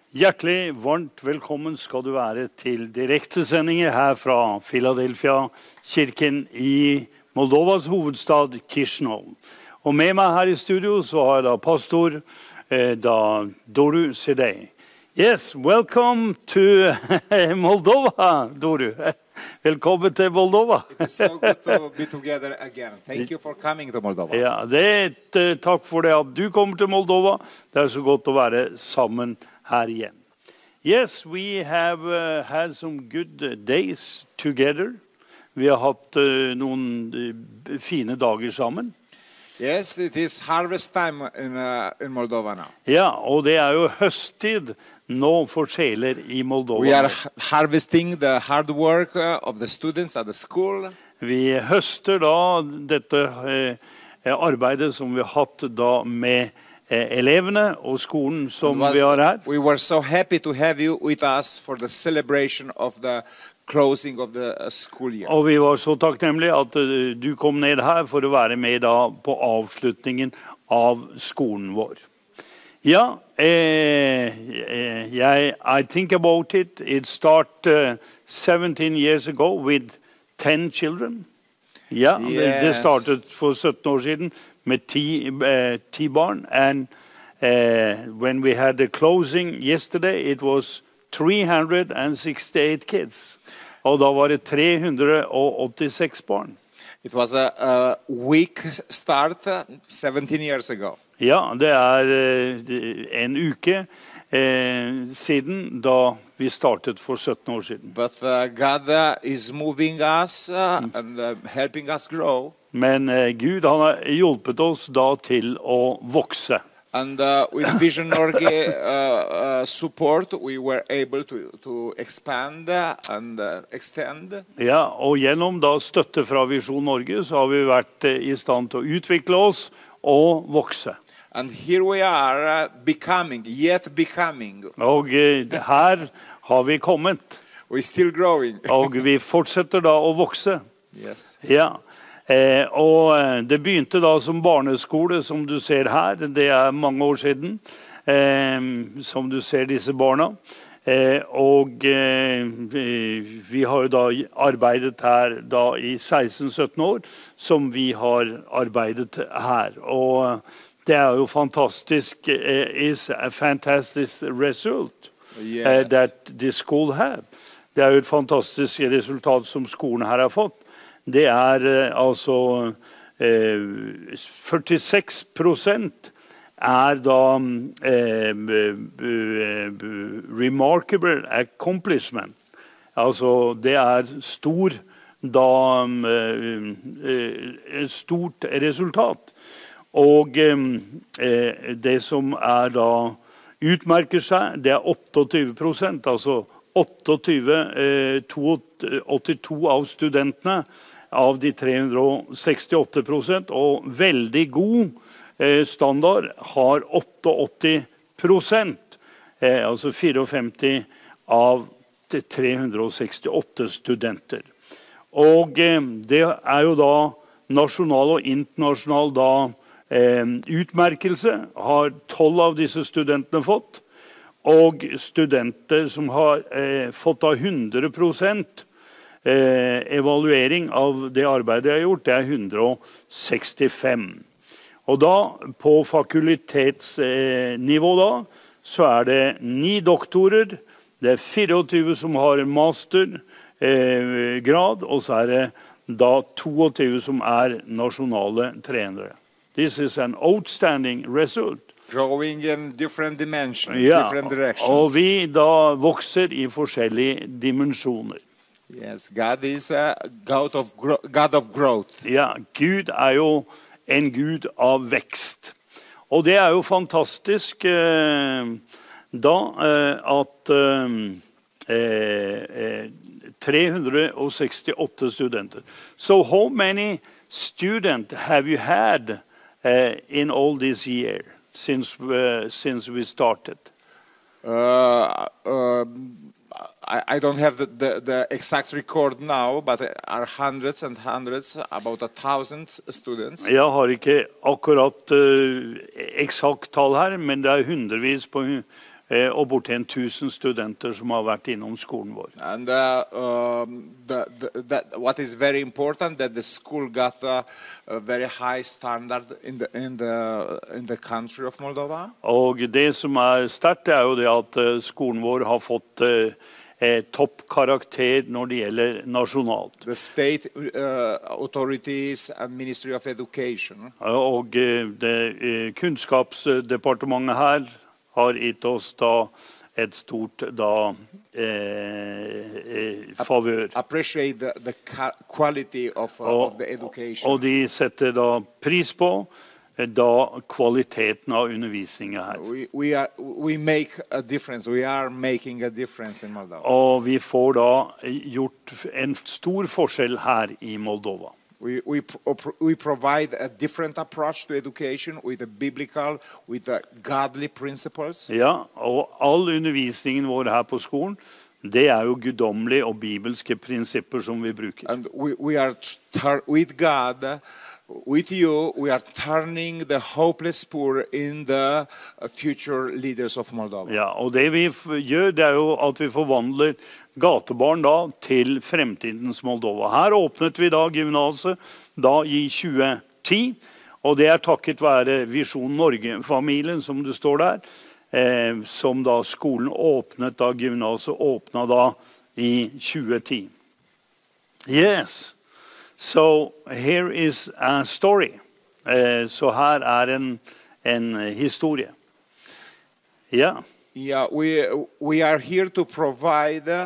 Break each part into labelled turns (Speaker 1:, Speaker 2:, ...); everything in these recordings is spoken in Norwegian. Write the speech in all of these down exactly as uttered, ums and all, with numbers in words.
Speaker 1: Hjertelig, varmt velkommen skal du være til direktesendinger her fra Philadelphia, kirken i Moldovas hovedstad Chisinau. Og med meg her i studio så har jeg da pastor eh, da Doru Sidey. Yes, welcome to Moldova, Doru. Velkommen til Moldova.
Speaker 2: It is so good to be together again. Thank you for coming to Moldova.
Speaker 1: Ja, det er et uh, takk for det at du kommer til Moldova. Det er så godt å være sammen her igjen. Yes, we have uh, had some good uh, days together. Vi har hatt uh, noen uh, fine dager sammen.
Speaker 2: Yes, it is harvest time in, uh, in Moldova now.
Speaker 1: Ja, og det er jo høsttid nå for sjeler i Moldova.
Speaker 2: We are harvesting the hard work uh, of the students at the school.
Speaker 1: Vi høster da dette uh, arbeidet som vi har hatt da med elevene og skolen som
Speaker 2: was,
Speaker 1: vi har her.
Speaker 2: We were so happy to have you with us for the celebration of the closing of the school year.
Speaker 1: Og vi var så takknemlige at uh, du kom ned her for å være med da på avslutningen av skolen vår. Ja, eh, eh, jeg, I think about it. It started uh, seventeen years ago with ten children. Ja,
Speaker 2: yes.
Speaker 1: Det startet for sytten år siden med ti, uh, ti barn. And uh, when we had the closing yesterday, it was three hundred sixty-eight kids. Og da var det tre hundre åttiseks barn.
Speaker 2: It was a, a weak start uh, seventeen years ago.
Speaker 1: Ja, det er uh, en uke uh, siden da vi startet for sytten år siden.
Speaker 2: But uh, God uh, is moving us uh, and uh, helping us grow.
Speaker 1: Men uh, Gud han har hjulpet oss da til å vokse.
Speaker 2: And uh, with Vision Norge uh, uh, support, we were able to, to expand uh, and uh, extend.
Speaker 1: Ja, og gjennom da støtte fra Vision Norge så har vi vært uh, i stand til å utvikle oss og vokse.
Speaker 2: And here we are uh, becoming, yet becoming.
Speaker 1: Og uh, her har vi kommet.
Speaker 2: We're still growing.
Speaker 1: Og vi fortsetter da å vokse.
Speaker 2: Yes.
Speaker 1: Ja. Eh, og det begynte da som barneskole, som du ser her. Det er mange år siden, eh, som du ser disse barna. Eh, og eh, vi, vi har jo da arbeidet her da i seksten sytten år, som vi har arbeidet her. Og det er jo fantastisk, eh, is a fantastic result
Speaker 2: Yes.
Speaker 1: eh, that the school have. Det er jo et fantastisk resultat som skolen her har fått. Det er uh, altså uh, førtiseks prosent er da uh, uh, remarkable accomplishment. Altså det er stor da uh, uh, stort resultat. Og um, uh, det som er da utmerker seg, det er tjueåtte prosent, altså åttiåtte, åttito av studentene av de tre hundre sekstiåtte prosent, og veldig god eh, standard har åttiåtte prosent, eh, altså femtifire av tre hundre sekstiåtte studenter. Og eh, det er jo da nasjonal og internasjonal da, eh, utmerkelse, har tolv av disse studentene fått, og studenter som har eh, fått av hundre prosent eh, evaluering av det arbeidet jeg har gjort, det er hundre sekstifem. Og da, på fakultetsnivå da, så er det ni doktorer, det er fireogtyve som har mastergrad, eh, og så er det da tjueto som er nasjonale trenere. This is an outstanding result.
Speaker 2: Growing in different dimensions,
Speaker 1: Ja,
Speaker 2: different directions.
Speaker 1: og vi da vokser i forskjellige dimensjoner.
Speaker 2: Yes, God is a God of, gro God of growth.
Speaker 1: Ja, Gud er jo en Gud av vekst. Og det er jo fantastisk eh, da eh, at eh, tre hundre sekstiåtte studenter. So how many students have you had uh, in all this year? Since uh, since we started?
Speaker 2: Uh, uh, I, I don't have the, the, the exact record now, but there are hundreds and hundreds, about a thousand students.
Speaker 1: Jeg har ikke akkurat uh, eksakt tall her, men det er hundrevis på eh, og borti tusen studenter som har vært innom skolen vår.
Speaker 2: And uh, um, the, the, that, what is very important that the school got a, a very high standard in the in the in the country of Moldova.
Speaker 1: Og det som er sterkt, er jo det at eh, skolen vår har fått eh, eh, toppkarakter når det gjelder nasjonalt.
Speaker 2: The state uh, authorities and Ministry of Education
Speaker 1: Og eh, det, eh, kunnskapsdepartementet her har gitt oss da et stort da, eh, eh, favør.
Speaker 2: appreciate the, the ca- quality of, uh, of
Speaker 1: Og,
Speaker 2: the education.
Speaker 1: og de setter da pris på eh, da kvaliteten av undervisningen her.
Speaker 2: We, we, are, we make a difference. We are making a difference in Moldova.
Speaker 1: Og vi får da gjort en stor forskjell her i Moldova.
Speaker 2: We, we, pro- we provide a different approach to education with a biblical, with a godly principles.
Speaker 1: Ja, og all undervisningen vår her på skolen, det er jo guddommelige og bibelske prinsipper som vi bruker.
Speaker 2: And we, we are tur- with God, uh, with you, we are turning the hopeless poor in the uh, future leaders of Moldova.
Speaker 1: Ja, og det vi f- gjør, det er jo at vi forvandler gatebarn da til fremtidens Moldova. Her åpnet vi da gymnaset da i tjue ti, og det er takket være Visjon Norge-familien, som det står der, eh, som da skolen åpnet da gymnaset åpnet da i tjue ti. Yes, so here is a story. Eh, så her er en, en historie. Ja.
Speaker 2: Yeah, we, we are here to provide uh,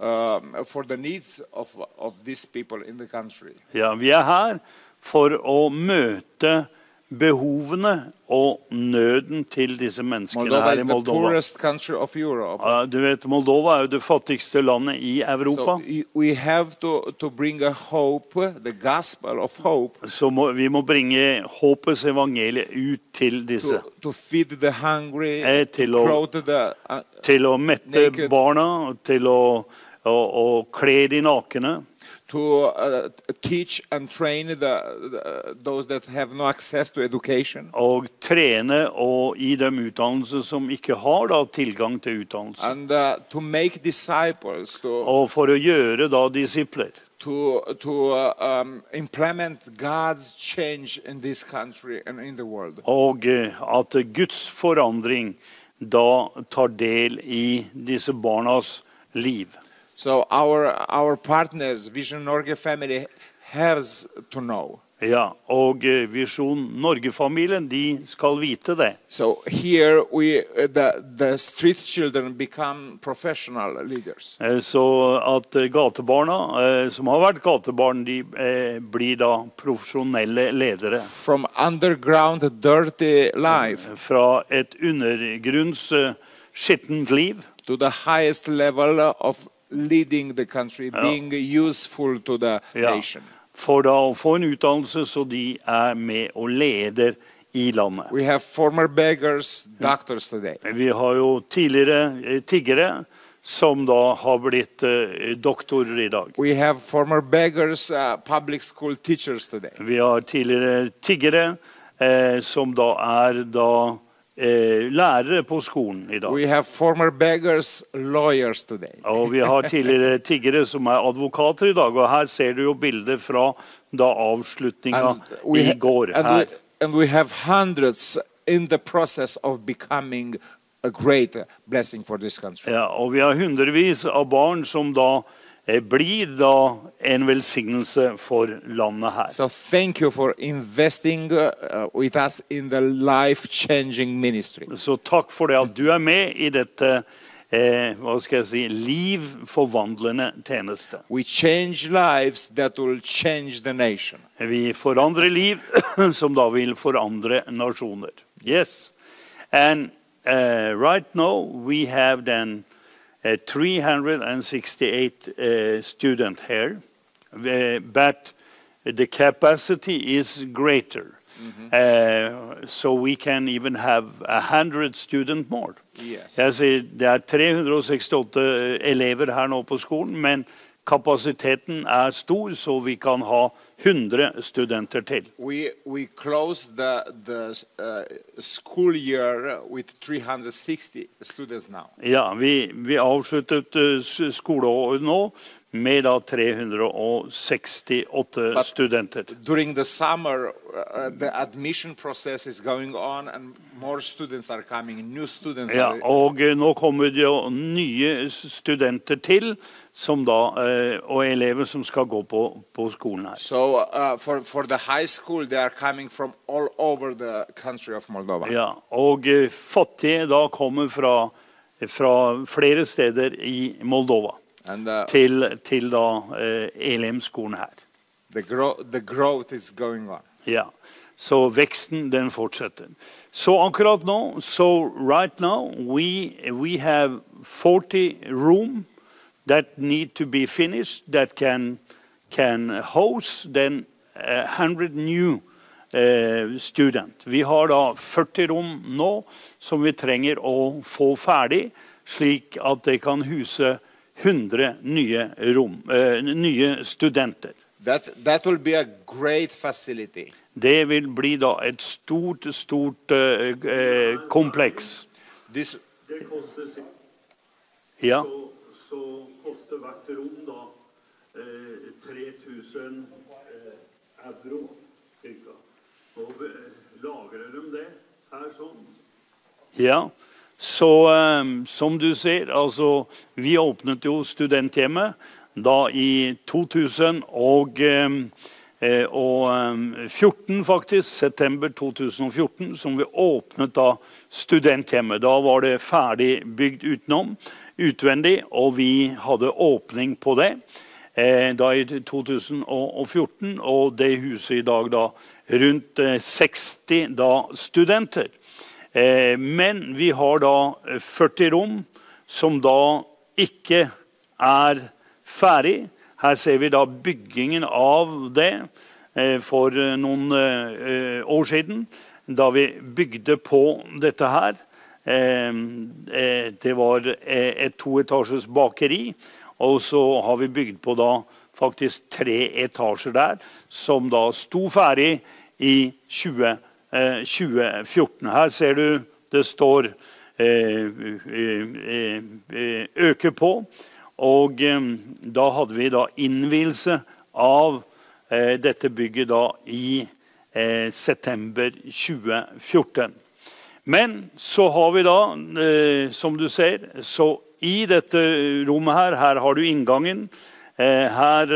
Speaker 2: um, for the needs of, of these people in the country.
Speaker 1: Ja, vi er her for å møte behovene og nøden til disse menneskene
Speaker 2: Moldova
Speaker 1: her
Speaker 2: is
Speaker 1: i
Speaker 2: the
Speaker 1: Moldova.
Speaker 2: poorest country of Europe.
Speaker 1: Ja, du vet, Moldova er jo det fattigste landet i Europa.
Speaker 2: So y- we have to, to bring a hope, the gospel of hope,
Speaker 1: Så må, vi må bringe håpets evangelie ut til disse.
Speaker 2: to, to feed the hungry,
Speaker 1: Eh, til å-
Speaker 2: clothe the uh,
Speaker 1: Til å mette
Speaker 2: Naked.
Speaker 1: barna, til å, å, å kle de nakne.
Speaker 2: to uh, teach and train the, the, those that have no access to education.
Speaker 1: Og trene og gi dem utdannelse som ikke har da tilgang til utdannelse.
Speaker 2: And uh, to make disciples, to,
Speaker 1: Og for å gjøre da disipler.
Speaker 2: to, to uh, um, implement God's change in this country and in the world.
Speaker 1: Og eh, at Guds forandring da tar del i disse barnas liv.
Speaker 2: So our, our partners, Vision Norge family, has to know.
Speaker 1: Ja, og eh, Visjon Norge-familien, de skal vite det.
Speaker 2: So here we, uh, the, the street children become professional leaders.
Speaker 1: Eh, Så at eh, gatebarna, eh, som har vært gatebarn, de eh, blir da profesjonelle ledere.
Speaker 2: From underground, dirty life
Speaker 1: Fra et undergrunns eh, skittent liv
Speaker 2: to the highest level of leading the country, being useful to the
Speaker 1: Ja.
Speaker 2: nation.
Speaker 1: For da å få en utdannelse så de er med og leder i landet.
Speaker 2: We have former beggars, doctors today.
Speaker 1: Vi har jo tidligere eh, tiggere som da har blitt eh, doktorer i dag.
Speaker 2: We have former beggars, uh, public school teachers today.
Speaker 1: Vi har tidligere tiggere eh, som da er da eh, lærere på skolen i dag.
Speaker 2: We have former beggars, lawyers today.
Speaker 1: Og vi har tidligere tiggere som er advokater i dag, og her ser du jo bilder fra da avslutninga
Speaker 2: And we,
Speaker 1: i
Speaker 2: ha-
Speaker 1: går
Speaker 2: and,
Speaker 1: her.
Speaker 2: we, and we have hundreds in the process of becoming a great blessing for this country.
Speaker 1: Ja, og vi har hundrevis av barn som da eh, blir da en velsignelse for landet her.
Speaker 2: So thank you for investing uh, with us in the life-changing ministry.
Speaker 1: Så takk for det at du er med i dette eh, hva skal jeg si, livforvandlende tjeneste.
Speaker 2: We change lives that will change the nation.
Speaker 1: Vi forandrer liv som da vil forandre nasjoner. Yes. And uh, right now we have then uh, three hundred sixty-eight uh, students here, uh, but the capacity is greater. Uh, so we can even have a hundred students more.
Speaker 2: Yes.
Speaker 1: Jeg sier, det er tre hundre sekstiåtte elever her nå på skolen, men kapasiteten er stor, så vi kan ha hundre studenter til.
Speaker 2: We, we closed the, the uh, school year with three hundred sixty students now.
Speaker 1: Ja, vi, vi avsluttet uh, skoleåret nå med da tre hundre sekstiåtte
Speaker 2: But
Speaker 1: studenter.
Speaker 2: during the summer, uh, the admission process is going on and more students are coming, new students
Speaker 1: Ja,
Speaker 2: are...
Speaker 1: og uh, nå kommer det jo nye studenter til, som da, uh, og elever som skal gå på, på skolen her.
Speaker 2: So uh, for, for the high school, they are coming from all over the country of Moldova.
Speaker 1: Ja, og uh, fattige da kommer fra, fra flere steder i Moldova.
Speaker 2: And uh,
Speaker 1: til, til da eh, Elim-skolen her.
Speaker 2: the, grow, the growth is going on.
Speaker 1: Ja, så veksten den fortsetter. Så akkurat nå, so right now, we, we have forty room that need to be finished, that can, can host then one hundred new uh, student. Vi har da førti rom nå som vi trenger å få ferdig, slik at det kan huse hundre nye, rom, eh, nye studenter.
Speaker 2: That, that will be a great facility.
Speaker 1: Det vil bli da et stort, stort eh, eh, kompleks.
Speaker 2: This,
Speaker 1: Det koster, ja. så, så koster hvert rom da eh, tre tusen eh, euro, cirka. Og lagrer de det her sånn? Ja. Så um, som du ser, altså, vi åpnet jo studenthjemmet da i to tusen og fjorten faktisk, september to tusen og fjorten, som vi åpnet da studenthjemmet. Da var det ferdig bygd utenom, utvendig, og vi hadde åpning på det eh, da i to tusen og fjorten, og det huset i dag da rundt eh, seksti da studenter. Eh, men vi har da førti rom som da ikke er ferdig. Her ser vi da byggingen av det eh, for noen eh, år siden, da vi bygde på dette her. Eh, eh, det var et toetasjes bakeri, og så har vi bygd på da faktisk tre etasjer der, som da sto ferdig i tjue fjorten. Her ser du det står eh, eh, øke på, og eh, da hadde vi da innvielse av eh, dette bygget da i eh, september tjue fjorten. Men så har vi da, eh, som du ser, så i dette rommet her, her har du inngangen, eh, her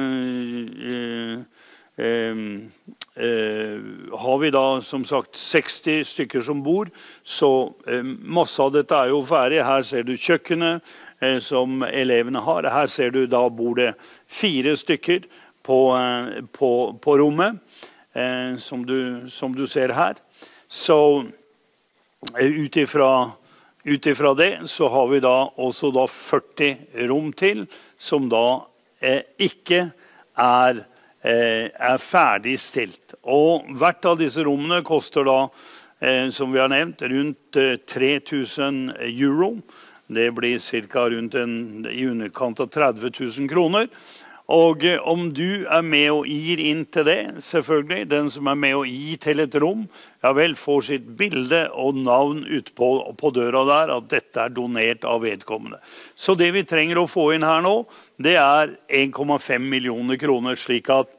Speaker 1: eh, eh, Eh, har vi da som sagt seksti stykker som bor, så eh, masse av dette er jo ferdig. Her ser du kjøkkenet eh, som elevene har. Her ser du da bor det fire stykker på, eh, på, på rommet, eh, som, du, som du ser her. Så eh, ut ifra, ut ifra det så har vi da også da førti rom til, som da eh, ikke er er ferdigstilt. Og hvert av disse rommene koster da, som vi har nevnt, rundt tre tusen euro. Det blir cirka rundt en, i underkant av tretti tusen kroner. Og om du er med og gir inn til det, selvfølgelig, den som er med og gir til et rom, ja vel, får sitt bilde og navn ut på, på døra der, at dette er donert av vedkommende. Så det vi trenger å få inn her nå, det er en komma fem millioner kroner, slik at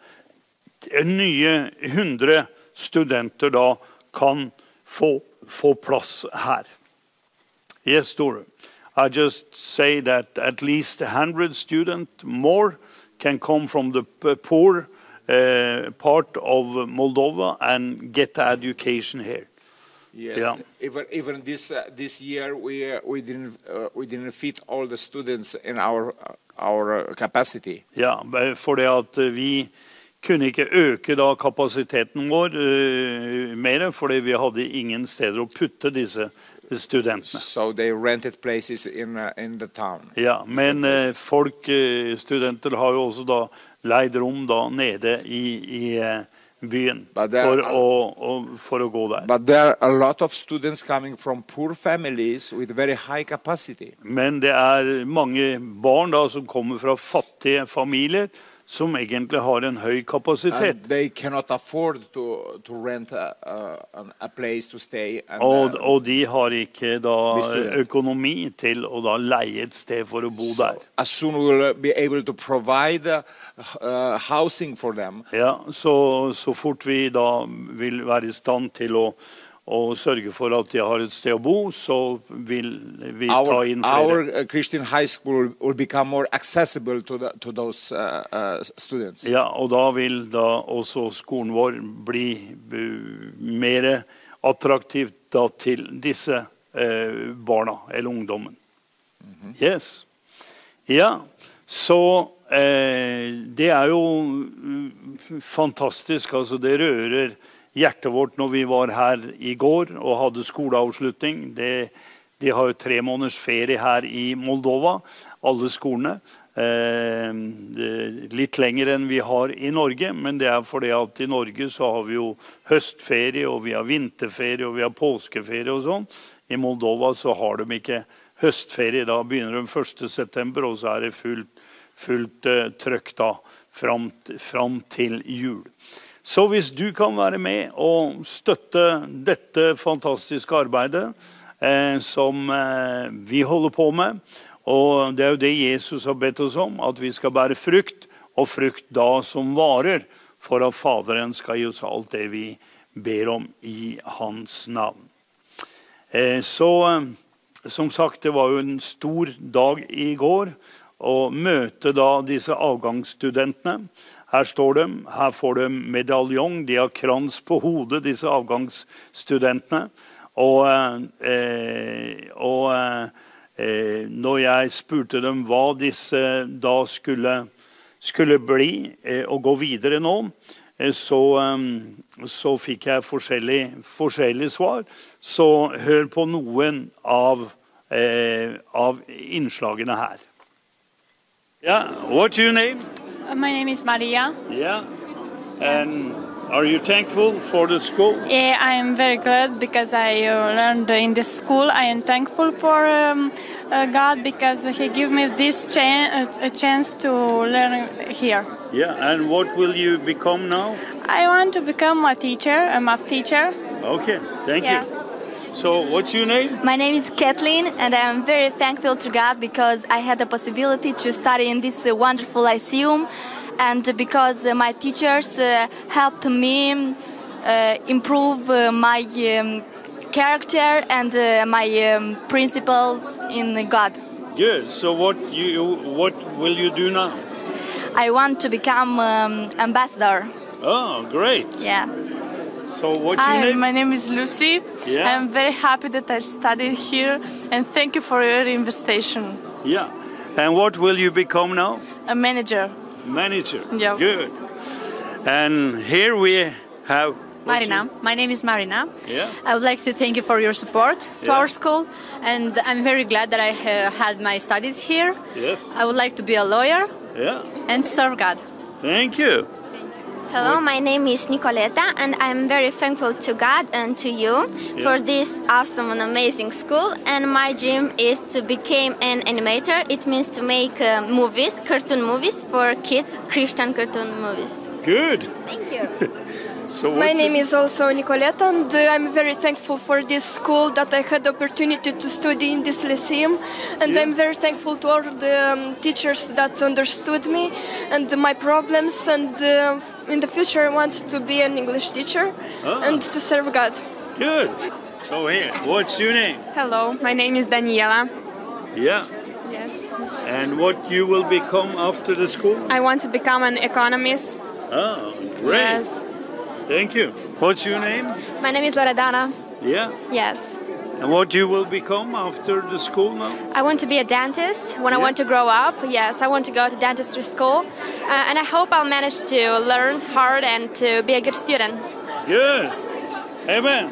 Speaker 1: nye hundre studenter da kan få, få plass her. Yes, Dore. I just say that at least one hundred students more can come from the poor uh, part of Moldova and get the education here.
Speaker 2: Yes, yeah. even even this uh, this year we uh, we didn't uh, we didn't fit all the students in our uh, our uh, capacity.
Speaker 1: Ja, for det at vi kunne ikke øke da kapasiteten vår uh, mer, fordi vi hadde ingen steder å putte disse studentene.
Speaker 2: So they rented places in uh, in the town.
Speaker 1: Ja, men uh, folk, uh, studenter har jo også da leid rom da nede i, i uh, byen for å, å, for å gå der.
Speaker 2: But there are a lot of students coming from poor families with very high capacity.
Speaker 1: Men det er mange barn da som kommer fra fattige familier som egentlig har en høy kapasitet.
Speaker 2: And they cannot afford to, to rent a, a, a place to stay. And,
Speaker 1: Og,
Speaker 2: uh,
Speaker 1: og de har ikke da
Speaker 2: Be student.
Speaker 1: økonomi til å da leie et sted for å bo der.
Speaker 2: as soon we will be able to provide uh, uh, housing for them,
Speaker 1: Ja, så, så fort vi da vil være i stand til å, å sørge for at de har et sted å bo, så vil vi ta
Speaker 2: our,
Speaker 1: inn
Speaker 2: our
Speaker 1: flere.
Speaker 2: uh, Christian high school will become more accessible to, the, to those uh, uh, students.
Speaker 1: Ja, og da vil da også skolen vår bli uh, mer attraktivt da til disse uh, barna, eller ungdommen. Mm-hmm. Yes. Ja, så eh, det er jo uh, fantastisk, altså det rører hjertet vårt når vi var her i går og hadde skoleavslutning. Det, de har jo tre måneders ferie her i Moldova, alle skolene. Eh, litt lenger enn vi har i Norge, men det er fordi at i Norge så har vi jo høstferie, og vi har vinterferie, og vi har påskeferie og sånn. I Moldova så har de ikke høstferie, da begynner de første september, og så er det fullt, fullt uh, trøkk da, fram, fram til jul. Så hvis du kan være med og støtte dette fantastiske arbeidet eh, som eh, vi holder på med, og det er jo det Jesus har bedt oss om, at vi skal bære frukt, og frukt da som varer, for at Faderen skal gi oss alt det vi ber om i hans navn. Eh, så eh, som sagt, det var jo en stor dag i går, å møte da disse avgangsstudentene. Her står de, her får de medaljong, de har krans på hodet, disse avgangsstudentene. Og, eh, og eh, når jeg spurte dem hva disse da skulle, skulle bli eh, og gå videre nå, eh, så, eh, så fikk jeg forskjellige, forskjellige svar. Så hør på noen av, eh, av innslagene her. Yeah, what's your name?
Speaker 3: Uh, My name is Maria.
Speaker 1: Yeah. And are you thankful for the school?
Speaker 3: Yeah, I am very glad because I uh, learned in this school. I am thankful for um, uh, God because He gave me this cha- uh, a chance to learn here.
Speaker 1: Yeah, and what will you become now?
Speaker 3: I want to become a teacher, a math teacher.
Speaker 1: Okay, thank
Speaker 3: Yeah.
Speaker 1: you. So, what's your name?
Speaker 4: My name is Kathleen, and I am very thankful to God because I had the possibility to study in this uh, wonderful Lyceum, and because uh, my teachers uh, helped me uh, improve uh, my um, character and uh, my um, principles in God.
Speaker 1: Good. So, what you what will you do now?
Speaker 4: I want to become um, ambassador.
Speaker 1: Oh, great.
Speaker 4: Yeah.
Speaker 1: So, what's your
Speaker 5: Hi,
Speaker 1: name?
Speaker 5: my name is Lucy.
Speaker 1: Yeah.
Speaker 5: I'm very happy that I studied here, and thank you for your invitation.
Speaker 1: Yeah. And what will you become now?
Speaker 5: A manager.
Speaker 1: Manager.
Speaker 5: Yeah.
Speaker 1: Good. And here we have
Speaker 6: Marina. My name is Marina.
Speaker 1: Yeah.
Speaker 6: I would like to thank you for your support to
Speaker 1: Yeah.
Speaker 6: our school, and I'm very glad that I ha- had my studies here.
Speaker 1: Yes.
Speaker 6: I would like to be a lawyer
Speaker 1: Yeah.
Speaker 6: and serve God.
Speaker 1: Thank you.
Speaker 7: Hello, my name is Nicoleta, and I'm very thankful to God and to you for this awesome and amazing school. And my dream is to become an animator. It means to make uh, movies, cartoon movies for kids, Christian cartoon movies.
Speaker 1: Good.
Speaker 7: Thank you.
Speaker 1: So
Speaker 8: My
Speaker 1: what-
Speaker 8: name is also Nicoleta, and uh, I'm very thankful for this school that I had the opportunity to study in this lyceum. And
Speaker 1: Yeah.
Speaker 8: I'm very thankful to all the um, teachers that understood me and my problems. And uh, in the future, I want to be an English teacher
Speaker 1: Ah.
Speaker 8: and to serve God.
Speaker 1: Good. So here, what's your name?
Speaker 5: Hello, my name is Daniela.
Speaker 1: Yeah.
Speaker 5: Yes.
Speaker 1: And what you will become after the school?
Speaker 5: I want to become an economist.
Speaker 1: Oh, great.
Speaker 5: Yes.
Speaker 1: Thank you. What's your name?
Speaker 5: My name is Loredana.
Speaker 1: Yeah.
Speaker 5: Yes.
Speaker 1: And what you will become after the school now?
Speaker 5: I want to be a dentist when I
Speaker 1: Yeah.
Speaker 5: want to grow up. Yes, I want to go to dentistry school. Uh, and I hope I'll manage to learn hard and to be a good student.
Speaker 1: Good. Amen.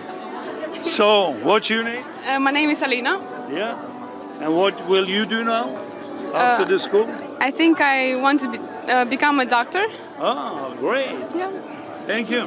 Speaker 1: So, what's your name?
Speaker 5: Uh, my name is Alina.
Speaker 1: Yeah. And what will you do now after the school?
Speaker 5: I think I want to be, uh, become a doctor.
Speaker 1: Oh, great.
Speaker 5: Yeah.
Speaker 1: Thank you.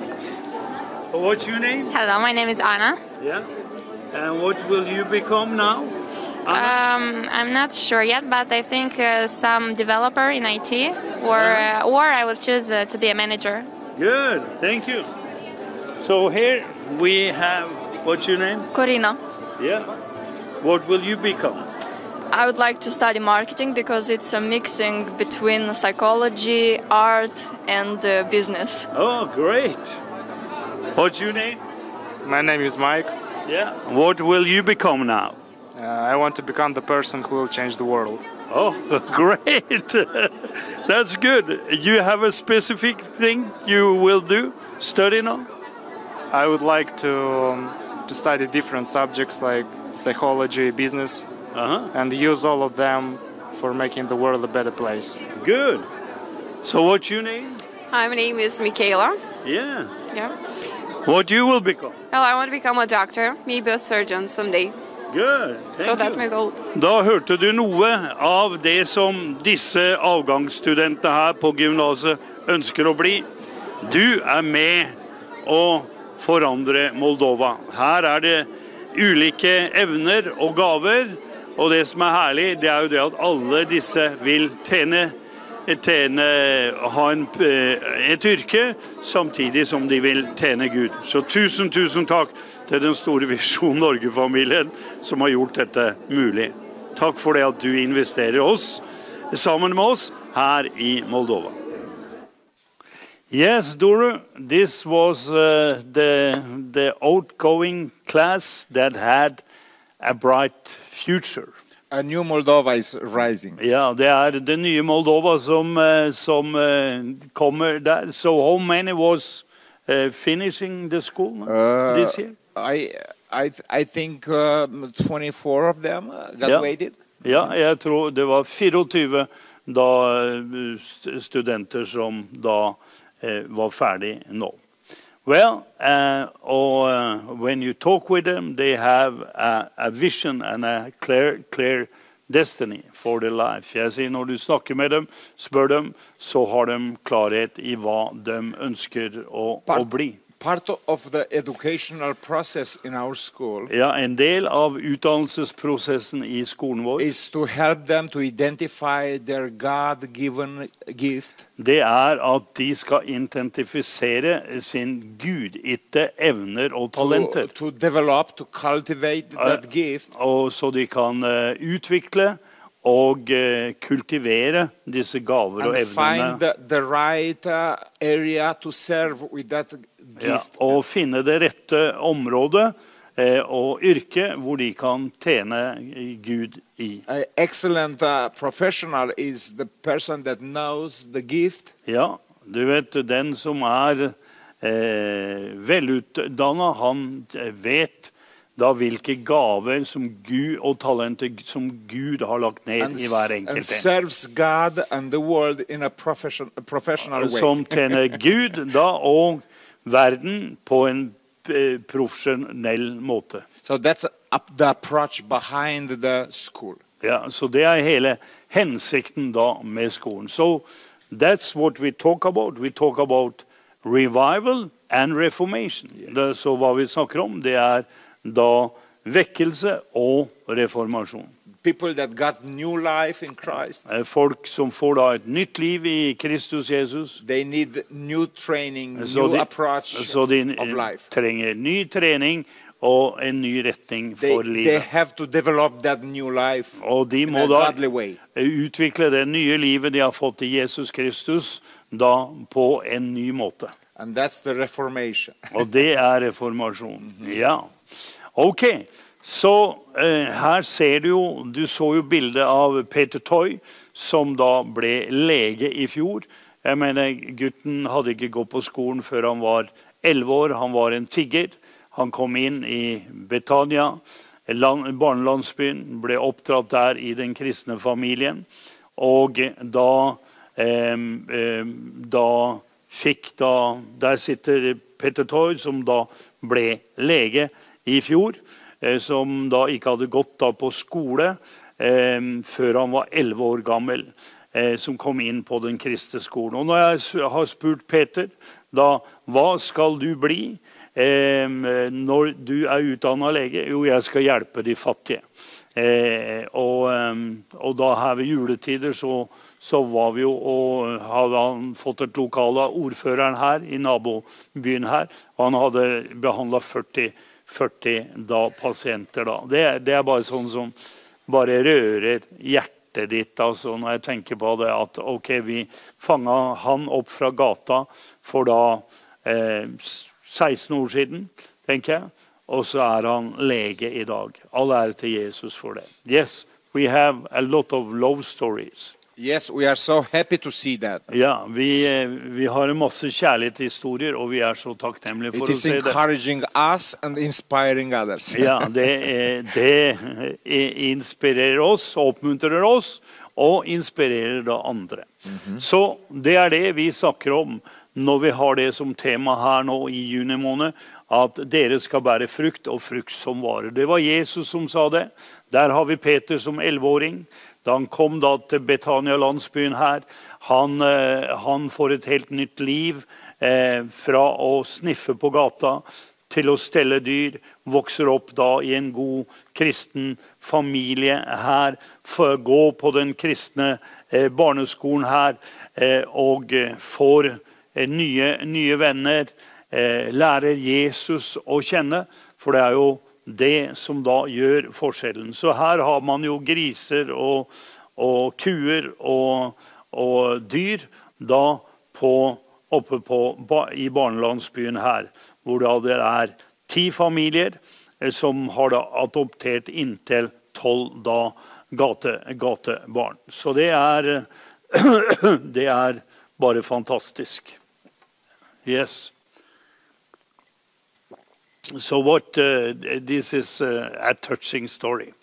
Speaker 1: What's your name?
Speaker 5: Hello, my name is Anna.
Speaker 1: Yeah. And what will you become now?
Speaker 5: Um, I'm not sure yet, but I think uh, some developer in I T, or uh, or I will choose uh, to be a manager.
Speaker 1: Good, thank you. So here we have, what's your name?
Speaker 9: Corina.
Speaker 1: Yeah. What will you become?
Speaker 9: I would like to study marketing because it's a mixing between psychology, art, and uh, business.
Speaker 1: Oh, great. What's your name?
Speaker 10: My name is Mike.
Speaker 1: Yeah. What will you become now?
Speaker 10: Uh, I want to become the person who will change the world.
Speaker 1: Oh, great. That's good. You have a specific thing you will do, study now?
Speaker 10: I would like to, um, to study different subjects like psychology, business, uh-huh. and use all of them for making the world a better place.
Speaker 1: Good. So what's your name?
Speaker 11: Hi, my name is Michaela.
Speaker 1: Yeah.
Speaker 11: Yeah.
Speaker 1: What you will become?
Speaker 11: Well, I want to become a doctor, maybe a surgeon someday.
Speaker 1: Good.
Speaker 11: So that's my goal.
Speaker 1: Da hørte du noe av det som disse avgangsstudentene her på gymnaset ønsker å bli. Du er med å forandre Moldova. Her er det ulike evner og gaver, og det som er herlig, det er jo det at alle disse vil tjene, tjene ha en, et yrke, samtidig som de vil tjene Gud. Så tusen, tusen takk til den store Visjon Norge-familien som har gjort dette mulig. Takk for det at du investerer oss, sammen med oss, her i Moldova. Yes, Doru, this was uh, the, the outgoing class that had a bright future.
Speaker 2: A new Moldova is rising.
Speaker 1: Ja, det er det nye Moldova som, uh, som uh, kommer der. So how many was uh, finishing the school
Speaker 2: Uh,
Speaker 1: this year?
Speaker 2: I, I, I think uh, twenty-four of them graduated.
Speaker 1: Ja. ja, jeg tror det var tjuefire da uh, st- studenter som da uh, var ferdig nå. Well, uh, or, uh, when you talk with them, they have a, a vision and a clear, clear destiny for their life. Jeg sier, når du snakker med dem, spør dem, så har de klarhet i hva de ønsker å,
Speaker 2: Part,
Speaker 1: å bli.
Speaker 2: part of the educational process in our school
Speaker 1: Ja, en del av utdannelsesprosessen i skolen vår
Speaker 2: is to help them to identify their God-given gift.
Speaker 1: Det er at de skal identifisere sin guditte evner og talenter.
Speaker 2: To, to develop, to cultivate that gift.
Speaker 1: Og så de kan uh, utvikle og uh, kultivere disse gaver og
Speaker 2: And find
Speaker 1: evnene.
Speaker 2: the, the right uh, area to serve with that gift.
Speaker 1: Ja, og finne det rette området eh, og yrke hvor de kan tjene Gud i.
Speaker 2: An excellent uh, professional is the person that knows the gift.
Speaker 1: Ja, du vet, den som er eh, velutdannet, han vet da hvilke gaver som Gud og talenter som Gud har lagt ned
Speaker 2: And,
Speaker 1: i hver
Speaker 2: and
Speaker 1: enkelt en.
Speaker 2: serves God and the world in a, profession, a professional way.
Speaker 1: Som tjener Gud da og verden på en eh, profesjonell måte.
Speaker 2: So that's up the approach behind the school.
Speaker 1: Ja, så det er hele hensikten da med skolen. So that's what we talk about. We talk about revival and reformation.
Speaker 2: Yes.
Speaker 1: Det, så hva vi snakker om, det er da vekkelse og reformasjon.
Speaker 2: People that got new life in Christ.
Speaker 1: Eh, Folk som får da et nytt liv i Kristus Jesus.
Speaker 2: They need new training,
Speaker 1: Så
Speaker 2: new
Speaker 1: de,
Speaker 2: approach
Speaker 1: så de
Speaker 2: of life.
Speaker 1: trenger ny trening og en ny retning
Speaker 2: They,
Speaker 1: for
Speaker 2: they
Speaker 1: livet.
Speaker 2: have to develop that new life
Speaker 1: Og de
Speaker 2: in
Speaker 1: må
Speaker 2: a
Speaker 1: da
Speaker 2: godly way.
Speaker 1: utvikle det nye livet de har fått i Jesus Kristus, da på en ny måte.
Speaker 2: And that's the reformation.
Speaker 1: Og det er reformasjon. Ja. Ok, så eh, her ser du jo, du så jo bildet av Peter Toy, som da ble lege i fjor. Jeg mener, gutten hadde ikke gått på skolen før han var elleve år, han var en tigger. Han kom inn i Betania, land, barnelandsbyen, ble oppdratt der i den kristne familien. Og da, eh, eh, da fikk da, der sitter Peter Toy, som da ble lege i fjor, eh, som da ikke hadde gått da på skole eh, før han var elleve år gammel, eh, som kom inn på den kristne skolen. Og når jeg har spurt Peter, da, hva skal du bli? Eh, når du er utdannet lege, jo, jeg skal hjelpe de fattige. Eh, og, og da her ved juletider så, så var vi jo, og hadde han fått et lokal av ordføreren her i nabobyen her, og han hadde behandlet førti, førti da, pasienter da. Det, det er bare sånn som bare rører hjertet ditt, altså, når jeg tenker på det, at ok, vi fanget han opp fra gata for da eh, seksten år siden, tenker jeg. Og så er han lege i dag. All ære til Jesus for det. Yes, we have a lot of love stories.
Speaker 2: Yes, we are so happy to see that.
Speaker 1: Ja, vi, vi har en masse kjærlighetshistorier, og vi er så takknemlige for
Speaker 2: It
Speaker 1: å
Speaker 2: is
Speaker 1: se det.
Speaker 2: encouraging us and inspiring others.
Speaker 1: Ja, det, er- det inspirerer oss, oppmuntrer oss, og inspirerer da andre. Så det er det vi snakker om når vi har det som tema her nå i juni måned, at dere skal bære frukt og frukt som varer. Det var Jesus som sa det. Der har vi Peter som elleveåring. Da han kom da til Betania landsbyen her, han, eh, han får et helt nytt liv eh, fra å sniffe på gata til å stelle dyr, vokser opp da i en god kristen familie her, for å gå på den kristne eh, barneskolen her, eh, og eh, får eh, nye, nye venner, eh, lærer Jesus å kjenne, for det er jo det som da gjør forskjellen. Så her har man jo griser og, og kuer og, og dyr da på, oppe på, i barnelandsbyen her, hvor da det er ti familier eh, som har da adoptert inntil tolv da gate, gatebarn. Så det er, det er bare fantastisk. Yes. So what, uh, this is uh, a touching story.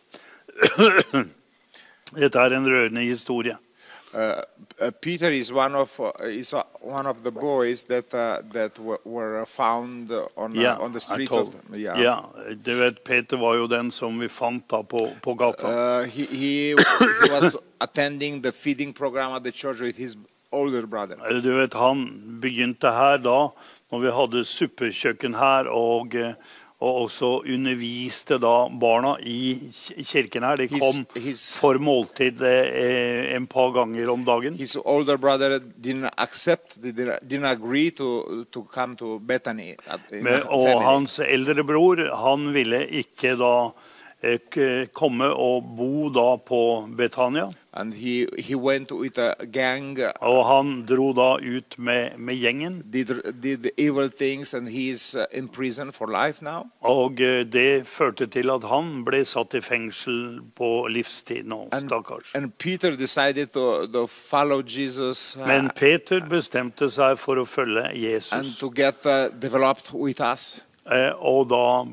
Speaker 1: Dette er en rørende historie.
Speaker 2: Uh, uh, Peter is one of uh, is uh, one of the boys that uh, that were, were found on uh,
Speaker 1: Ja,
Speaker 2: on the
Speaker 1: jeg
Speaker 2: streets
Speaker 1: told-
Speaker 2: of yeah.
Speaker 1: ja, du vet, Peter var jo den som vi fant da på, på gata.
Speaker 2: Uh, he, he he was attending the feeding program at the church with his older brother.
Speaker 1: Du vet, han begynte her da, når vi hadde suppekjøkken her, og, eh, og også underviste da barna i k- kirken her. De
Speaker 2: His-
Speaker 1: kom
Speaker 2: his-
Speaker 1: for måltid eh, en par ganger om dagen.
Speaker 2: His older brother didn't accept, didn't didn't agree to to come to Bethany. At, in
Speaker 1: Men,
Speaker 2: the
Speaker 1: og
Speaker 2: family.
Speaker 1: hans eldre bror, han ville ikke da eh, k- komme og bo da på Betania.
Speaker 2: And he he went with a gang, uh,
Speaker 1: Og han dro da ut med, med gjengen.
Speaker 2: did did evil things, and he's uh, in prison for life now.
Speaker 1: Og eh, det førte til at han ble satt i fengsel på livstid nå,
Speaker 2: And,
Speaker 1: stakkars.
Speaker 2: and Peter decided to, to follow Jesus uh,
Speaker 1: Men Peter bestemte seg for å følge
Speaker 2: and
Speaker 1: Jesus,
Speaker 2: to get uh, developed with us,
Speaker 1: eh, og da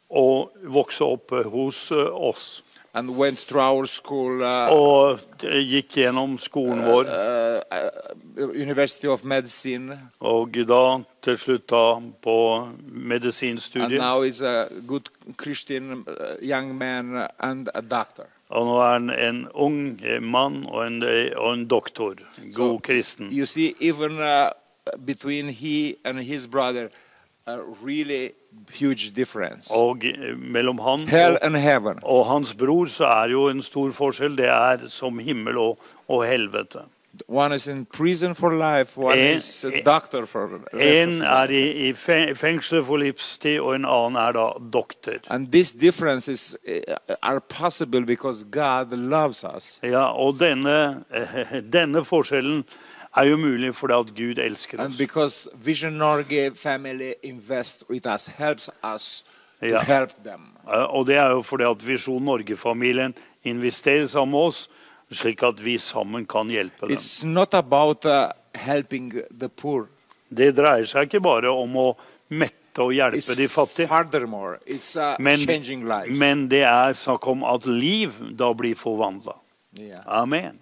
Speaker 1: å vokse opp eh, hos eh, oss.
Speaker 2: and went through our school, uh,
Speaker 1: Og eh, gikk gjennom skolen vår,
Speaker 2: uh, uh, University of Medicine,
Speaker 1: og da til slutt da på
Speaker 2: and
Speaker 1: medisinstudiet.
Speaker 2: now is a good Christian uh, young man and a doctor.
Speaker 1: Og nå er han en ung eh, mann og en, eh, og en doktor, god kristen.
Speaker 2: You see, even uh, between he and his brother, a really huge difference.
Speaker 1: Og eh, mellom han
Speaker 2: Hell
Speaker 1: og,
Speaker 2: and heaven.
Speaker 1: og hans bror så er jo en stor forskjell. Det er som himmel og, og helvete.
Speaker 2: One is in prison for life, one
Speaker 1: En-
Speaker 2: is a doctor for the rest of his
Speaker 1: En
Speaker 2: life.
Speaker 1: er i, i fe- fengsel for livstid, og en annen er da doktor.
Speaker 2: And these differences uh, are possible because God loves us.
Speaker 1: Ja, og denne, eh, denne forskjellen er jo mulig fordi at Gud elsker
Speaker 2: And
Speaker 1: oss.
Speaker 2: because Vision Norge family invest with us, helps us to
Speaker 1: Ja.
Speaker 2: help them.
Speaker 1: Eh, Og det er jo fordi at Visjon Norge-familien investerer sammen med oss, slik at vi sammen kan hjelpe dem.
Speaker 2: It's not about uh, helping the poor.
Speaker 1: Det dreier seg ikke bare om å mette og hjelpe
Speaker 2: It's
Speaker 1: de fattige,
Speaker 2: furthermore, it's uh,
Speaker 1: men,
Speaker 2: changing lives.
Speaker 1: men det er snakk om at liv da blir forvandlet.
Speaker 2: Yeah.
Speaker 1: Amen.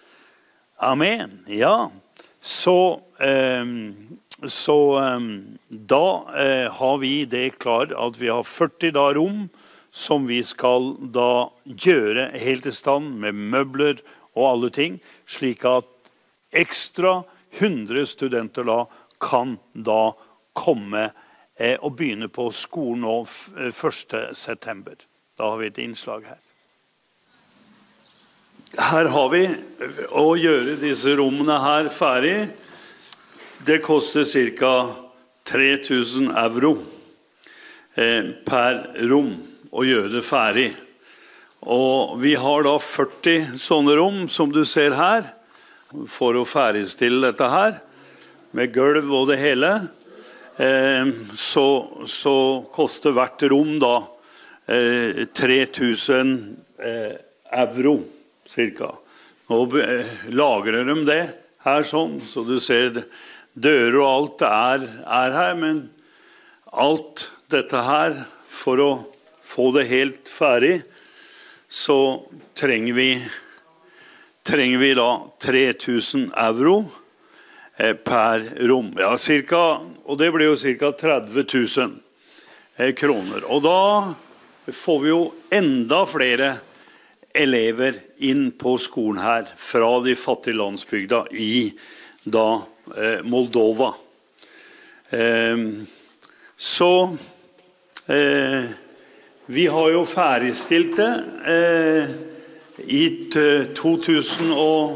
Speaker 1: Amen, ja. Så, ehm, så ehm, da eh, har vi det klart at vi har førti da rom som vi skal da gjøre helt i stand med møbler og alle ting, slik at ekstra hundre studenter da kan da komme eh, og begynne på skolen nå f- første september. Da har vi et innslag her. her har vi å gjøre disse rommene her ferdig. Det koster cirka tre tusen euro eh, per rom å gjøre det ferdig. Og vi har da førti sånne rom, som du ser her, for å ferdigstille dette her, med gulv og det hele. Eh, så, så koster hvert rom da eh, tre tusen eh, euro, cirka. Nå eh, lagrer de det her sånn, så du ser dører og alt er, er her, men alt dette her, for å få det helt ferdig, så trenger vi, trenger vi da tre tusen euro eh, per rom. Ja, cirka, og det blir jo cirka tretti tusen eh, kroner. Og da får vi jo enda flere elever inn på skolen her, fra de fattige landsbygda i da eh, Moldova. Eh, så eh, vi har jo ferdigstilt det eh, i to tusen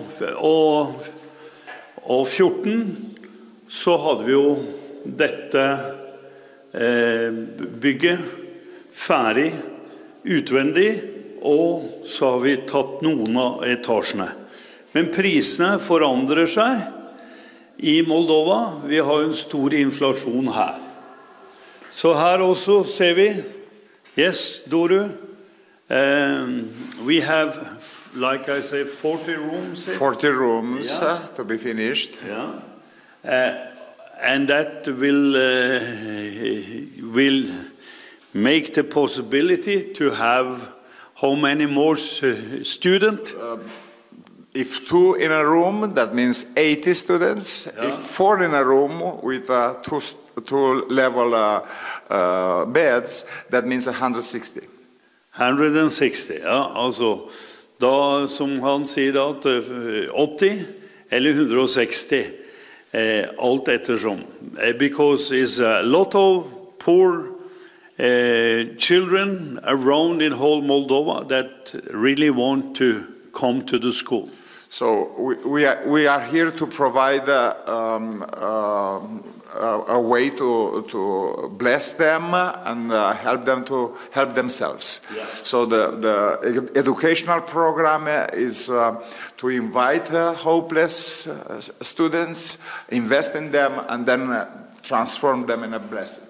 Speaker 1: fjorten, så hadde vi jo dette eh, bygget ferdig utvendig, og så har vi tatt noen av etasjene. Men prisene forandrer seg i Moldova. Vi har en stor inflasjon her. Så her også ser vi. Yes, Doru. Um, we have, like I say, forty rooms.
Speaker 2: forty rooms
Speaker 1: yeah.
Speaker 2: uh, to be finished.
Speaker 1: Yeah. Uh, and that will uh, will make the possibility to have how many more students?
Speaker 2: Uh, if two in a room, that means eighty students. Yeah. If four in a room with uh, two two level uh, uh, beds, that means one hundred sixty.
Speaker 1: one hundred sixty, ja, altså da som han sier da, at åtti eller one hundred sixty, eh, alt ettersom. Eh, because it's a lot of poor uh, children around in whole Moldova that really want to come to the school.
Speaker 2: So we, we, are, we are here to provide uh, um, uh, a, a way to, to bless them and uh, help them to help themselves. Yeah. So the, the educational program is uh, to invite uh, hopeless uh, students, invest in them, and then uh, transform them in a blessing.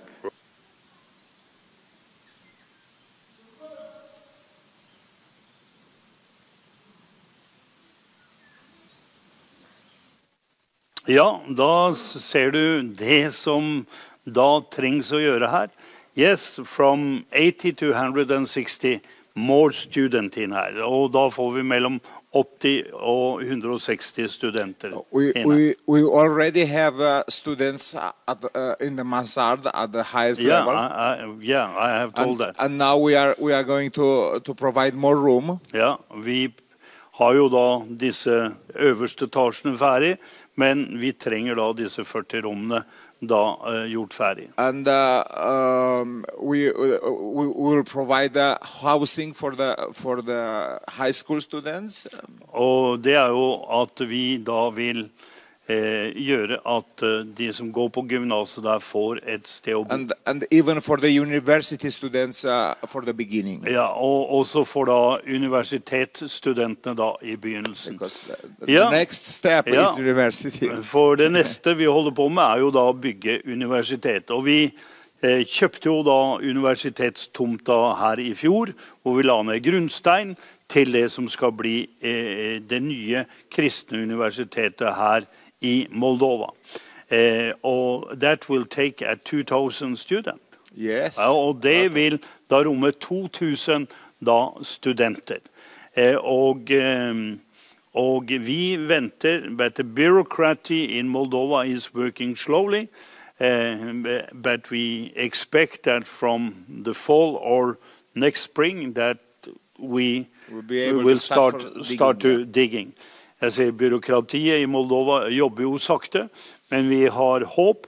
Speaker 1: Ja, da ser du det som da trengs å gjøre her. Yes, from eighty to one hundred sixty more students in her. Og da får vi mellom åtti og one hundred sixty studenter.
Speaker 2: We, we, we already have uh, students at, uh, in the mansard at the highest
Speaker 1: yeah,
Speaker 2: level.
Speaker 1: I, I, yeah, I have told
Speaker 2: and,
Speaker 1: that.
Speaker 2: And now we are, we are going to, to provide more room.
Speaker 1: Ja, vi har jo da disse øverste etasjene ferdig, men vi trenger da disse førti rommene da uh, gjort ferdig.
Speaker 2: And uh, um, we, we will provide uh, housing for the, for the high school students.
Speaker 1: Og det er jo at vi da vil eh, gjøre at uh, de som går på gymnaset der får et sted å bo.
Speaker 2: And, and even for the university students uh, for the beginning.
Speaker 1: Ja, og også for da universitetsstudentene da i begynnelsen.
Speaker 2: Because the, the
Speaker 1: ja.
Speaker 2: next step
Speaker 1: ja.
Speaker 2: is university.
Speaker 1: For det neste vi holder på med er jo da å bygge universitet. Og vi eh, kjøpte jo da universitetstomta her i fjor, hvor vi la ned grunnstein til det som skal bli eh, det nye kristne universitetet her i Moldova. Eh, og that will take at two thousand students.
Speaker 2: Yes.
Speaker 1: Ja, og det vil da romme to tusen da studenter. Eh, og, eh, og vi venter, but the bureaucracy in Moldova is working slowly, uh, but we expect that from the fall or next spring that we
Speaker 2: We'll be able
Speaker 1: we will
Speaker 2: to start,
Speaker 1: start,
Speaker 2: digging,
Speaker 1: start to
Speaker 2: yeah.
Speaker 1: digging. Jeg ser byråkratiet i Moldova jobber jo sakte, men vi har håp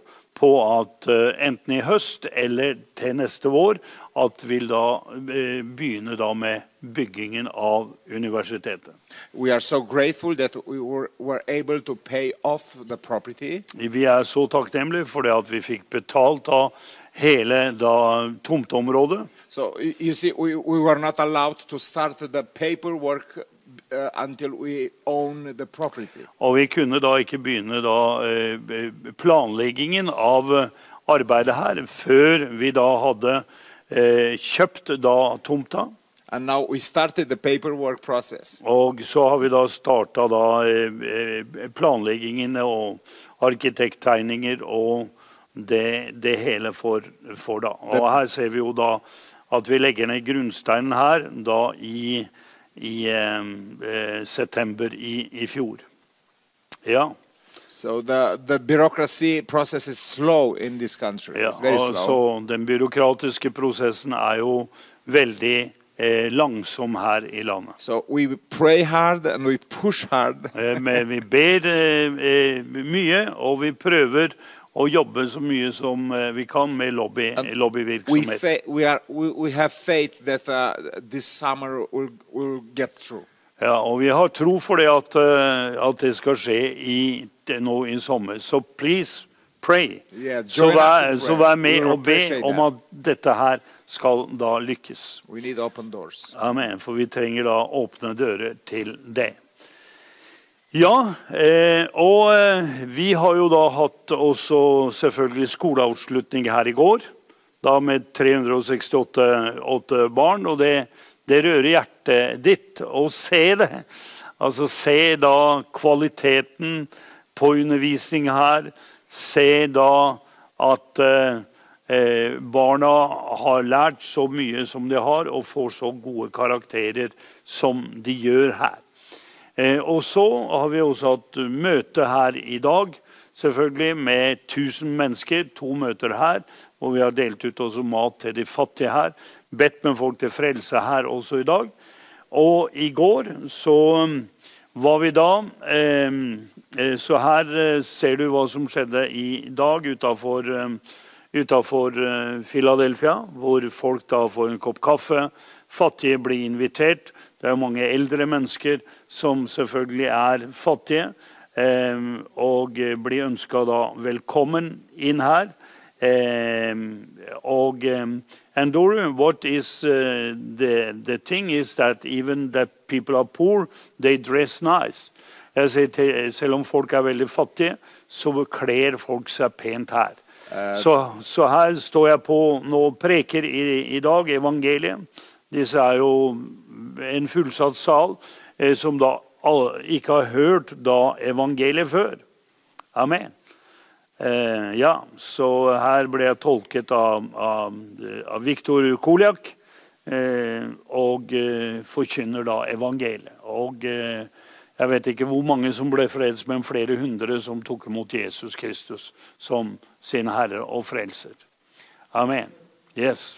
Speaker 1: på at uh, enten i høst eller til neste vår, at vi da uh, begynner da med byggingen av universitetet.
Speaker 2: We are so grateful that we were, were able to pay off the property.
Speaker 1: Vi er så takknemlige for det at vi fikk betalt av hele da tomteområdet.
Speaker 2: So you see, we, we were not allowed to start the paperwork uh, until we own the property.
Speaker 1: Og vi kunne da ikke begynne da eh, planleggingen av arbeidet her, før vi da hadde eh, kjøpt da tomta.
Speaker 2: And now we started the paperwork process.
Speaker 1: Og så har vi da startet da eh, planleggingen og arkitekttegninger og det, det hele for, for da. Og her ser vi jo da at vi legger ned grunnsteinen her da i, i eh, september i, i fjor. Ja.
Speaker 2: So the, the bureaucracy process is slow in this country.
Speaker 1: Ja,
Speaker 2: It's very slow.
Speaker 1: så den byråkratiske prosessen er jo veldig eh, langsom her i landet.
Speaker 2: So we pray hard and we push hard.
Speaker 1: eh, men vi ber eh, eh, mye, og vi prøver å jobbe så mye som eh, vi kan med lobby,
Speaker 2: We,
Speaker 1: lobbyvirksomhet.
Speaker 2: fa we, are, we, we have faith that uh, this summer will, will get through.
Speaker 1: Ja, og vi har tro for det at, eh, at det skal skje i, det, nå i sommer. Så please pray.
Speaker 2: Yeah,
Speaker 1: Så
Speaker 2: join us
Speaker 1: vær,
Speaker 2: in
Speaker 1: så
Speaker 2: prayer.
Speaker 1: vær
Speaker 2: We
Speaker 1: med
Speaker 2: will
Speaker 1: og be
Speaker 2: appreciate
Speaker 1: om
Speaker 2: that.
Speaker 1: at dette her skal da lykkes.
Speaker 2: We need open doors.
Speaker 1: Amen, for vi trenger da åpne dører til det. Ja, eh, og eh, vi har jo da hatt også selvfølgelig skoleavslutning her i går, da med tre hundre sekstiåtte åtte barn, og det, det rører hjertet ditt å se det. Altså se da kvaliteten på undervisning her, se da at eh, barna har lært så mye som de har, og får så gode karakterer som de gjør her. Eh, og så har vi også hatt møte her i dag, selvfølgelig med tusen mennesker, to møter her, og vi har delt ut også mat til de fattige her, bedt med folk til frelse her også i dag. Og i går så var vi da, eh, så her eh, ser du hva som skjedde i dag utenfor, eh, utenfor eh, Philadelphia, hvor folk da får en kopp kaffe, fattige blir invitert. Det er mange eldre mennesker som selvfølgelig er fattige, eh, og blir ønsket da velkommen inn her. Eh, og, um, and Doru, what is uh, the, the thing is that even that people are poor, they dress nice. Jeg sier til, selv om folk er veldig fattige, så kler folk seg pent her. Uh, så, så her står jeg på nå og preker i, i dag, evangeliet. Disse er jo en fullsatt sal eh, som da alle, ikke har hørt da evangeliet før. Amen. Eh, ja, så her ble jeg tolket av, av, av Viktor Koliak eh, og eh, forkynner da evangeliet. Og eh, jeg vet ikke hvor mange som ble frelst, men flere hundre som tok imot Jesus Kristus som sin Herre og frelser. Amen. Yes.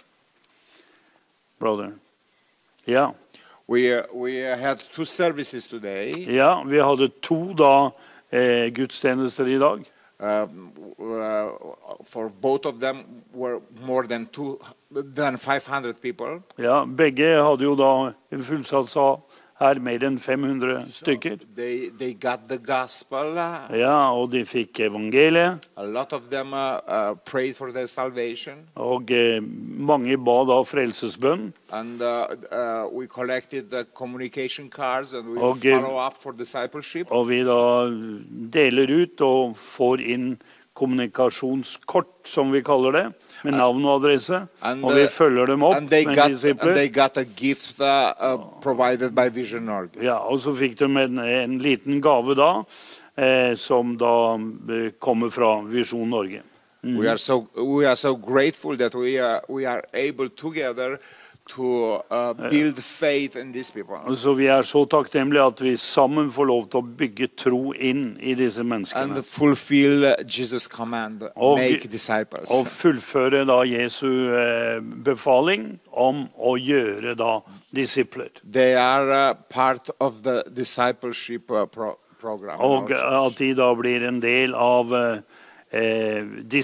Speaker 1: Brother. Ja.
Speaker 2: We, uh, we had two services today.
Speaker 1: Ja, vi hadde to da eh, gudstjenester i dag.
Speaker 2: Um, uh, for both of them were more than two than five hundred people.
Speaker 1: Ja, begge hadde jo da en fullsatt sal her, mer enn fem hundre stykker.
Speaker 2: So they, they got the gospel. Uh,
Speaker 1: ja, og de fikk evangeliet.
Speaker 2: A lot of them uh, uh, prayed for their salvation.
Speaker 1: Og eh, mange ba da frelsesbønn.
Speaker 2: And uh, uh, we collected the communication cards and we
Speaker 1: og,
Speaker 2: follow up for discipleship.
Speaker 1: Og vi da deler ut og får inn kommunikasjonskort, som vi kaller det, med navn og adresse,
Speaker 2: and,
Speaker 1: og vi følger dem opp
Speaker 2: and they
Speaker 1: med
Speaker 2: got,
Speaker 1: disipler.
Speaker 2: and they got a gift uh, uh, provided by Vision Norge.
Speaker 1: Ja, og så fikk de en, en liten gave da, eh, som da eh, kommer fra Vision Norge. Mm.
Speaker 2: We are so we are so grateful that we are we are able together to uh, build faith in these people.
Speaker 1: Så vi er så takknemlige at vi sammen får lov til å bygge tro inn i disse menneskene.
Speaker 2: And fulfill Jesus' command,
Speaker 1: og,
Speaker 2: make disciples.
Speaker 1: Og fullføre da Jesu eh, befaling om å gjøre da disipler.
Speaker 2: They are uh, part of the discipleship uh, pro program.
Speaker 1: Og at de da blir en del av eh,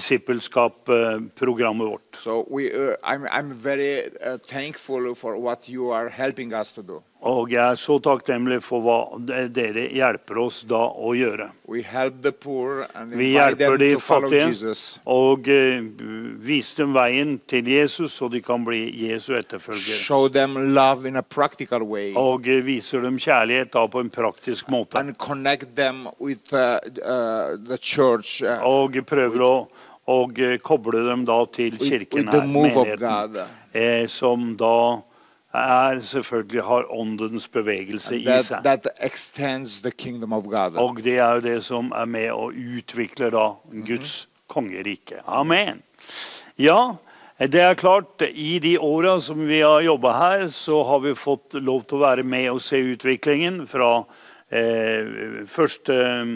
Speaker 1: disippelskap-programmet vårt.
Speaker 2: So we, uh, I'm, I'm very uh, thankful for what you are helping us to do.
Speaker 1: Og jeg er så takknemlig for hva dere hjelper oss da å gjøre.
Speaker 2: We help the poor and
Speaker 1: Vi
Speaker 2: invite
Speaker 1: hjelper
Speaker 2: them
Speaker 1: de
Speaker 2: to follow
Speaker 1: fattige
Speaker 2: Jesus.
Speaker 1: og uh, viser dem veien til Jesus, så de kan bli Jesu etterfølgere.
Speaker 2: Show them love in a practical way.
Speaker 1: Og uh, viser dem kjærlighet da på en praktisk måte.
Speaker 2: And connect them with uh, uh, the church. Uh,
Speaker 1: og prøver å og, uh, koble dem da til kirken
Speaker 2: with the
Speaker 1: her,
Speaker 2: move of
Speaker 1: menigheten,
Speaker 2: God.
Speaker 1: eh, som da er selvfølgelig har åndens bevegelse i
Speaker 2: That,
Speaker 1: seg.
Speaker 2: that extends the kingdom of God.
Speaker 1: Og det er jo det som er med å utvikle da Guds kongerike. Amen. Ja, det er klart, i de åra som vi har jobba her, så har vi fått lov til å være med og se utviklingen fra eh, første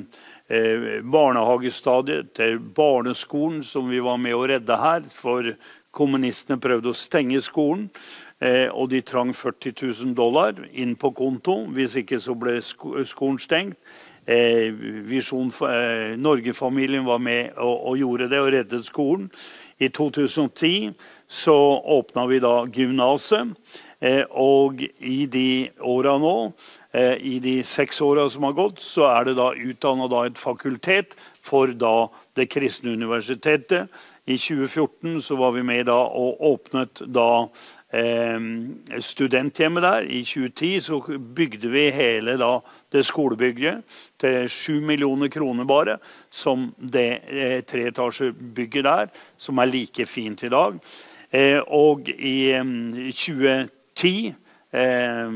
Speaker 1: eh, barnehagestadiet til barneskolen som vi var med å redde her, for kommunistene prøvde å stenge skolen. Eh, og de trang førti tusen dollar inn på konto, hvis ikke så ble sko skolen stengt. Eh, Visjon eh, Norge-familien var med og, og gjorde det og reddet skolen. I to tusen og ti så åpna vi da gymnaset, eh, og i de åra nå, eh, i de seks åra som har gått, så er det da utdannet da et fakultet for da det kristne universitetet. I tjue fjorten så var vi med da og åpnet da studenthjemmet der. I tjue ti så bygde vi hele da det skolebygget til sju millioner kroner bare, som det eh, treetasjebygget der, som er like fint i dag. Eh, og i eh, tjue ti eh,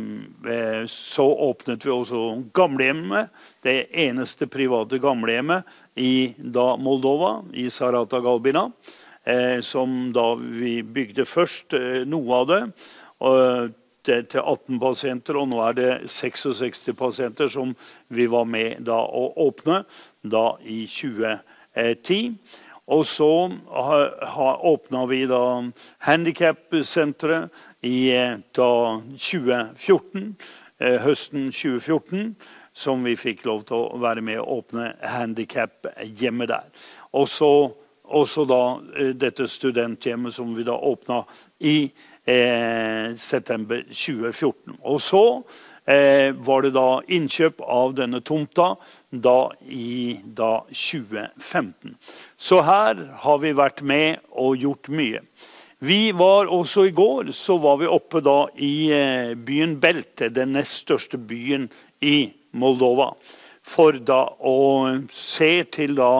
Speaker 1: så åpnet vi også gamlehjemmet, det eneste private gamlehjemmet i da Moldova, i Sarata Galbina. Eh, som da vi bygde først eh, noe av det, og det, til atten pasienter, og nå er det sekstiseks pasienter som vi var med da å åpne da i tjue ti. Og så ha, ha, åpna vi da handicap-senteret i da tjue fjorten, eh, høsten tjue fjorten, som vi fikk lov til å være med å åpne handicap-hjemmet der. Og så også da eh, dette studenthjemmet som vi da åpna i eh, september tjue fjorten. Og så eh, var det da innkjøp av denne tomta da i da tjue femten. Så her har vi vært med og gjort mye. Vi var også i går, så var vi oppe da i eh, byen Belte, den nest største byen i Moldova, for da å se til da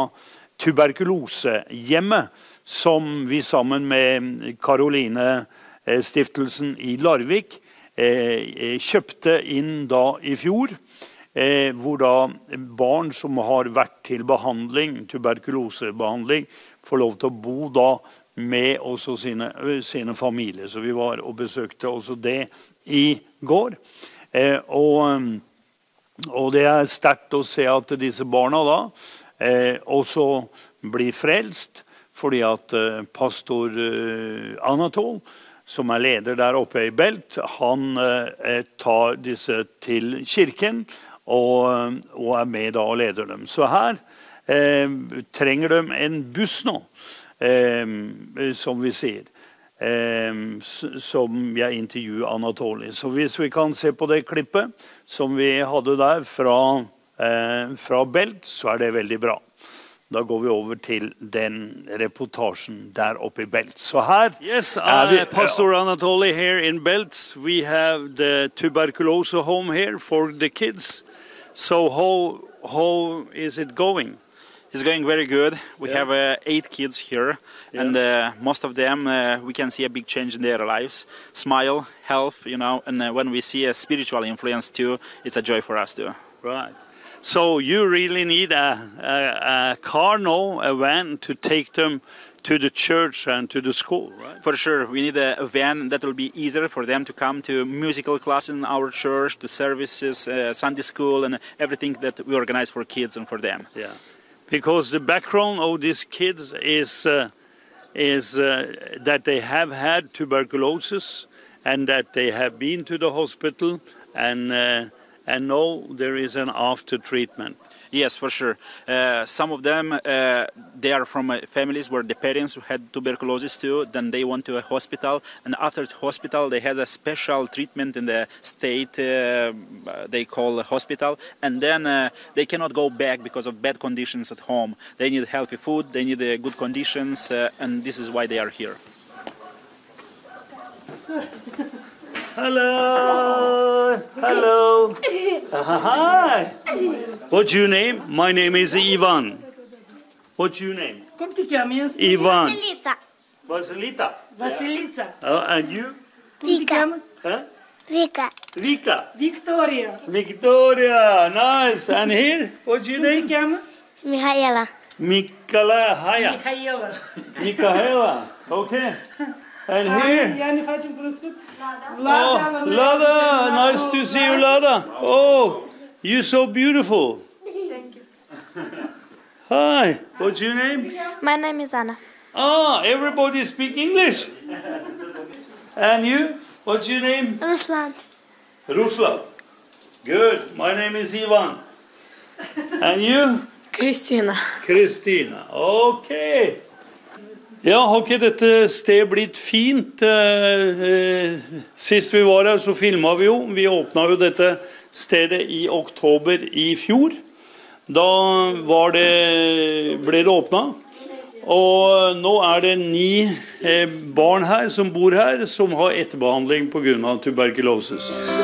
Speaker 1: tuberkulosehjemmet, som vi sammen med Karoline-stiftelsen i Larvik eh, kjøpte inn da i fjor, eh, hvor da barn som har vært til behandling, tuberkulosebehandling, får lov til å bo da med også sine, sine familier. Så vi var og besøkte også det i går. Eh, og, og det er sterkt å se at disse barna da Eh, også blir frelst, fordi at eh, pastor eh, Anatol, som er leder der oppe i Belt, han eh, tar disse til kirken og, og er med da og leder dem. Så her eh, trenger de en buss nå, eh, som vi sier, eh, som jeg intervjuer Anatoli. Så hvis vi kan se på det klippet som vi hadde der fra Eh, fra Belt, så er det veldig bra. Da går vi over til den reportasjen der oppe i Belt. Så her
Speaker 12: yes,
Speaker 1: er vi,
Speaker 12: uh, Pastor Anatoly here in Belt. We have the tuberculosis home here for the kids. So how how is it going?
Speaker 13: It's going very good. We
Speaker 12: yeah.
Speaker 13: have uh, eight kids here, yeah. and uh, most of them uh, we can see a big change in their lives. Smile, health, you know, and uh, when we see a spiritual influence too, it's a joy for us too.
Speaker 12: Right. So you really need a, a, a car now, a van, to take them to the church and to the school, right?
Speaker 13: For sure. We need a, a van that will be easier for them to come to musical class in our church, to services, uh, Sunday school, and everything that we organize for kids and for them.
Speaker 12: Yeah. Because the background of these kids is, uh, is uh, that they have had tuberculosis and that they have been to the hospital and uh, and now there is an after treatment.
Speaker 13: Yes, for sure. Uh, some of them, uh, they are from uh, families where the parents had tuberculosis too. Then they went to a hospital, and after the hospital, they had a special treatment in the state uh, they call a hospital, and then uh, they cannot go back because of bad conditions at home. They need healthy food, they need uh, good conditions, uh, and this is why they are here.
Speaker 1: Hello. Hello. Uh, hi. What's your name? My name is Ivan. What's your name?
Speaker 14: Como te chamas?
Speaker 1: Ivan.
Speaker 14: Vasilita.
Speaker 1: Vasilita.
Speaker 14: Vasilita.
Speaker 1: Uh, and you?
Speaker 14: Vika.
Speaker 1: Huh?
Speaker 14: Vika.
Speaker 1: Vika.
Speaker 14: Victoria.
Speaker 1: Victoria. Nice. And here? What's your name?
Speaker 14: Mihaela.
Speaker 1: Mikala Haya.
Speaker 14: Mihaela.
Speaker 1: Mikaela. Okay. And here?
Speaker 14: Yani facem cunoscut?
Speaker 1: Oh, Lada, nice to see you, Lada. Oh, you're so beautiful.
Speaker 15: Thank you.
Speaker 1: Hi, what's your name?
Speaker 15: My name is Anna.
Speaker 1: Ah, everybody speak English. And you? What's your name?
Speaker 15: Ruslan.
Speaker 1: Ruslan. Good. My name is Ivan. And you?
Speaker 15: Kristina.
Speaker 1: Kristina. Okay. Ja, har ikke dette stedet blitt fint? Sist vi var her så filmet vi jo. Vi åpnet jo dette stedet i oktober i fjor. Da var det, ble det åpnet. Og nå er det ni barn her som bor her, som har etterbehandling på grunn av tuberkulosis.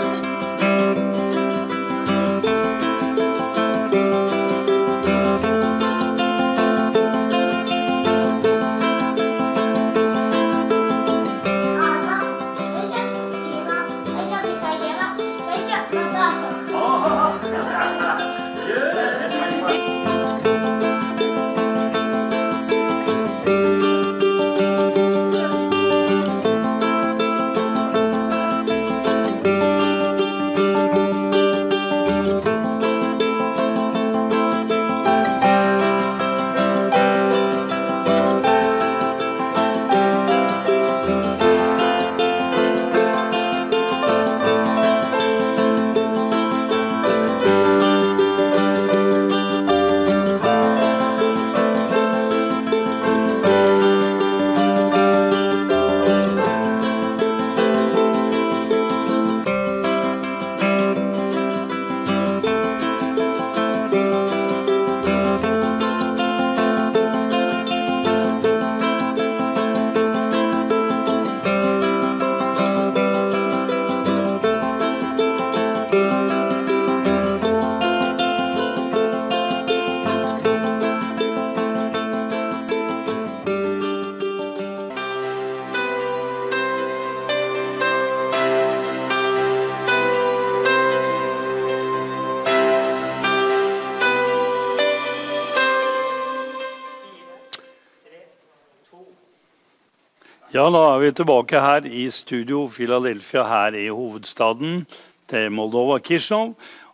Speaker 1: Ja, da er vi tilbake her i studio Philadelphia her i hovedstaden til Moldova, Kishinev.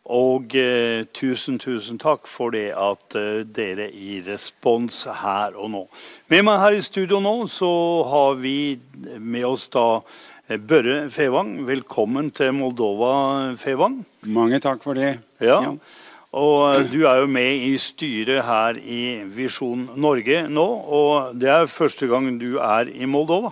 Speaker 1: Og eh, tusen, tusen takk for det at eh, dere i respons her og nå. Med meg her i studio nå så har vi med oss da eh, Børre Fevang. Velkommen til Moldova, Fevang.
Speaker 16: Mange takk for det.
Speaker 1: Ja. Ja. Og du er jo med i styret her i Visjon Norge nå, og det er første gang du er i Moldova.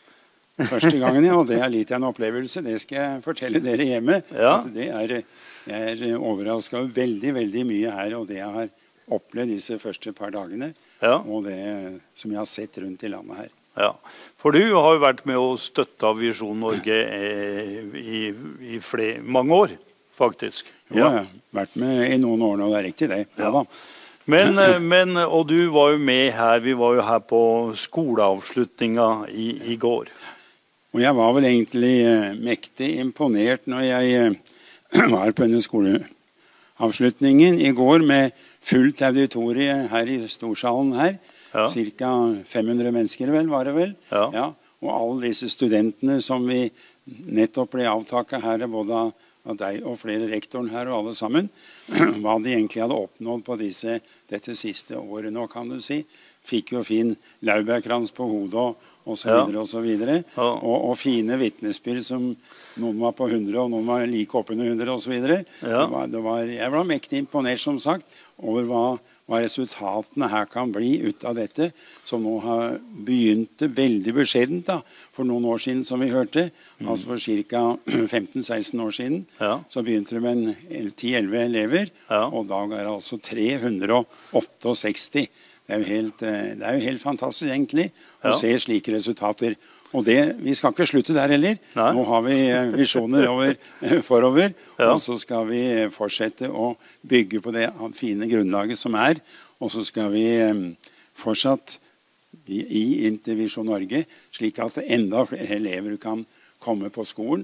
Speaker 16: Første gangen, ja, og det er litt av en opplevelse. Det skal jeg fortelle dere hjemme.
Speaker 1: Ja.
Speaker 16: At det er, jeg er overrasket veldig, veldig mye her, og det jeg har opplevd disse første par dagene,
Speaker 1: ja.
Speaker 16: Og det som jeg har sett rundt i landet her.
Speaker 1: Ja, for du har jo vært med å støtte Visjon Norge eh, i, i flere, mange år. Faktisk.
Speaker 16: Jo, jeg har vært med i noen år nå, det er riktig det. Ja, da.
Speaker 1: Men, men, og du var jo med her, vi var jo her på skoleavslutningen i, i går.
Speaker 16: Og jeg var vel egentlig eh, mektig imponert når jeg eh, var på denne skoleavslutningen i går med fullt auditorie her i storsalen her. Ja. Cirka fem hundre mennesker vel, var det vel.
Speaker 1: Ja.
Speaker 16: Ja. Og alle disse studentene som vi nettopp ble avtaket her, både av av deg og flere rektoren her og alle sammen, hva de egentlig hadde oppnådd på disse, dette siste året nå, kan du si, fikk jo fin laurbærkrans på hodet og, og så videre
Speaker 1: Ja.
Speaker 16: og så videre.
Speaker 1: Ja.
Speaker 16: Og, og fine vitnesbyrd som noen var på hundre og noen var like oppunder hundre og så videre.
Speaker 1: Ja.
Speaker 16: Det var, det var, jeg var mektig imponert som sagt over hva, hva resultatene her kan bli ut av dette, som nå har begynt veldig beskjedent da, for noen år siden som vi hørte,
Speaker 1: Mm.
Speaker 16: altså for cirka femten seksten år siden,
Speaker 1: Ja.
Speaker 16: så begynte det med en ti elleve elever, og da er det altså tre hundre og sekstisåtte. Det er jo helt, eh, det er jo helt fantastisk egentlig å
Speaker 1: Ja.
Speaker 16: se slike resultater. Og det, vi skal ikke slutte der heller. Nå har vi eh, visjoner over, eh, forover,
Speaker 1: Ja.
Speaker 16: og så skal vi eh, fortsette å bygge på det fine grunnlaget som er, og så skal vi eh, fortsatt i, i Intervisjon Norge, slik at enda flere elever kan komme på skolen.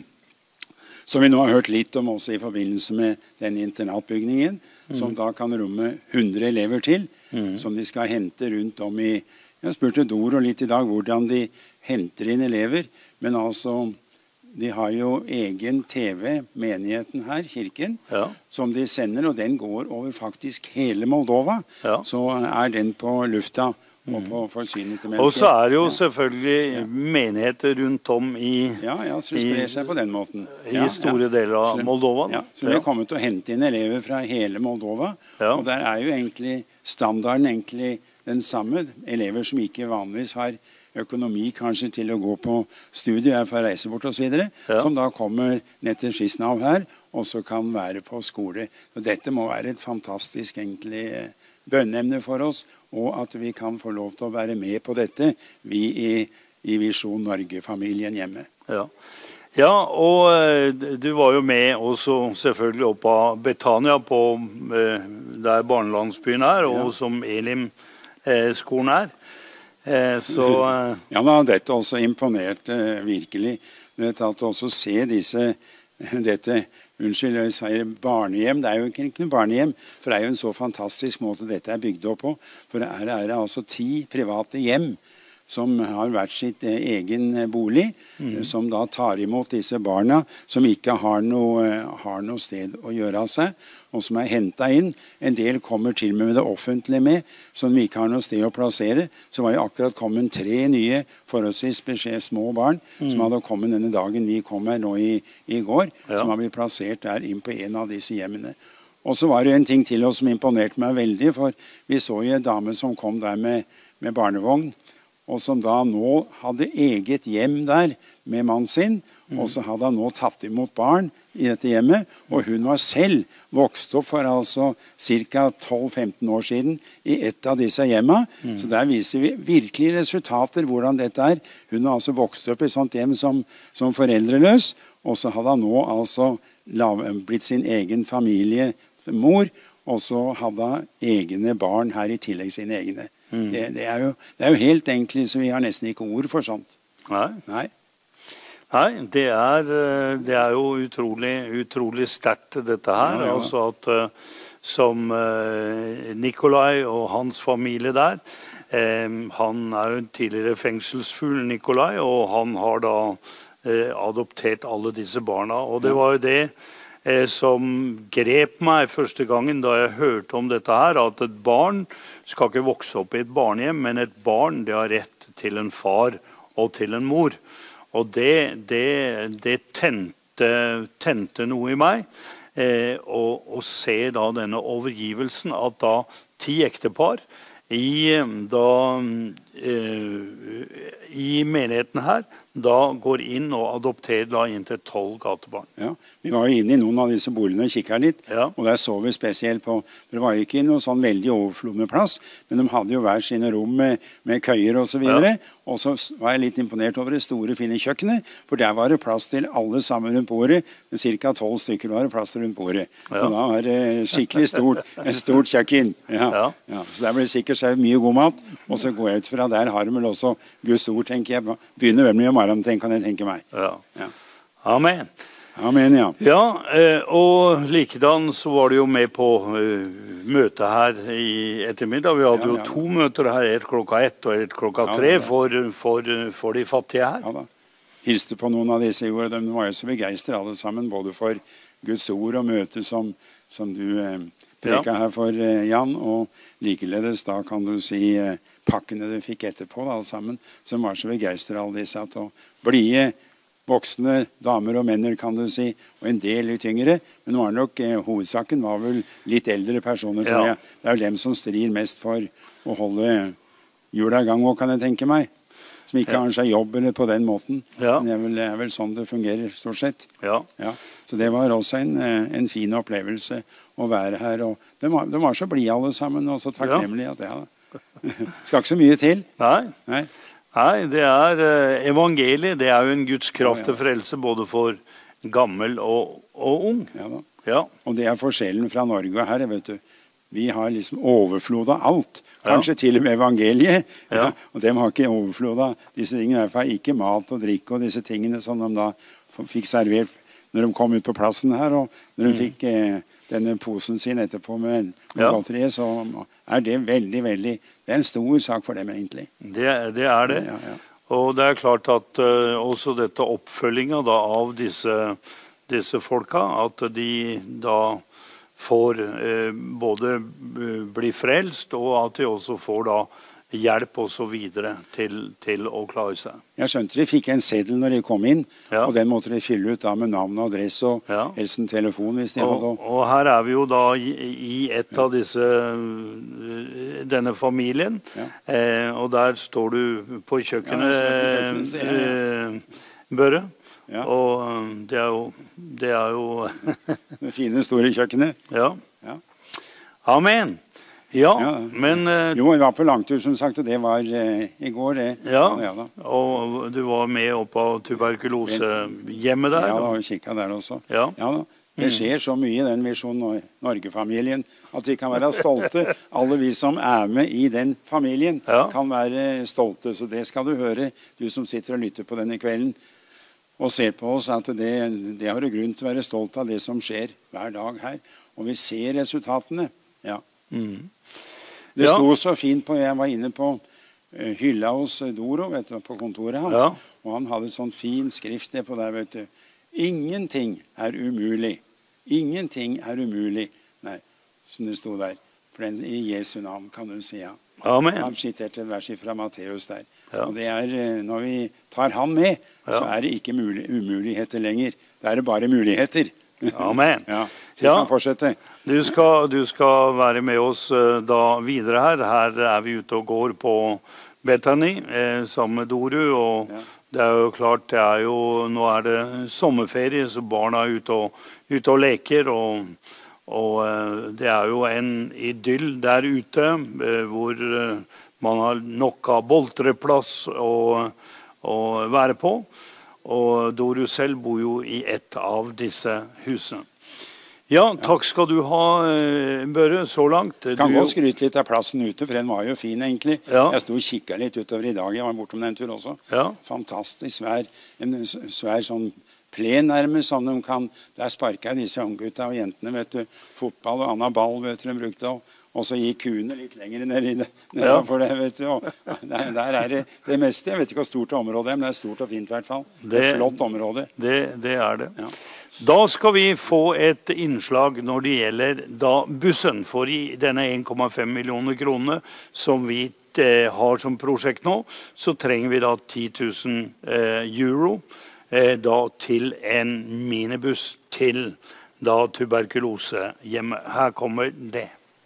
Speaker 16: Som vi nå har hørt litt om også i forbindelse med den internatbygningen,
Speaker 1: Mm.
Speaker 16: som da kan romme hundre elever til,
Speaker 1: Mm.
Speaker 16: som de skal hente rundt om i. Jeg spurte Doro litt i dag hvordan de henter inn elever, men altså, de har jo egen T V, menigheten her, kirken,
Speaker 1: Ja.
Speaker 16: som de sender, og den går over faktisk hele Moldova. Så er den på lufta og på forsyning til mennesker.
Speaker 1: Og så er det jo selvfølgelig menigheter rundt om i,
Speaker 16: Ja, ja, så det sprer seg på den måten.
Speaker 1: i
Speaker 16: Ja,
Speaker 1: store
Speaker 16: ja.
Speaker 1: deler av
Speaker 16: Så-
Speaker 1: Moldova.
Speaker 16: Ja, så vi har kommet til å hente inn elever fra hele Moldova, og der er jo egentlig standarden egentlig den samme. Elever som ikke vanligvis har økonomi kanskje til å gå på studie, er for å reise bort og så videre,
Speaker 1: Ja.
Speaker 16: som da kommer ned til Skisnav her, og så kan være på skole. Så dette må være et fantastisk egentlig eh, bønneemne for oss, og at vi kan få lov til å være med på dette, vi i, i Visjon Norge-familien hjemme.
Speaker 1: Ja. Ja, og eh, du var jo med også selvfølgelig opp av Betania på eh, der barnelandsbyen er, og som Elim-skolen er. Eh, så eh,
Speaker 16: Ja, da, dette også imponert eh, virkelig. Du vet at også se disse, dette, unnskyld, jeg sier barnehjem, det er jo ikke ikke noe barnehjem, for det er jo en så fantastisk måte dette er bygd opp på. For det er, er det altså ti private hjem som har vært sitt eh, egen eh, bolig,
Speaker 1: Mm.
Speaker 16: eh, som da tar imot disse barna som ikke har noe, eh, har noe sted å gjøre av seg, og som er hentet inn. En del kommer til med det offentlige med, som ikke har noe sted å plassere. Så var jo akkurat kommet tre nye, forholdsvis beskjed små barn,
Speaker 1: Mm.
Speaker 16: som hadde kommet denne dagen vi kom her nå i, i går,
Speaker 1: Ja.
Speaker 16: som har blitt plassert der inn på en av disse hjemmene. Og så var det en ting til oss som imponerte meg veldig, for vi så jo en dame som kom der med, med barnevogn, og som da nå hadde eget hjem der med mannen sin, og så hadde han nå tatt imot barn i dette hjemmet, og hun var selv vokst opp for altså ca. tolv femten år siden i et av disse hjemmene.
Speaker 1: Mm.
Speaker 16: Så der viser vi virkelig resultater hvordan dette er. Hun har altså vokst opp i et sånt hjem som, som foreldreløs, og så hadde han nå altså lav, blitt sin egen familiemor, og så hadde han egne barn her i tillegg sine egne.
Speaker 1: Mm.
Speaker 16: Det, det, er jo, det er jo helt enkelt, så vi har nesten ikke ord for sånt.
Speaker 1: Nei.
Speaker 16: Nei.
Speaker 1: Nei, det er, eh, det er jo utrolig, utrolig sterkt dette her.
Speaker 16: Ja, ja.
Speaker 1: Altså at eh, som eh, Nikolai og hans familie der, eh, han er jo en tidligere fengselsfugl, Nikolai, og han har da eh, adoptert alle disse barna. Og det var jo det eh, som grep meg første gangen da jeg hørte om dette her, at et barn skal ikke vokse opp i et barnehjem, men et barn det har rett til en far og til en mor. Og det, det, det tente, tente noe i meg, eh, og, og se da denne overgivelsen at da ti ektepar i, da, eh, i menigheten her, da går inn og adopterer da inntil tolv gatebarn.
Speaker 16: Ja, vi var jo inne i noen av disse boligene og kikket litt, og der så vi spesielt på, for det var jo ikke noe sånn veldig overflod med plass, men de hadde jo hver sine rom med, med køyer og så videre,
Speaker 1: Ja.
Speaker 16: og så var jeg litt imponert over det store, fine kjøkkenet, for der var det plass til alle sammen rundt bordet, cirka tolv stykker var det plass til rundt bordet,
Speaker 1: Ja.
Speaker 16: og da var det skikkelig stort, et stort kjøkken. Ja. Ja. Så der ble det sikkert så mye god mat, og så går jeg ut fra der har de vel også Guds ord, tenker jeg, begynner vel med om tenker kan jeg tenke meg.
Speaker 1: Ja.
Speaker 16: Ja.
Speaker 1: Amen.
Speaker 16: Amen, ja.
Speaker 1: Ja, eh, og likedan så var det jo med på eh, møte her i ettermiddag. Vi hadde
Speaker 16: Ja, ja,
Speaker 1: jo
Speaker 16: ja.
Speaker 1: to møter her, et klokka ett og et klokka
Speaker 16: Ja,
Speaker 1: tre
Speaker 16: ja, ja.
Speaker 1: for, for, for de fattige her.
Speaker 16: Ja da. Hilste på noen av disse, jo, de var jo så begeistret alle sammen, både for Guds ord og møte som, som du eh, preka her for eh, Jan, og likeledes da kan du si eh, pakkene du fikk etterpå, da, alle sammen, som var så begeistret alle disse, at å blie voksne damer og menner, kan du si, og en del litt yngre, men var nok, eh, hovedsaken var vel litt eldre personer, tror
Speaker 1: Ja.
Speaker 16: jeg. Det er jo dem som strir mest for å holde jula i gang, og kan jeg tenke meg, som ikke
Speaker 1: Ja.
Speaker 16: har seg jobb eller på den måten.
Speaker 1: Ja.
Speaker 16: Men det er vel, det er vel sånn det fungerer, stort sett.
Speaker 1: Ja.
Speaker 16: Ja. Så det var også en, eh, en fin opplevelse å være her, og de var, de var så blide alle sammen, og så takknemlige at det ja. Skal ikke så mye til.
Speaker 1: Nei.
Speaker 16: Nei.
Speaker 1: Nei, det er eh, evangeliet, det er jo en Guds kraft til frelse, både for gammel og, og ung.
Speaker 16: Ja da.
Speaker 1: Ja.
Speaker 16: Og det er forskjellen fra Norge og her, vet du. Vi har liksom overflod av alt. Kanskje
Speaker 1: Ja.
Speaker 16: til og med evangeliet.
Speaker 1: Ja.
Speaker 16: Ja. Og dem har ikke overflod av disse tingene. I hvert fall ikke mat og drikke og disse tingene som de da f- fikk servert når de kom ut på plassen her. Og når de
Speaker 1: Mm.
Speaker 16: fikk eh, denne posen sin etterpå med, med
Speaker 1: Ja.
Speaker 16: godteriet, så er det veldig, veldig Det er en stor sak for dem, egentlig.
Speaker 1: Det, det er det.
Speaker 16: Ja, ja.
Speaker 1: Og det er klart at eh, også dette oppfølginga da, av disse, disse folka, at de da får eh, både eh, bli frelst, og at de også får da hjelp og så videre til, til å klare seg.
Speaker 16: Jeg skjønte de fikk en seddel når de kom inn,
Speaker 1: Ja.
Speaker 16: og den måtte de fylle ut da med navn og adresse og helst en telefon hvis de hadde.
Speaker 1: Og, og her er vi jo da i, i et av disse eh, denne familien, eh, og der står du på kjøkkenet,
Speaker 16: Ja, jeg står på kjøkkenet, ser jeg,
Speaker 1: eh, Børre.
Speaker 16: Ja.
Speaker 1: Og eh, det er jo det er jo
Speaker 16: Det fine, store kjøkkenet.
Speaker 1: Ja.
Speaker 16: Ja.
Speaker 1: Amen. Ja, men eh,
Speaker 16: Jo, jeg var på langtur, som sagt, og det var eh, i går, det.
Speaker 1: ja,
Speaker 16: ja da.
Speaker 1: og du var med opp av tuberkulosehjemmet der.
Speaker 16: Ja,
Speaker 1: da.
Speaker 16: da, og kikket der også.
Speaker 1: Ja.
Speaker 16: Ja da. Det
Speaker 1: Mm.
Speaker 16: skjer så mye i den Visjon Nor- Norge-familien at vi kan være stolte. Alle vi som er med i den familien kan være stolte. Så det skal du høre, du som sitter og lytter på denne kvelden og ser på oss, at det, det har du grunn til å være stolt av det som skjer hver dag her. Og vi ser resultatene. Ja.
Speaker 1: Mm.
Speaker 16: Det
Speaker 1: Ja.
Speaker 16: sto så fint på, jeg var inne på eh, hylla hos Doro, vet du, på kontoret hans,
Speaker 1: Ja.
Speaker 16: og han hadde sånn fin skrift der på der, vet du. Ingenting er umulig. Ingenting er umulig. Nei, som det sto der. For den, i Jesu navn, kan du si, ja.
Speaker 1: Amen.
Speaker 16: Han siterte et vers fra Matteus der.
Speaker 1: Ja.
Speaker 16: Og det er, eh, når vi tar han med, så
Speaker 1: Ja.
Speaker 16: er det ikke mulig, umuligheter lenger. Det er bare muligheter.
Speaker 1: Amen.
Speaker 16: Ja, så vi
Speaker 1: Ja.
Speaker 16: kan fortsette.
Speaker 1: Du skal, du skal være med oss eh, da videre her. Her er vi ute og går på Bethany eh, sammen med Doru. Og det er jo klart, det er jo, nå er det sommerferie, så barna er ute og, ute og leker. Og, og eh, det er jo en idyll der ute eh, hvor eh, man har nok av boltreplass å, å være på. Og Doru selv bor jo i ett av disse husene. Ja, takk skal du ha, eh, Børre, så langt.
Speaker 16: Kan
Speaker 1: Du-
Speaker 16: godt skryte litt av plassen ute, for den var jo fin egentlig.
Speaker 1: Ja.
Speaker 16: Jeg sto og kikket litt utover i dag, jeg var bortom den tur også.
Speaker 1: Ja.
Speaker 16: Fantastisk svær, en s- svær sånn plen nærmest, som de kan, der sparket disse unggutta og jentene, vet du, fotball og annen ball, vet du, de brukte, og, og så gikk kuene litt lenger ned i det,
Speaker 1: Ja.
Speaker 16: for det, vet du, og der, der er det det meste, jeg vet ikke hvor stort området er, men det er stort og fint i hvert fall. Det er et flott område.
Speaker 1: Det, det er det. Da skal vi få et innslag når det gjelder da bussen, for i denne en komma fem millioner kroner som vi eh, har som prosjekt nå, så trenger vi da ti tusen eh, euro eh, da til en minibuss til da tuberkulosehjemmet. Her kommer det.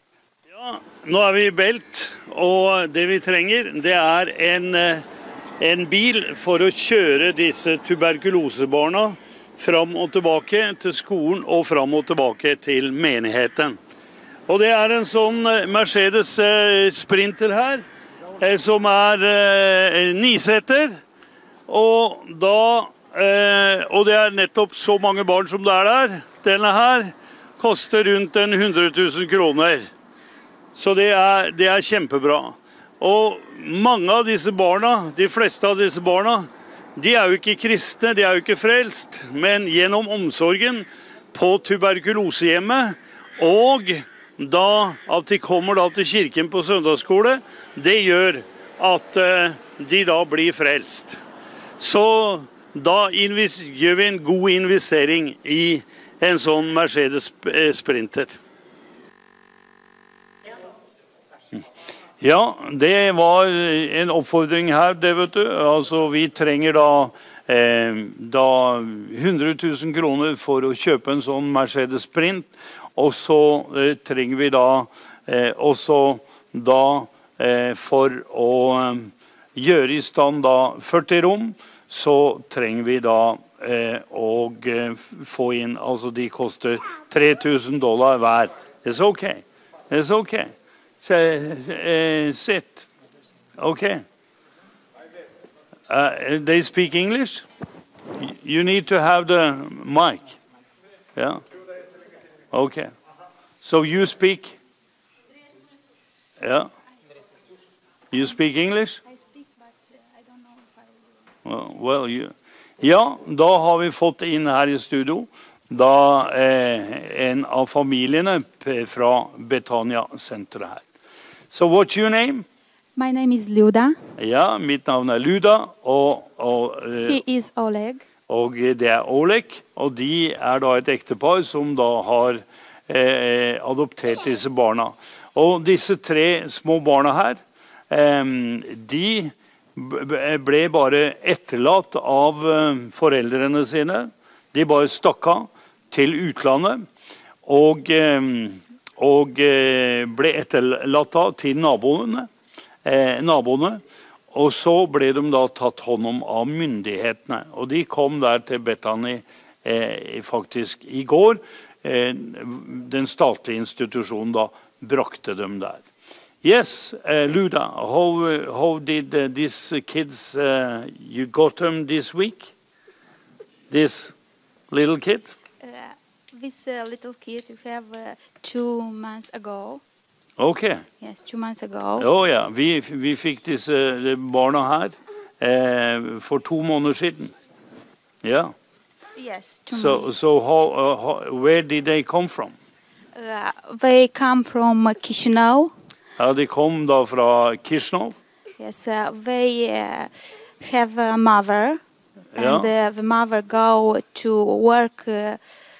Speaker 1: Ja, nå er vi i Belt, og det vi trenger, det er en, eh, en bil for å kjøre disse tuberkulosebarna fram og tilbake til skolen og fram og tilbake til menigheten. Og det er en sånn eh, Mercedes eh, Sprinter her, eh, som er eh, nisetter. Og da eh, og det er nettopp så mange barn som det er der. Denne her koster rundt en hundre tusen kroner. Så det er, det er kjempebra. Og mange av disse barna, de fleste av disse barna, de er jo ikke kristne, de er jo ikke frelst, men gjennom omsorgen på tuberkulosehjemmet, og da at de kommer da til kirken på søndagsskole, det gjør at eh, de da blir frelst. Så da invis- gjør vi en god investering i en sånn Mercedes Sprinter. Ja, det var en oppfordring her, det vet du. Altså, vi trenger da, eh, da hundre tusen kroner for å kjøpe en sånn Mercedes Sprint, og så eh, trenger vi da eh, også da eh, for å eh, gjøre i stand da førti rom, så trenger vi da eh, å eh, få inn, altså de koster tre tusen dollar hver. It's okay, it's okay. Uh, sit. Okay. Uh, they speak English? You need to have the mic. Yeah. Okay. So you speak? Yeah. You speak English?
Speaker 17: I speak, but I don't know if I will.
Speaker 1: Well, well you... Ja, da har vi fått inn her i studio da eh, en av familiene fra Betania-senteret her. So what's your name?
Speaker 17: My name is Luda.
Speaker 1: Ja, mitt navn er Luda, og, og, eh,
Speaker 17: He is Oleg.
Speaker 1: og det er Oleg, og de er da et ektepar som da har eh, adoptert disse barna. Og disse tre små barna her, eh, de ble bare etterlatt av eh, foreldrene sine. De bare stakk av til utlandet, og eh, og ble etterlatt til naboene, eh, naboene. Og så ble de da tatt hånd om av myndighetene. Og de kom der til Bethany eh, faktisk i går. Eh, den statlige institusjonen da brakte dem der. Yes, uh, Luda, how, how did uh, these kids, uh, you got them this week? This little kid?
Speaker 17: This uh, little kid we have uh, two months ago.
Speaker 1: Okay.
Speaker 17: Yes, two months ago.
Speaker 1: Oh, ja, vi, vi fikk disse barna her eh, for to måneder siden. Ja.
Speaker 17: Yes, two
Speaker 1: So,
Speaker 17: months.
Speaker 1: so how, uh, how, where did they come from?
Speaker 17: Uh, they come from uh, Chisinau.
Speaker 1: Ja, de kom da fra Kishnov.
Speaker 17: Yes, uh, they uh, have a mother,
Speaker 1: Ja.
Speaker 17: and uh, the mother go to work uh,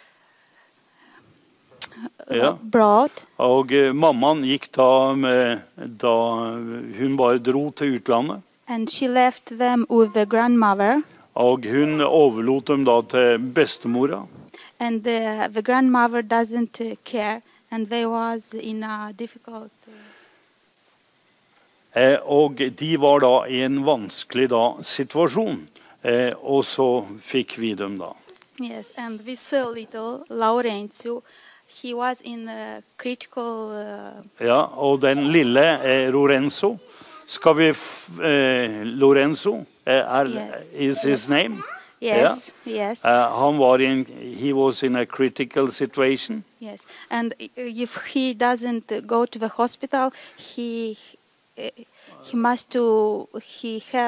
Speaker 1: Ja.
Speaker 17: abroad.
Speaker 1: Og eh, mammaen gikk da, med, da hun bare dro til utlandet.
Speaker 17: And she left them with the grandmother,
Speaker 1: Og hun overlot dem da til bestemora.
Speaker 17: and the, the grandmother doesn't uh, care, and they was in a difficult. Uh,
Speaker 1: Eh, og de var da i en vanskelig da situasjon. Eh, og så fikk vi dem da.
Speaker 17: yes, and this uh, little Laurenzo, he was in a critical. Uh,
Speaker 1: Ja, og den lille eh, Lorenzo, skal vi f eh, Lorenzo eh, er, is his name?
Speaker 17: Yes,
Speaker 1: Ja.
Speaker 17: yes.
Speaker 1: Eh, han var i en, he was in a critical situation.
Speaker 17: Yes, and i- if he doesn't uh, go to the hospital, he uh, he must to he ha.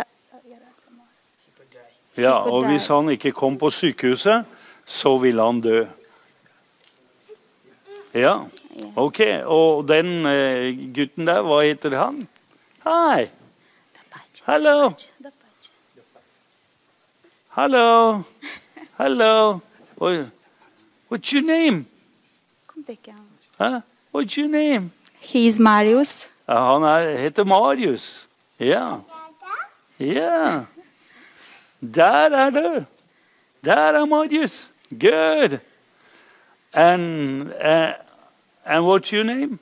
Speaker 1: Ja,
Speaker 17: could
Speaker 1: og
Speaker 17: die.
Speaker 1: hvis han ikke kom på sykehuset, så ville han dø. Ja, ok. Og den eh, gutten der, hva heter han? Hei. Hallo. Hallo. Hallo. What- What's your name? Huh? What's your name?
Speaker 17: He is Marius.
Speaker 1: Ja, han er, heter Marius. Ja. Ja. Der er du. Der er Marius. Good. And, uh, and what's your name?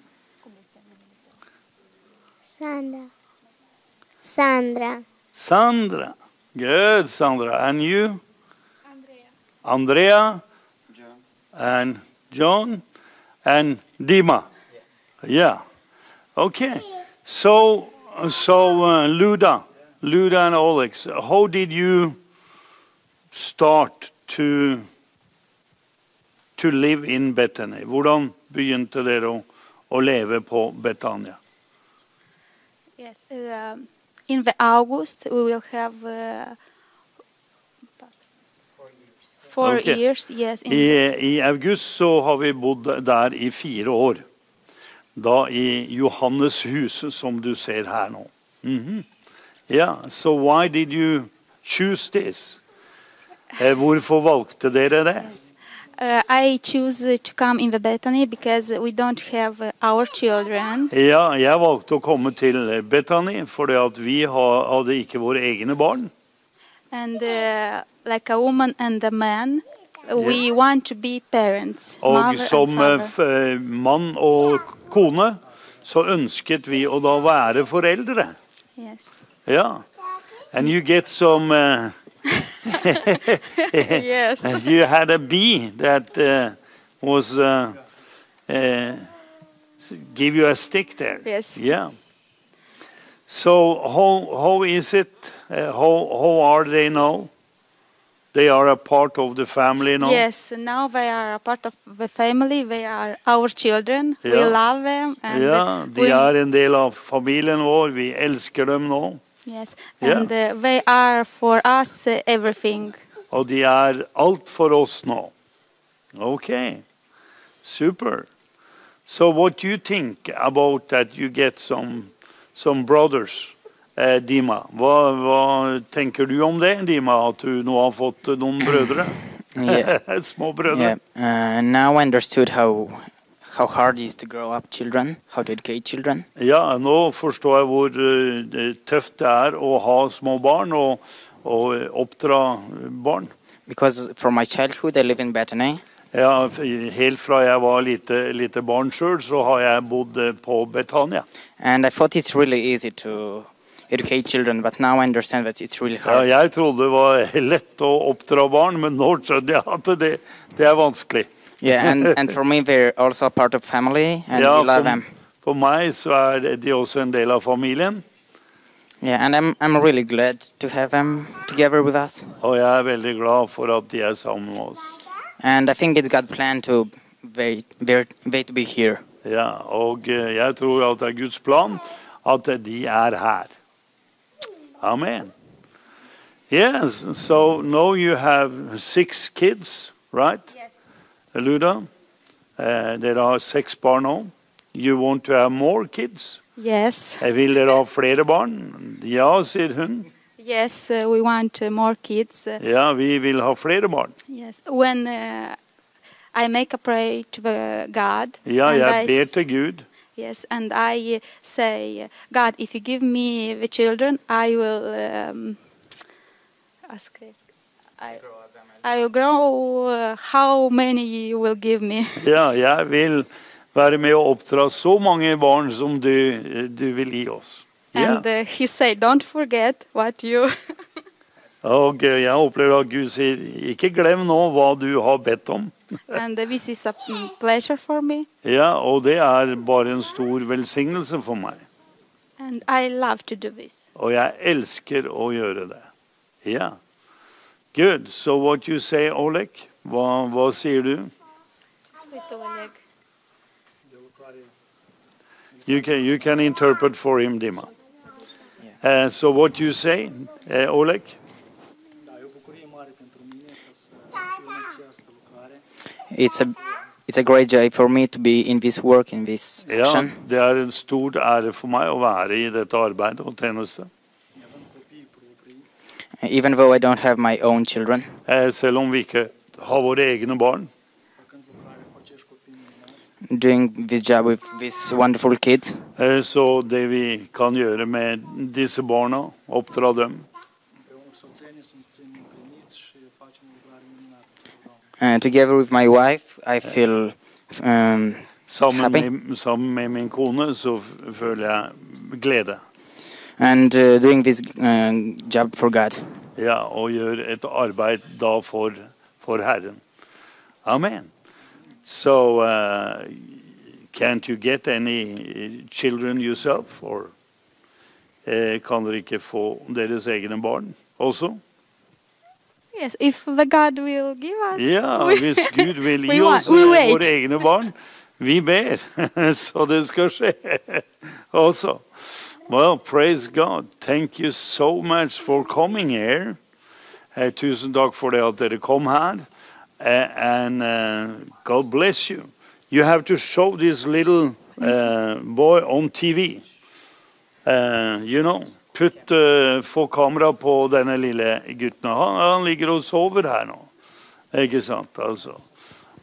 Speaker 14: Sandra. Sandra.
Speaker 1: Sandra. Good, Sandra. And you? Andrea. Andrea. John. And John. And Dima. Yeah. Okay. So, so uh, Luda, Luda and Alex, how did you start to to live in Bethany? Hvordan begynte dere å, å leve på Betania?
Speaker 17: Yes, uh, in the August we will have uh, four
Speaker 1: Okay.
Speaker 17: years. Yes, in
Speaker 1: I, I august så har vi bodd der i fire år. Da i Johannes hus, som du ser her nå. Mhm. Yeah, so why did you choose this? Eh, hvorfor valgte dere det?
Speaker 17: Uh, I choose uh, to come in the Bethany because we don't have uh, our children.
Speaker 1: Ja, jeg valgte å komme til Bethany fordi at vi ha- hadde ikke våre egne barn.
Speaker 17: And uh, like a woman and a man, we want to be parents.
Speaker 1: Og
Speaker 17: mother
Speaker 1: som
Speaker 17: and
Speaker 1: eh,
Speaker 17: father.
Speaker 1: f- mann og kone så ønsket vi å da være foreldre.
Speaker 17: Yes.
Speaker 1: Ja. And you get some... Uh,
Speaker 17: Yes.
Speaker 1: You had a bee that uh, was... Uh, uh, give you a stick there.
Speaker 17: Yes.
Speaker 1: Yeah. So how, how is it? Uh, how, how are they now? They are a part of the family now?
Speaker 17: Yes, now they are a part of the family. They are our children. We
Speaker 1: Ja.
Speaker 17: love them. And
Speaker 1: Ja, de
Speaker 17: we,
Speaker 1: er en del av familien vår. Vi elsker dem nå.
Speaker 17: yes,
Speaker 1: Ja.
Speaker 17: and uh, they are for us uh, everything.
Speaker 1: Og de er alt for oss nå. Okay, super. So what do you think about that you get some, some brothers, eh, Dima? Hva, hva tenker du om det, Dima, at du nå har fått eh, noen brødre?
Speaker 18: Yeah.
Speaker 1: Små brødre.
Speaker 18: Yeah. Uh, now I understood how how hard it is to grow up children, how to educate children.
Speaker 1: Ja, nå forstår jeg hvor eh, tøft det er å ha små barn og, og eh, oppdra barn.
Speaker 18: Because from my childhood I live in Bethany.
Speaker 1: Ja, f- helt fra jeg var lite, lite barn selv, så har jeg bodd eh, på Betania.
Speaker 18: And I thought it's really easy to educate children, but now I understand that it's really
Speaker 1: Ja,
Speaker 18: hard.
Speaker 1: jeg trodde det var lett å oppdra barn, men nå skjønner jeg at det, det er vanskelig.
Speaker 18: Yeah, and, and for me they're also a part of family, and
Speaker 1: Ja,
Speaker 18: we love
Speaker 1: for,
Speaker 18: them.
Speaker 1: for meg så er de også en del av familien,
Speaker 18: Yeah, and I'm I'm really glad to have them together with us.
Speaker 1: og jeg er veldig glad for at de er sammen med oss.
Speaker 18: And I think it's God's plan to they they they to be here.
Speaker 1: Ja, og eh, jeg tror at det er Guds plan at de er her. Amen. Yes, so now you have six kids, right? Yes. Luda, uh, there are six barn now. You want to have more kids?
Speaker 17: Yes.
Speaker 1: Eh, Vil dere ha flere barn? Ja, sier hun.
Speaker 17: Yes, uh, we want uh, more kids. Uh,
Speaker 1: Ja, vi vil ha flere barn.
Speaker 17: yes. When uh, I make a prayer to the God,
Speaker 1: Ja,
Speaker 17: and
Speaker 1: jeg
Speaker 17: I
Speaker 1: ber
Speaker 17: s-
Speaker 1: til Gud.
Speaker 17: yes, and I uh, say, God, if you give me the children, I will um, ask. I, I will grow. Uh, how many you will give me?
Speaker 1: Ja, jeg vil være med å oppdra så mange barn som du, du vil gi oss. Ja.
Speaker 17: And uh, he said, don't forget what you.
Speaker 1: Og eh, jeg opplever at Gud sier, ikke glem nå hva du har bedt om.
Speaker 17: And uh, this is a mm, pleasure for me,
Speaker 1: Ja, og det er bare en stor velsignelse for meg.
Speaker 17: and I love to do this.
Speaker 1: Og jeg elsker å gjøre det. Ja. Good. So what you say, Oleg? Hva, hva sier du? You can, you can interpret for him, Dima. Uh, so what you say, uh, Oleg?
Speaker 18: It's a it's a great joy for me to be in this work, in this
Speaker 1: Ja,
Speaker 18: action.
Speaker 1: det er en stor ære for meg å være i dette arbeidet og tjeneste.
Speaker 18: Even though I don't have my own children,
Speaker 1: Eh, selv om vi ikke har våre egne barn.
Speaker 18: doing this job with these wonderful kids,
Speaker 1: Eh, så det vi kan gjøre med disse barna, oppdra dem.
Speaker 18: and together with my wife, I feel um,
Speaker 1: Sammen
Speaker 18: happy.
Speaker 1: med, sammen med min kone så f- føler jeg glede.
Speaker 18: and uh, doing this uh, job for God.
Speaker 1: Ja, og gjør et arbeid da for, for Herren. Amen. So, uh, can't you get any children yourself? Or eh, kan dere ikke få deres egne barn også?
Speaker 17: Yes, if the God will give us.
Speaker 1: Ja,
Speaker 17: we-
Speaker 1: hvis Gud vil
Speaker 17: we
Speaker 1: gi
Speaker 17: want-
Speaker 1: oss
Speaker 17: we
Speaker 1: eh,
Speaker 17: wait.
Speaker 1: våre egne barn, vi ber, så det skal skje også. Well, praise God. Thank you so much for coming here. Eh, tusen takk for det at dere kom her. Eh, and uh, God bless you. You have to show this little uh, boy on T V. Uh, you know, putt, uh, få kamera på denne lille gutten. Han, han ligger og sover her nå. Ikke sant, altså.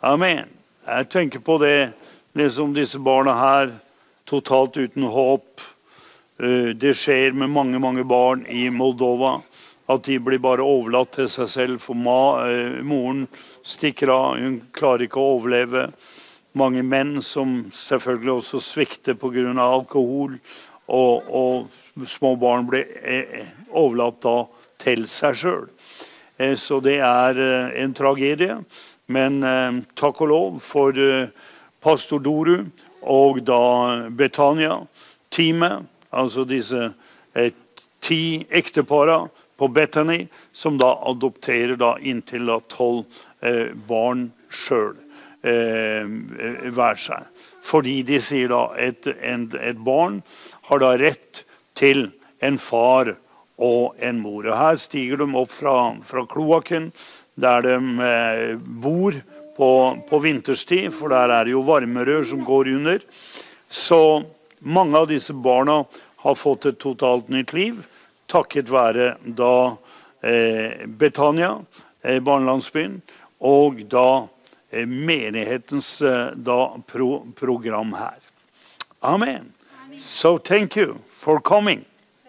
Speaker 1: Amen. Jeg tenker på det, liksom disse barna her, totalt uten håp. Det skjer med mange, mange barn i Moldova, at de blir bare overlatt til seg selv, for ma, moren stikker av, hun klarer ikke å overleve. Mange menn som selvfølgelig også svikter på grunn av alkohol, og, og små barn blir overlatt da til seg selv. Så det er en tragedie, men takk og lov for pastor Doru og da Betania, teamet, altså disse eh, ti ekteparer på Bethany, som da adopterer da inntil da tolv eh, barn selv eh, hver seg. Fordi de sier da et, en, et barn har da rett til en far og en mor. Og her stiger de opp fra, fra kloakken, der de eh, bor på, på vinterstid, for der er det jo varmerør som går under. Så mange av disse barna har fått et totalt nytt liv, takket være da eh, Betania, eh, barnelandsbyen, og da eh, menighetens eh, da pro, program her. Amen. So thank you for coming.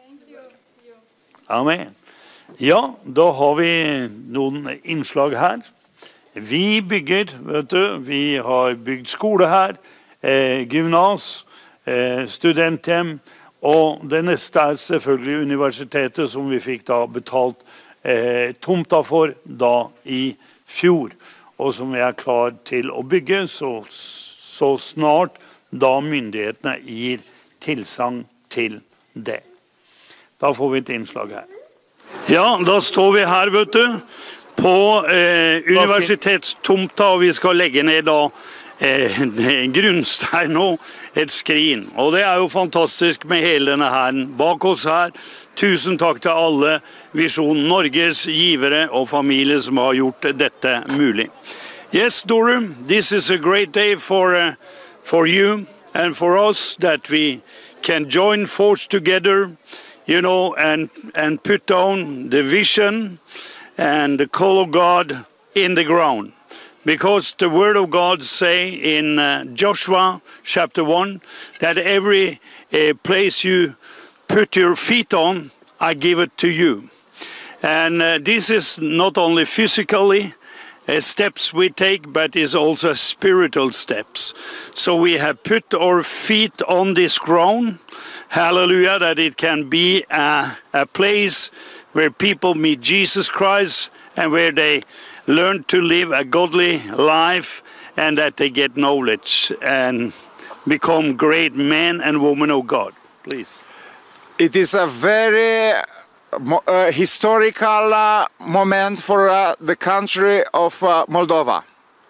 Speaker 1: Amen. Ja, da har vi noen innslag her. Vi bygger, vet du, vi har bygd skole her, eh, gymnas, eh, studenthjem, og det neste er selvfølgelig universitetet som vi fikk da betalt eh, tomta for da i fjor, og som vi er klar til å bygge så, så snart da myndighetene gir tilsagn til det. Da får vi et innslag her. Ja, da står vi her, vet du, på eh, universitetstomta, og vi skal legge ned da eh, grunnstein og et skrin. Og det er jo fantastisk med hele denne her bak oss her. Tusen takk til alle Visjon Norges givere og familie som har gjort dette mulig. Yes, Doru, this is a great day for, uh, for you and for us that we can join force together, you know, and, and put down the vision and the call of God in the ground. Because the word of God say in uh, Joshua chapter one, that every uh, place you put your feet on, I give it to you. And uh, this is not only physically uh, steps we take, but is also spiritual steps. So we have put our feet on this ground, hallelujah, that it can be a, a place where people meet Jesus Christ and where they learn to live a godly life and that they get knowledge and become great men and women of God. Please.
Speaker 2: It is a very uh, historical uh, moment for uh, the country of uh, Moldova.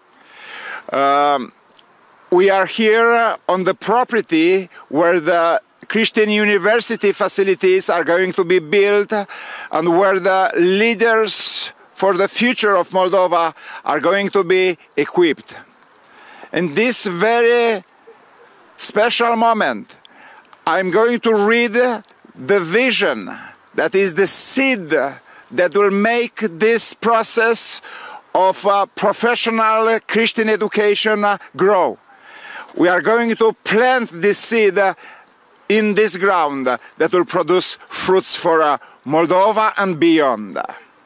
Speaker 2: Um, we are here on the property where the Christian university facilities are going to be built and where the leaders for the future of Moldova are going to be equipped. In this very special moment, I'm going to read the vision that is the seed that will make this process of uh, professional Christian education uh, grow. We are going to plant this seed uh, in this ground uh, that will produce fruits for uh, Moldova and beyond.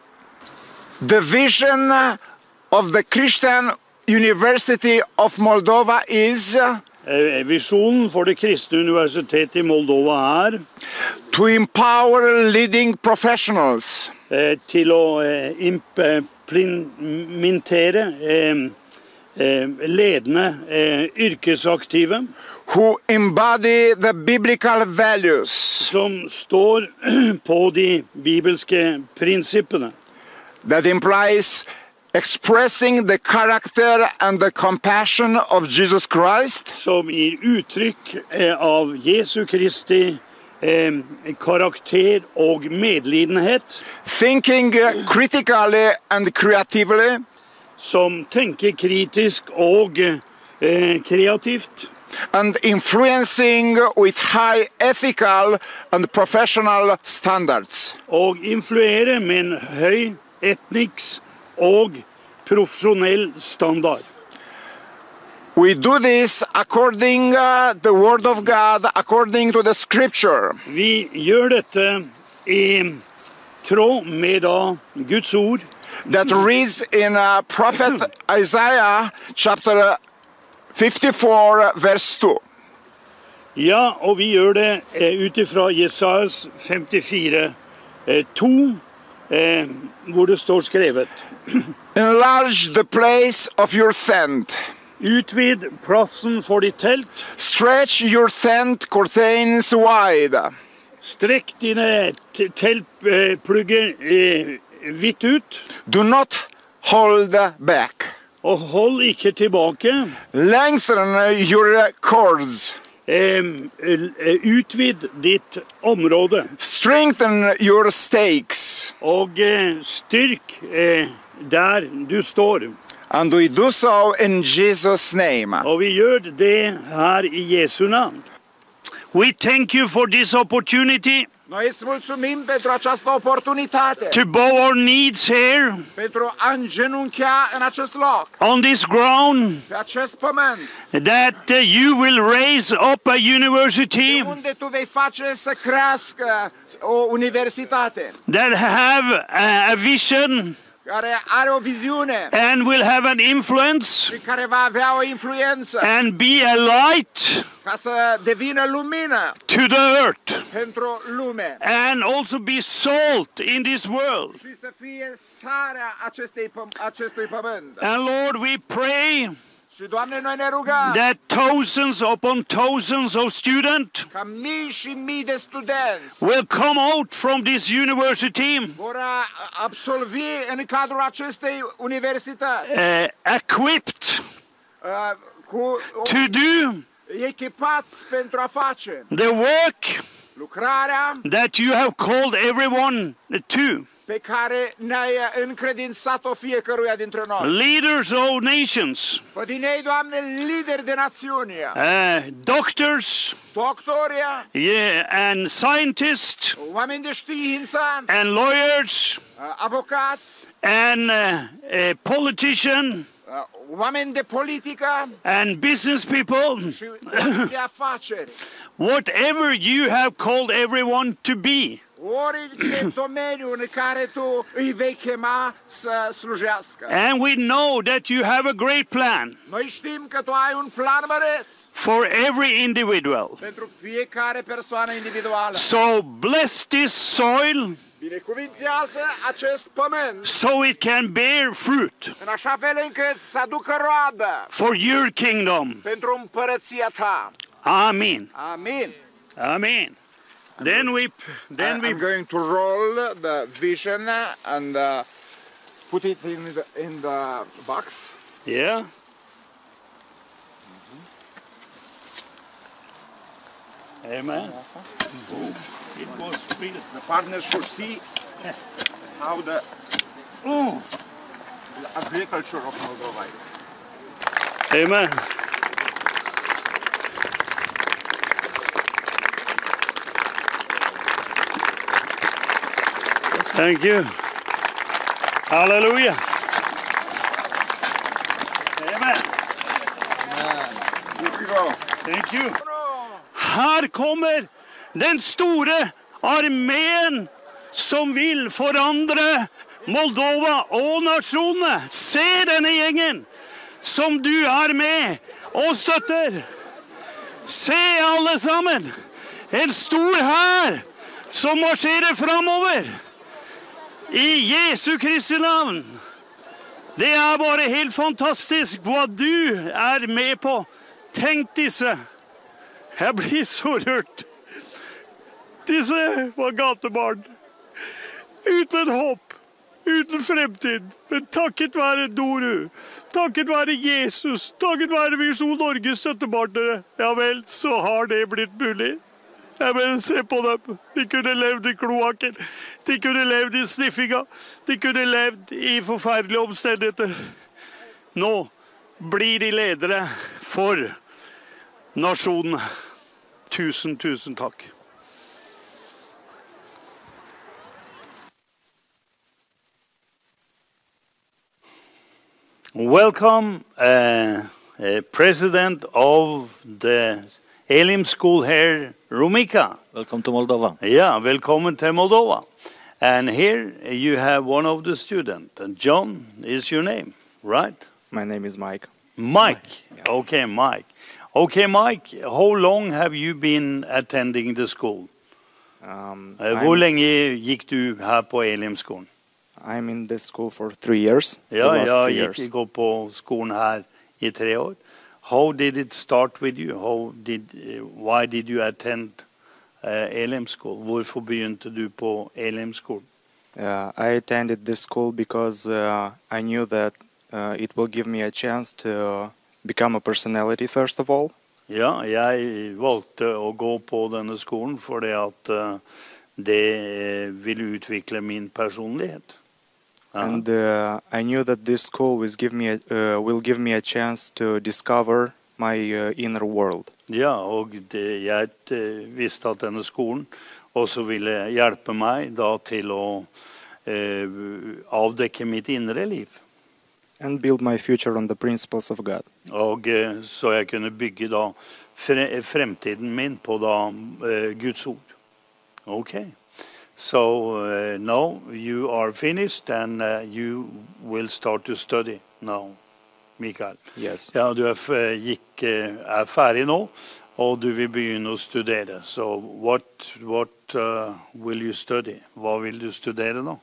Speaker 2: The vision of the Christian University of Moldova is uh,
Speaker 1: Visjonen for det kristne universitetet i Moldova er
Speaker 2: to empower leading professionals
Speaker 1: eh, til å eh, implementere eh, eh, ledende eh, yrkesaktive
Speaker 2: who embody the biblical values
Speaker 1: som står på de bibelske prinsippene.
Speaker 2: That implies expressing the character and the compassion of Jesus Christ.
Speaker 1: Som gir uttrykk eh, av Jesu Kristi eh, karakter og medlidenhet.
Speaker 2: Thinking critically and creatively.
Speaker 1: Som tenker kritisk og eh, kreativt.
Speaker 2: And influencing with high ethical and professional standards.
Speaker 1: Og influere med en høy etniks og profesjonell standard.
Speaker 2: We do this according uh, the word of God, according to the scripture.
Speaker 1: Vi gjør dette i tråd med da Guds ord.
Speaker 2: That reads in uh, prophet Isaiah chapter fifty-four verse two.
Speaker 1: Ja, og vi gjør det eh, ut ifra Jesajas femtifire to, eh, hvor det står skrevet.
Speaker 2: Enlarge the place of your tent.
Speaker 1: Utvid plassen for ditt telt.
Speaker 2: Stretch your tent curtains wide.
Speaker 1: Strekk dine teltplugger eh, vidt ut.
Speaker 2: Do not hold back.
Speaker 1: Og hold ikke tilbake.
Speaker 2: Lengthen your cords.
Speaker 1: Um, utvid ditt område.
Speaker 2: Strengthen your stakes.
Speaker 1: Og uh, styrk uh, der du står.
Speaker 2: And we do so in Jesus' name.
Speaker 1: Og vi gjør det her i Jesu navn. We thank you for this opportunity.
Speaker 2: Noi îți mulțumim pentru această oportunitate.
Speaker 1: To bow our knees here.
Speaker 2: Pentru a îngenunchea în acest loc.
Speaker 1: On this ground.
Speaker 2: Pe acest pământ.
Speaker 1: That uh, you will raise up a university.
Speaker 2: De unde tu vei face să crească o universitate.
Speaker 1: That have a, a vision.
Speaker 2: Care are o viziune.
Speaker 1: And will have an influence.
Speaker 2: Și care va avea o influență.
Speaker 1: And be a light.
Speaker 2: Ca să devină lumină.
Speaker 1: To the earth.
Speaker 2: Pentru lume.
Speaker 1: And also be salt in this world.
Speaker 2: Și să fie sarea acestei acestui pământ.
Speaker 1: And Lord, we pray.
Speaker 2: Și Doamne, noi ne rugăm.
Speaker 1: That thousands upon thousands of students.
Speaker 2: Ca mii și mii de studenți.
Speaker 1: Will come out from this university.
Speaker 2: Vor absolvi în cadrul acestei universități.
Speaker 1: Uh, equipped.
Speaker 2: Uh, cu
Speaker 1: to do.
Speaker 2: Echipați pentru a face.
Speaker 1: The work.
Speaker 2: Lucrarea.
Speaker 1: That you have called everyone to.
Speaker 2: Pe care ne-ai încredințat-o fiecăruia dintre noi.
Speaker 1: Leaders of nations.
Speaker 2: Fă din ei, Doamne, lideri de națiuni.
Speaker 1: Uh, doctors.
Speaker 2: Doctori.
Speaker 1: Yeah, and scientists.
Speaker 2: Oameni de știință.
Speaker 1: And lawyers.
Speaker 2: Uh, avocați.
Speaker 1: And uh, uh, politicians.
Speaker 2: Uh, oameni de politică.
Speaker 1: And business people.
Speaker 2: Și de afaceri.
Speaker 1: Whatever you have called everyone to be.
Speaker 2: Orice domeniu în care tu îi vei chema să slujească.
Speaker 1: And we know that you have a great plan.
Speaker 2: Noi știm că tu ai un plan măreț.
Speaker 1: For every individual.
Speaker 2: Pentru fiecare persoană individuală.
Speaker 1: So bless this soil.
Speaker 2: Binecuvintează acest pământ.
Speaker 1: So it can bear fruit.
Speaker 2: În așa fel încât să aducă roadă.
Speaker 1: For your kingdom.
Speaker 2: Pentru împărăția ta.
Speaker 1: Amen.
Speaker 2: Amen.
Speaker 1: Amen. Then we, then
Speaker 2: I,
Speaker 1: we.
Speaker 2: I'm going to roll the vision and uh, put it in the in the box.
Speaker 1: Yeah. Mm-hmm. Amen. Mm-hmm. It was real.
Speaker 2: The partners should see how the
Speaker 1: oh.
Speaker 2: agriculture of Moldova is.
Speaker 1: Amen. Thank you. Hallelujah. Amen.
Speaker 2: Here we go.
Speaker 1: Thank you. Her kommer den store armeen som vil forandre Moldova og nasjonene. Se denne gjengen som du er med og støtter. Se alle sammen. En stor hær som marsjerer framover. I Jesu Kristi navn. Det er bare helt fantastisk hva du er med på. Tenk disse. Jeg blir så rørt. Disse var gatebarn. Uten håp. Uten fremtid. Men takket være Doru. Takket være Jesus. Takket være Visjon Norges støttepartnere. Ja vel, så har det blitt mulig. Ja, men se på dem. De kunne levd i kloakken. De kunne levd i sniffinga. De kunne levd i forferdelige omstendigheter. Nå blir de ledere for nasjonen. Tusen, tusen takk. Welcome, uh, uh, president of the Elim School here, Rumika.
Speaker 19: Welcome to Moldova.
Speaker 1: Yeah, velkommen til Moldova. And here you have one of the students. And John is your name, right?
Speaker 10: My name is Mike.
Speaker 1: Mike. Okay, Mike. Okay, Mike, how long have you been attending the school?
Speaker 10: Um,
Speaker 1: Uh, Hvor
Speaker 10: I'm-
Speaker 1: lenge gikk du her på Elim-skolen?
Speaker 10: I'm in this school for three years. the
Speaker 1: Ja,
Speaker 10: last three
Speaker 1: jeg
Speaker 10: years.
Speaker 1: gikk gå på skolen her i tre år. How did it start with you? How did, uh, why did you attend uh, Elim-skolen? Hvorfor begynte du på Elim-skolen?
Speaker 10: Uh, I attended this school because uh, I knew that uh, it will give me a chance to become a personality first of all.
Speaker 1: Ja, jeg valgte å gå på denne skolen fordi at uh, det eh, vil utvikle min personlighet. Ja.
Speaker 10: And uh, I knew that this school will give me a, uh, will give me a chance to discover my uh, inner world.
Speaker 1: Ja, og det, jeg eh, visste at denne skolen også ville hjelpe meg da til å eh, avdekke mitt indre liv.
Speaker 10: And build my future on the principles of God.
Speaker 1: Og eh, så jeg kunne bygge da fre fremtiden min på da eh, Guds ord. Okay. So uh, now you are finished and uh, you will start to study now, Mikael.
Speaker 10: Yes.
Speaker 1: Ja, du er, f gikk, eh, er ferdig nå, og du vil begynne å studere. So what, what uh, will you study? Hva vil du studere nå?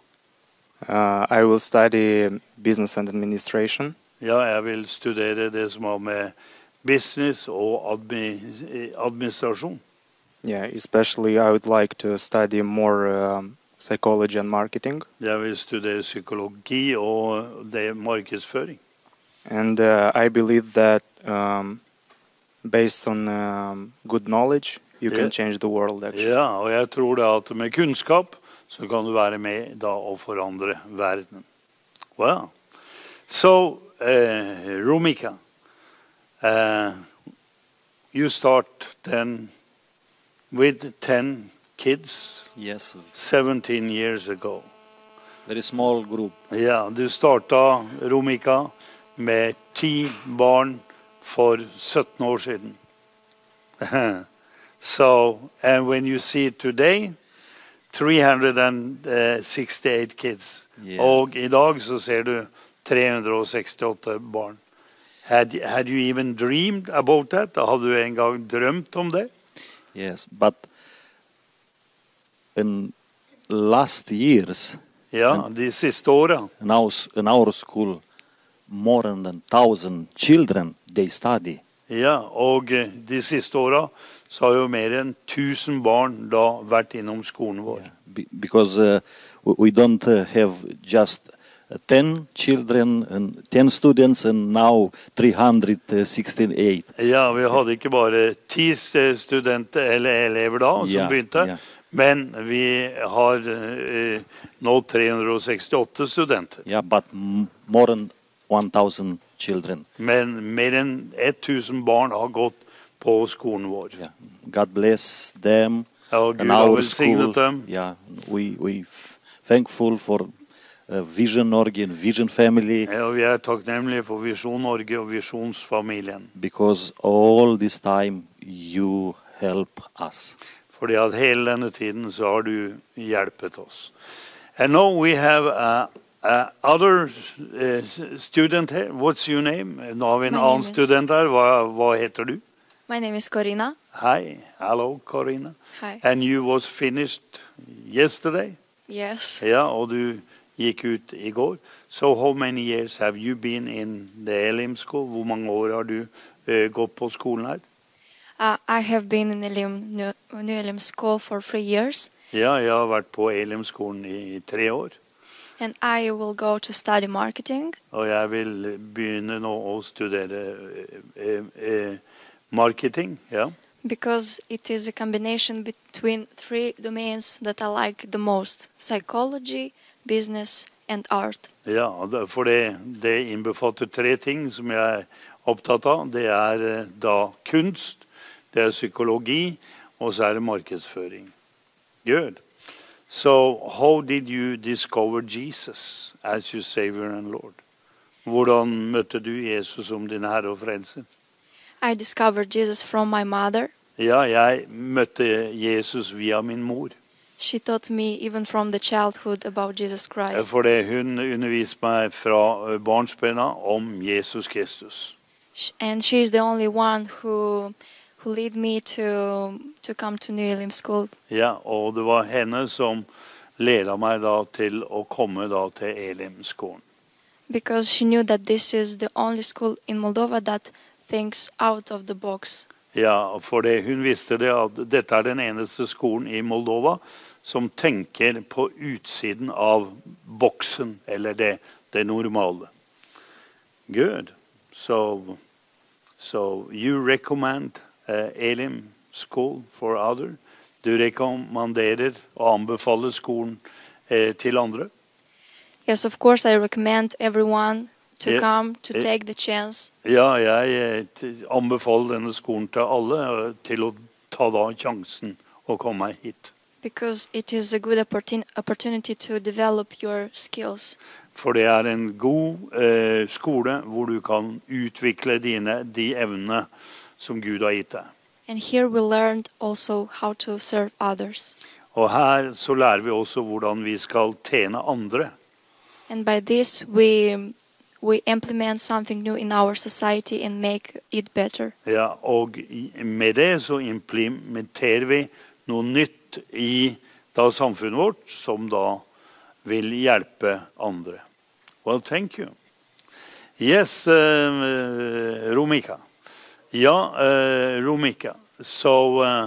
Speaker 10: Uh, I will study business and administration.
Speaker 1: Ja, jeg vil studere det som har med business og admi administrasjon.
Speaker 10: Yeah, especially I would like to study more um, psychology and marketing.
Speaker 1: Jeg vil studere psykologi og det er markedsføring.
Speaker 10: And uh, I believe that um, based on um, good knowledge, you
Speaker 1: Yeah.
Speaker 10: can change the world actually.
Speaker 1: Ja, og jeg tror det at med kunnskap så kan du være med da og forandre verden. Wow. So, uh, Rumika, uh, you start then with ten kids
Speaker 19: Yes.
Speaker 1: seventeen years ago.
Speaker 19: Very small group.
Speaker 1: Ja, du starta, Rumika, med ti barn for sytten år siden. So, and when you see it today, three hundred sixty-eight kids.
Speaker 19: Yes.
Speaker 1: Og i dag så ser du tre hundre sekstiåtte barn. Had, had you even dreamed about that? Hadde du en gang drømt om det?
Speaker 19: Yes, but in last years,
Speaker 1: Ja, de siste åra.
Speaker 19: in our, s- in our school, more than thousand children they study.
Speaker 1: Ja, og eh, de siste åra så har jo mer enn tusen barn da vært innom skolen vår.
Speaker 19: Be- because uh, we, we don't uh, have just uh, ten children and ten students and now three hundred sixty-eight.
Speaker 1: Ja, vi hadde ikke bare ti st- studenter eller elever da som
Speaker 19: Ja,
Speaker 1: begynte,
Speaker 19: ja.
Speaker 1: men vi har eh, nå tre hundre sekstiåtte studenter.
Speaker 19: Yeah, but m- more than one thousand children.
Speaker 1: Men mer enn tusen barn har gått på skolen vår.
Speaker 19: God bless them
Speaker 1: Ja, Gud
Speaker 19: and
Speaker 1: har
Speaker 19: our
Speaker 1: velsignet
Speaker 19: school.
Speaker 1: dem.
Speaker 19: Yeah, we we f- thankful for uh, Vision Norge and Vision Family
Speaker 1: Ja, og vi er takknemlige for Visjon Norge og Visjonsfamilien.
Speaker 19: because all this time you help us.
Speaker 1: Fordi at hele denne tiden så har du hjulpet oss. And now we have a, a other uh, student here. What's your name? Nå har vi en
Speaker 11: My
Speaker 1: annen
Speaker 11: name is-
Speaker 1: student her. Hva, hva heter du?
Speaker 11: My name is Corina.
Speaker 1: Hi. Hello, Corina.
Speaker 11: Hi.
Speaker 1: And you was finished yesterday?
Speaker 11: Yes.
Speaker 1: Ja, og du gikk ut i går. So how many years have you been in the Elim school? Hvor mange år har du uh, gått på skolen her?
Speaker 11: Uh, I have been in Elim, New, New Elim school for three years,
Speaker 1: Ja, jeg har vært på Elim-skolen i tre år.
Speaker 11: and I will go to study marketing
Speaker 1: Og jeg vil begynne nå å studere eh, eh, marketing. Ja.
Speaker 11: because it is a combination between three domains that I like the most: psychology, business, and art.
Speaker 1: Ja, det- for det, det innbefatter tre ting som jeg er opptatt av. Det er eh, da kunst, det er psykologi, og så er det markedsføring. Good. So how did you discover Jesus as your Savior and Lord? Hvordan møtte du Jesus som din herre og frelser?
Speaker 11: I discovered Jesus from my mother.
Speaker 1: Ja, jeg møtte Jesus via min mor.
Speaker 11: She taught me even from the childhood about Jesus Christ.
Speaker 1: Fordi hun underviste meg fra barnsben om Jesus Kristus.
Speaker 11: And she is the only one who who led me to to come to New Elim School.
Speaker 1: Ja, og det var henne som ledet meg da til å komme da til Elim-skolen.
Speaker 11: Because she knew that this is the only school in Moldova that thinks out of the box.
Speaker 1: Ja, for det, hun visste det at dette er den eneste skolen i Moldova som tenker på utsiden av boksen, eller det, det normale. Good. So, so you recommend uh, Elim School for other? Du rekommanderer og anbefaler skolen uh, til andre?
Speaker 11: Yes, of course, I recommend everyone to
Speaker 1: Yeah.
Speaker 11: come, to
Speaker 1: Yeah.
Speaker 11: take the chance.
Speaker 1: Ja, jeg eh, t- anbefaler denne skolen til alle eh, til å ta da sjansen og komme hit.
Speaker 11: Because it is a good opportun- opportunity to develop your skills.
Speaker 1: For det er en god eh, skole hvor du kan utvikle dine, de evnene som Gud har gitt deg.
Speaker 11: And here we learned also how to serve others.
Speaker 1: Og her så lærer vi også hvordan vi skal tjene andre.
Speaker 11: And by this we we implement something new in our society and make it better.
Speaker 1: Ja, og i- med det så implementerer vi noe nytt i da samfunnet vårt som da vil hjelpe andre. Well, thank you. Yes, uh, Romika. Ja, uh, Romika. So, uh,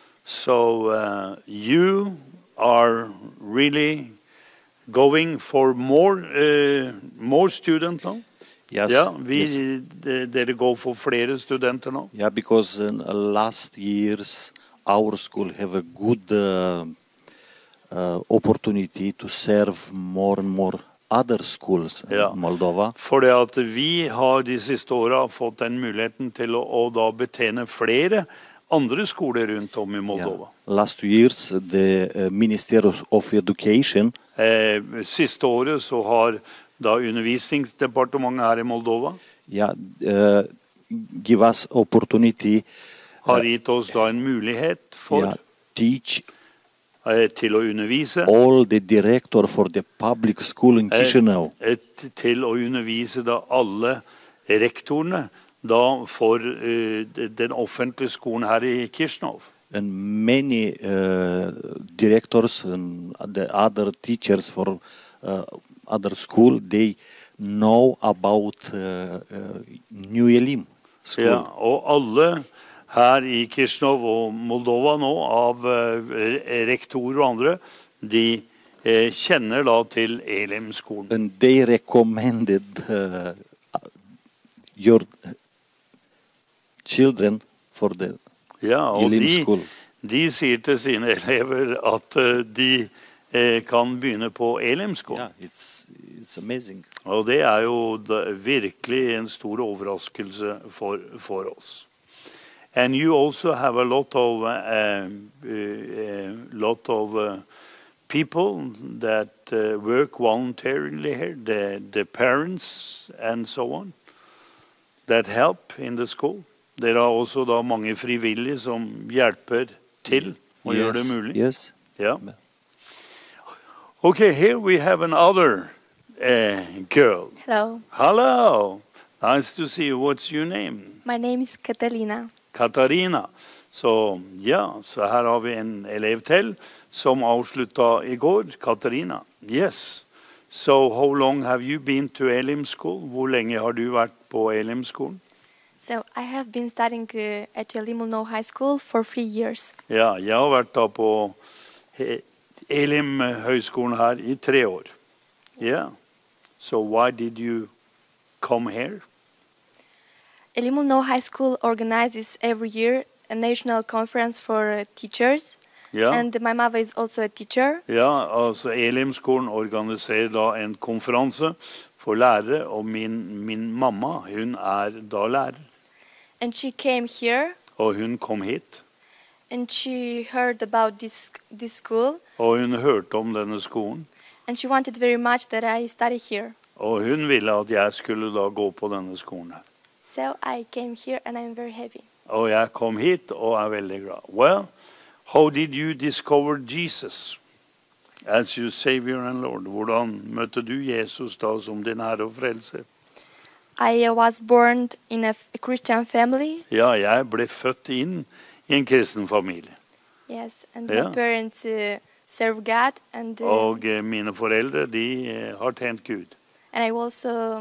Speaker 1: so uh, you are really going for more, uh, more students now?
Speaker 19: Yes,
Speaker 1: Ja, vi,
Speaker 19: yes.
Speaker 1: de- dere går for flere studenter nå?
Speaker 19: Yeah, because in uh, last years our school have a good uh, uh, opportunity to serve more and more other schools in
Speaker 1: Ja.
Speaker 19: Moldova.
Speaker 1: For det at vi har de siste åra fått den muligheten til å, å da betjene flere andre skoler rundt om i Moldova.
Speaker 19: Last years the uh, Ministry of Education
Speaker 1: Eh, siste året så har da Undervisningsdepartementet her i Moldova
Speaker 19: yeah, uh, give us opportunity
Speaker 1: har gitt oss da en mulighet for
Speaker 19: yeah, teach
Speaker 1: eh, til å undervise.
Speaker 19: all the director for the public school in
Speaker 1: Eh,
Speaker 19: Chisinau.
Speaker 1: et, til å undervise da alle rektorene da for eh, de- den offentlige skolen her i Kishinev.
Speaker 19: And many uh, directors and the other teachers for uh, other school, they know about uh, uh, New Elim school.
Speaker 1: Ja, og alle her i Kishinev og Moldova nå, av eh, rektorer og andre, de eh, kjenner da til Elim-skolen.
Speaker 19: And they recommended uh, your children for the
Speaker 1: Ja, og
Speaker 19: Elim
Speaker 1: de,
Speaker 19: school.
Speaker 1: de sier til sine elever at eh, de eh, kan begynne på Elim-skolen.
Speaker 19: Yeah, it's it's amazing.
Speaker 1: Og det er jo da, virkelig en stor overraskelse for, for oss. And you also have a lot of uh, uh, lot of uh, people that uh, work voluntarily here, the the parents and so on, that help in the school. Dere har også da mange frivillige som hjelper til å gjøre det
Speaker 19: Yes,
Speaker 1: mulig.
Speaker 19: yes.
Speaker 1: Ja. Okay, here we have another uh, girl.
Speaker 15: Hello,
Speaker 1: Hello. Nice to see you. What's your name?
Speaker 15: my name is Catalina.
Speaker 1: Katarina. Så ja, så her har vi en elev til som avslutta i går. Katarina. Yes. So how long have you been to Elim School? Hvor lenge har du vært på Elim-skolen?
Speaker 15: So I have been studying uh, at Elimulno High School for three years.
Speaker 1: Ja, jeg har vært da på He- Elim-høgskolen her i tre år. Yeah. So why did you come here?
Speaker 15: Elimulno High School organizes every year a national conference for uh, teachers.
Speaker 1: Ja.
Speaker 15: And my mother is also a teacher.
Speaker 1: Ja, altså Elim-skolen organiserer da en konferanse for lærere, og min, min mamma, hun er da lærer.
Speaker 15: And she came here
Speaker 1: Og hun kom hit,
Speaker 15: and she heard about this, this school.
Speaker 1: og hun hørte om denne skolen.
Speaker 15: And she wanted very much that I study here.
Speaker 1: Og hun ville at jeg skulle da gå på denne skolen her.
Speaker 15: So I came here and I'm very happy.
Speaker 1: Og jeg kom hit og er veldig glad. Well, how did you discover Jesus as your Savior and Lord? Hvordan møtte du Jesus da som din Herre og Frelser?
Speaker 15: I was born in a Christian family.
Speaker 1: Ja, jeg ble født inn i en kristen familie.
Speaker 15: Yes, and
Speaker 1: Ja.
Speaker 15: my parents uh, serve God, and uh,
Speaker 1: Og eh, mine foreldre, de eh, har tjent Gud.
Speaker 15: and I also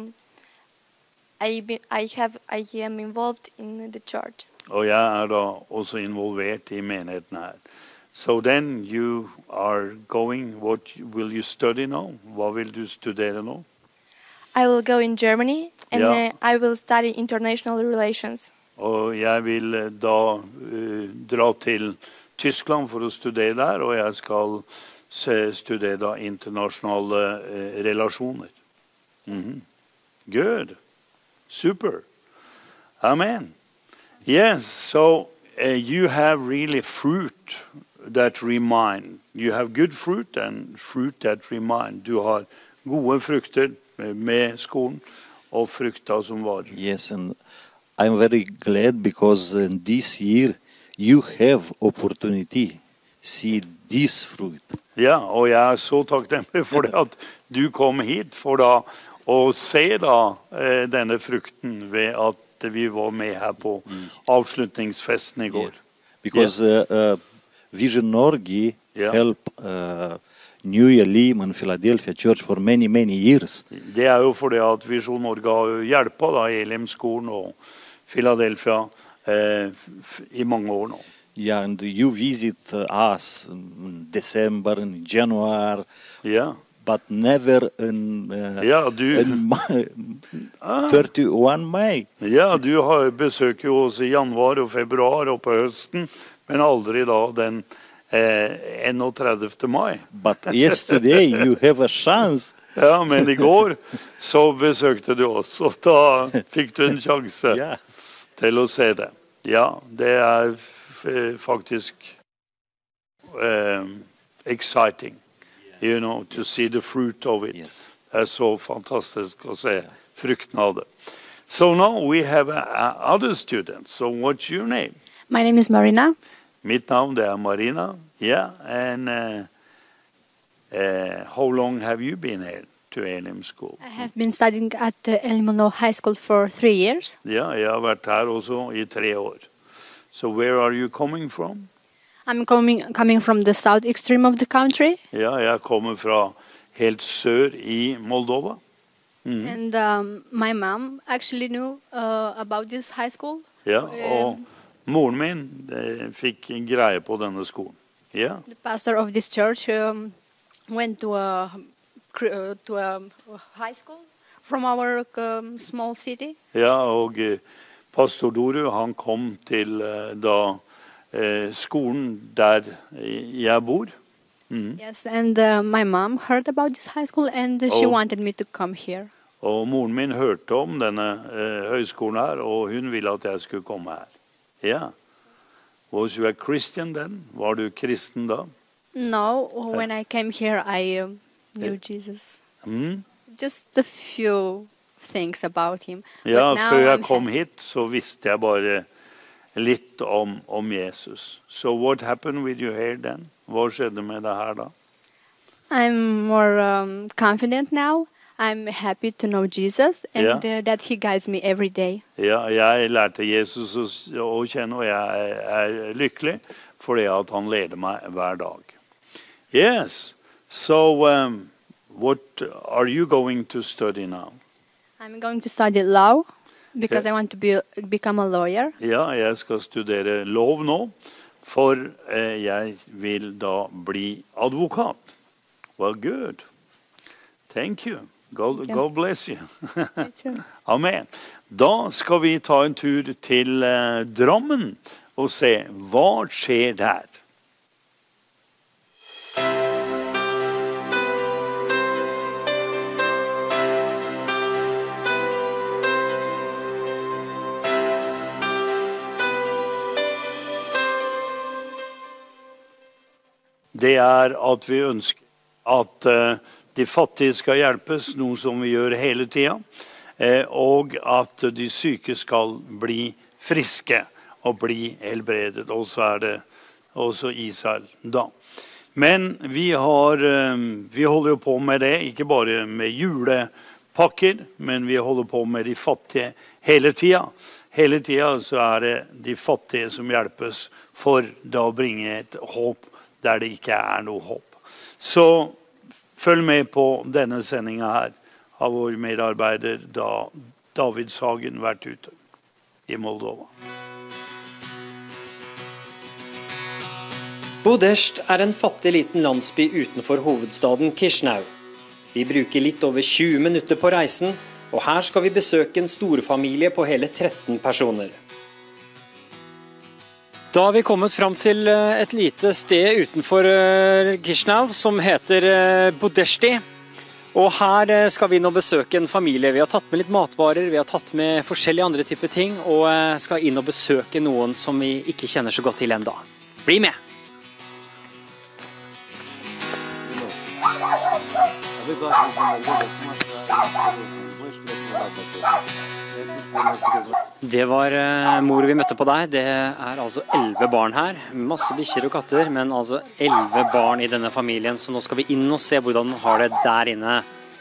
Speaker 15: I be, I have I am involved in the church.
Speaker 1: Og jeg er da også involvert i menigheten her. So then you are going, what will you study now? Hva vil du studere nå?
Speaker 15: I will go in Germany, and
Speaker 1: Ja.
Speaker 15: uh, I will study international relations.
Speaker 1: Og jeg vil eh, da eh, dra til Tyskland for å studere der, og jeg skal se, studere da internasjonale eh, relasjoner. Mhm. Good. Super. Amen. Yes, so uh, you have really fruit that remind. You have good fruit and fruit that remind. Du har gode frukter eh, med skolen, og frukter som varer.
Speaker 19: Yes, and I'm very glad because uh, this year you have opportunity see this fruit.
Speaker 1: Ja, og jeg er så takknemlig for det at du kom hit for da å se da eh, denne frukten ved at vi var med her på avslutningsfesten i går.
Speaker 19: Because uh, uh, Vision Norge
Speaker 1: Yeah.
Speaker 19: help uh, New Elim and Philadelphia Church for many, many years.
Speaker 1: Det er jo fordi at Visjon Norge har hjulpet da Elimskolen og Philadelphia eh, f- i mange år nå.
Speaker 19: Yeah, and you visit uh, us in December and January,
Speaker 1: Yeah.
Speaker 19: but never in, uh,
Speaker 1: Ja, du-
Speaker 19: in May,
Speaker 1: Ah.
Speaker 19: thirty-one May.
Speaker 1: Ja, du har besøk jo oss i januar og februar og på høsten, men aldri da den eh, enogtredivte mai.
Speaker 19: But yesterday you have a chance.
Speaker 1: Ja, men i går så besøkte du oss, og da fikk du en sjanse
Speaker 19: Ja.
Speaker 1: til å se det. Ja, det er f faktisk um, exciting, you know, to see the fruit of it.
Speaker 19: Yes.
Speaker 1: Det er så fantastisk å se frukten av det. So now we have a, a other students. So what's your name?
Speaker 20: My name is Marina.
Speaker 1: Mitt navn det er Marina. Yeah, and uh, uh, how long have you been here to Elim School?
Speaker 20: I have been studying at uh, Elimono High School for three years.
Speaker 1: Ja, jeg har vært her også i tre år. So where are you coming from?
Speaker 20: I'm coming coming from the south extreme of the country,
Speaker 1: Ja, jeg kommer fra helt sør i Moldova. Mhm.
Speaker 20: and um, my mom actually knew uh, about this high school.
Speaker 1: Ja, og moren min eh, fikk greie på denne skolen. Ja,
Speaker 20: The pastor of this church um, went to a cr- uh, to a high school from our um, small city.
Speaker 1: ja og eh, pastor Doru, han kom til eh, da eh, skolen der eh, jeg bor. Mhm.
Speaker 20: Yes, and uh, my mom heard about this high school, and uh, she
Speaker 1: Oh.
Speaker 20: wanted me to come here.
Speaker 1: Og moren min hørte om denne eh, høyskolen her, og hun ville at jeg skulle komme her. Ja. Was you a Christian then? Var du kristen da?
Speaker 20: No, when I came here, I um, knew
Speaker 1: Eh.
Speaker 20: Jesus.
Speaker 1: Mm.
Speaker 20: Just a few things about him.
Speaker 1: Ja,
Speaker 20: But now
Speaker 1: før jeg
Speaker 20: I'm
Speaker 1: kom hit, så visste jeg bare litt om, om Jesus. So what happened with you here then? Hva skjedde med deg her da?
Speaker 20: I'm more um, confident now. I'm happy to know Jesus and
Speaker 1: Yeah.
Speaker 20: uh, that He guides me every day.
Speaker 1: Ja, jeg lærte Jesus å, s- å kjenne, og jeg er lykkelig fordi at han leder meg hver dag. Yes, so um, what are you going to study now?
Speaker 20: I'm going to study law because
Speaker 1: Yeah.
Speaker 20: I want to be become a lawyer.
Speaker 1: Ja, jeg skal studere lov nå, for eh, jeg vil da bli advokat. Well, good. Thank you. God,
Speaker 20: Thank you.
Speaker 1: God bless you.
Speaker 20: too.
Speaker 1: Amen. Da skal vi ta en tur til eh, Drammen og se hva skjer der. Det er at vi ønsker at eh, de fattige skal hjelpes, noe som vi gjør hele tiden, eh, og at de syke skal bli friske og bli helbredet. Og så er det også Israel da. Men vi, har, vi holder jo på med det, ikke bare med julepakker, men vi holder på med de fattige hele tiden. Hele tiden så er det de fattige som hjelpes for da å bringe et håp der det ikke er noe håp. Så følg med på denne sendingen her av vår medarbeider da David Sagen vært ute i Moldova.
Speaker 21: Budesht er en fattig liten landsby utenfor hovedstaden Kishinev. Vi bruker litt over tjue minutter på reisen, og her skal vi besøke en storfamilie på hele tretten personer. Da har vi kommet fram til et lite sted utenfor Kishinev som heter Budeshti. Og her skal vi nå besøke en familie. Vi har tatt med litt matvarer, vi har tatt med forskjellige andre typer ting, og skal inn og besøke noen som vi ikke kjenner så godt til enda. Bli med! Det var uh, mor vi møtte på der. Det er altså elleve barn her. Masse bikkjer og katter, men altså elleve barn i denne familien. Så nå skal vi inn og se hvordan de har det der inne.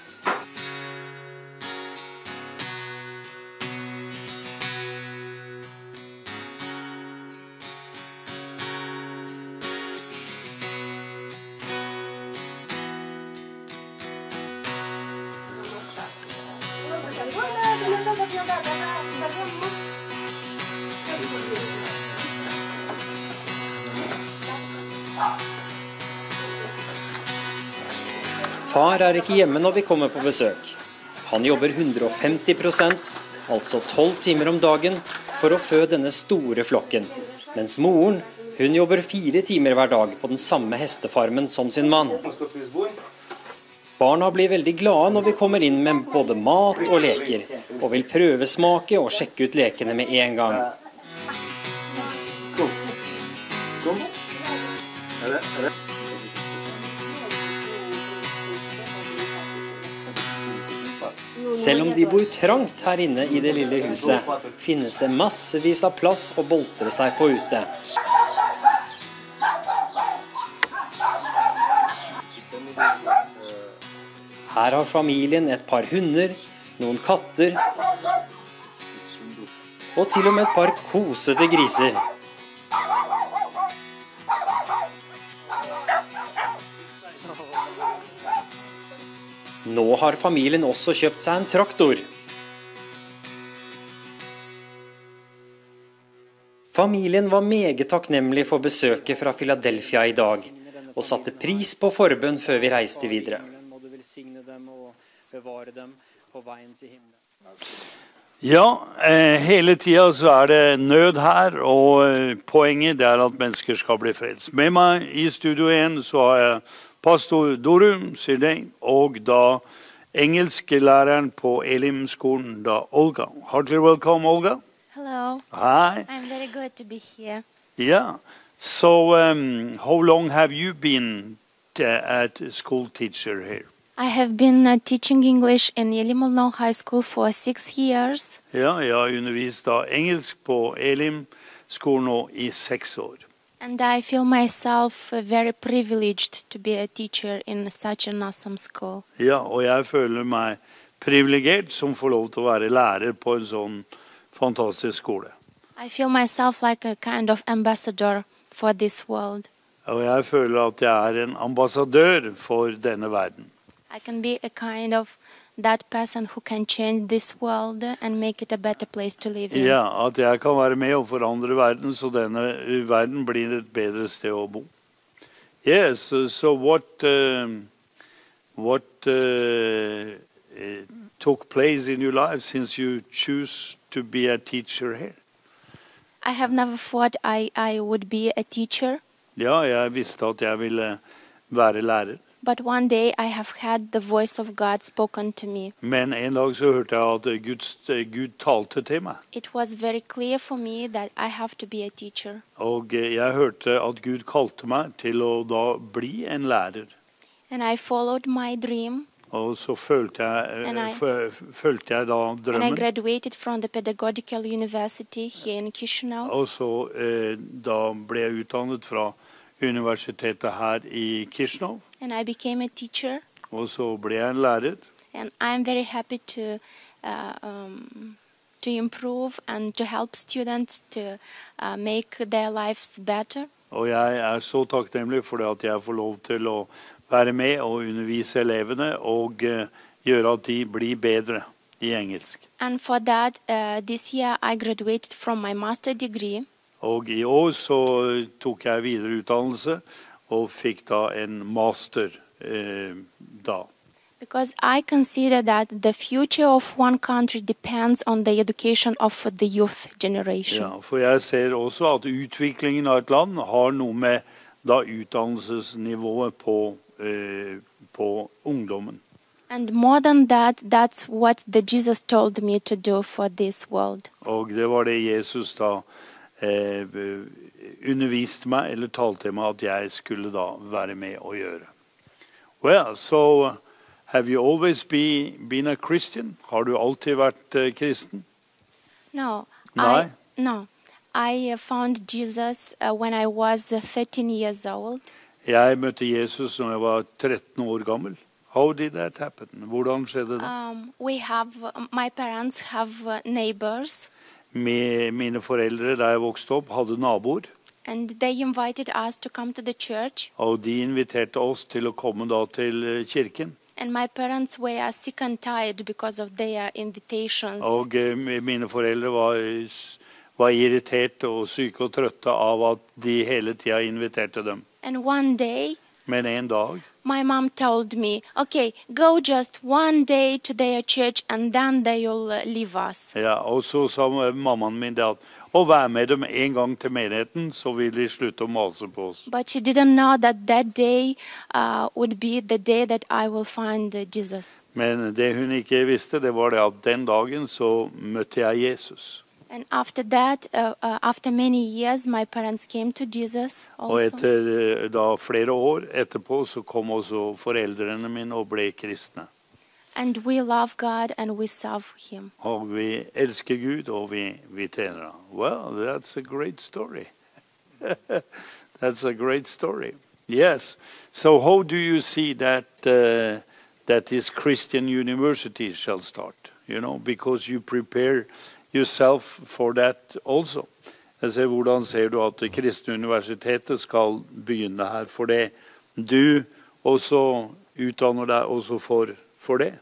Speaker 21: Far er ikke hjemme når vi kommer på besøk. Han jobber hundre og femti prosent, altså tolv timer om dagen, for å fø denne store flokken. Mens moren, hun jobber fire timer hver dag på den samme hestefarmen som sin mann. Barna blir veldig glade når vi kommer inn med både mat og leker, og vil prøvesmake og sjekke ut lekene med en gang. Kom. Kom. Er det, er det? Selv om de bor trangt her inne i det lille huset, finnes det massevis av plass å boltre seg på ute. Her har familien et par hunder, noen katter, og til og med et par kosete griser. Nå har familien også kjøpt seg en traktor. Familien var meget takknemlig for besøket fra Philadelphia i dag, og satte pris på forbønn før vi reiste videre.
Speaker 1: Ja, eh, hele tiden så er det nød her, og poenget er at mennesker skal bli frelst. Med meg i studio igjen så har jeg pastor Dorum Sirdein, og da engelsklæreren på Elim-skolen, da Olga. Heartily welcome, Olga.
Speaker 22: Hello.
Speaker 1: Hi.
Speaker 22: I'm very good to be here.
Speaker 1: Yeah. So, um, how long have you been uh, at school teacher here?
Speaker 22: I have been uh, teaching English in Elim High School for six years.
Speaker 1: Ja, jeg har undervist da engelsk på Elim-skolen nå i seks år.
Speaker 22: And I feel myself uh, very privileged to be a teacher in such an awesome school.
Speaker 1: Ja, og jeg føler meg privilegert som får lov til å være lærer på en sånn fantastisk skole.
Speaker 22: I feel myself like a kind of ambassador for this world.
Speaker 1: Og jeg føler at jeg er en ambassadør for denne verden.
Speaker 22: I can be a kind of that person who can change this world and make it a better place to live in.
Speaker 1: Ja, at jeg kan være med og forandre verden, så denne verden blir et bedre sted å bo. Yes, so, so what, uh, what uh, took place in your life since you choose to be a teacher here?
Speaker 22: I have never thought I, I would be a teacher.
Speaker 1: Ja, jeg visste at jeg ville være lærer.
Speaker 22: But one day I have had the voice of God spoken to me.
Speaker 1: Men en dag så hørte jeg at Gud, Gud talte til meg.
Speaker 22: It was very clear for me that I have to be a teacher.
Speaker 1: Og jeg hørte at Gud kalte meg til å da bli en lærer.
Speaker 22: And I followed my dream.
Speaker 1: Og så følte jeg,
Speaker 22: And I-
Speaker 1: fø- følte jeg da
Speaker 22: And I
Speaker 1: drømmen.
Speaker 22: graduated from the Pedagogical University here in Chisinau.
Speaker 1: Og så eh, da ble jeg utdannet fra universitetet her i Chisinau.
Speaker 22: And I became a teacher.
Speaker 1: Og så ble jeg en lærer.
Speaker 22: And I'm very happy to uh, um, to improve and to help students to uh, make their lives better.
Speaker 1: Og jeg er så takknemlig for det at jeg får lov til å være med og undervise elevene og eh, gjøre at de blir bedre i engelsk.
Speaker 22: And for that, uh, this year I graduated from my master degree.
Speaker 1: Og i år så tok jeg videreutdannelse og fikk da en master eh, da.
Speaker 22: Because I consider that the future of one country depends on the education of the youth generation.
Speaker 1: Ja, for jeg ser også at utviklingen av et land har noe med da utdannelsesnivået på, eh, på ungdommen.
Speaker 22: And more than that, that's what the Jesus told me to do for this world.
Speaker 1: Og det var det Jesus da eh, underviste meg, eller talte til meg at jeg skulle da være med å gjøre. Well, so have you always be, been a Christian? Har du alltid vært eh, kristen?
Speaker 22: No,
Speaker 1: Nei?
Speaker 22: I no, I uh, found Jesus uh, when I was uh, thirteen years old.
Speaker 1: Jeg møtte Jesus når jeg var tretten år gammel. How did that happen? Hvordan skjedde det?
Speaker 22: Um, we have uh, my parents have uh, neighbors,
Speaker 1: Med mine foreldre da jeg vokste opp hadde naboer,
Speaker 22: and they invited us to come to the church.
Speaker 1: og de inviterte oss til å komme da til eh, kirken.
Speaker 22: And my parents were sick and tired because of their invitations.
Speaker 1: Og eh, mine foreldre var, s- var irritert og syke og trøtte av at de hele tida inviterte dem.
Speaker 22: And one day,
Speaker 1: Men en dag
Speaker 22: my mom told me, "Okay, go just one day to their church, and then they'll uh, leave us."
Speaker 1: ja, og så sa mammaen min det at å være med dem en gang til menigheten, så vil de slutte å mase på oss.
Speaker 22: But she didn't know that that day uh, would be the day that I will find uh, Jesus.
Speaker 1: Men det hun ikke visste, det var det at den dagen så møtte jeg Jesus.
Speaker 22: And after that, uh, uh, after many years, my parents came to Jesus
Speaker 1: Og
Speaker 22: also.
Speaker 1: etter eh, da flere år etterpå så kom også foreldrene mine og ble kristne.
Speaker 22: And we love God and we serve Him.
Speaker 1: Og vi elsker Gud, og vi, vi tjener ham. Well, that's a great story. That's a great story. Yes. So how do you see that uh, that this Christian university shall start? You know, because you prepare yourself for that also. Jeg ser, hvordan ser du at det kristne universitetet skal begynne her for det? Du også utdanner deg også for, for det.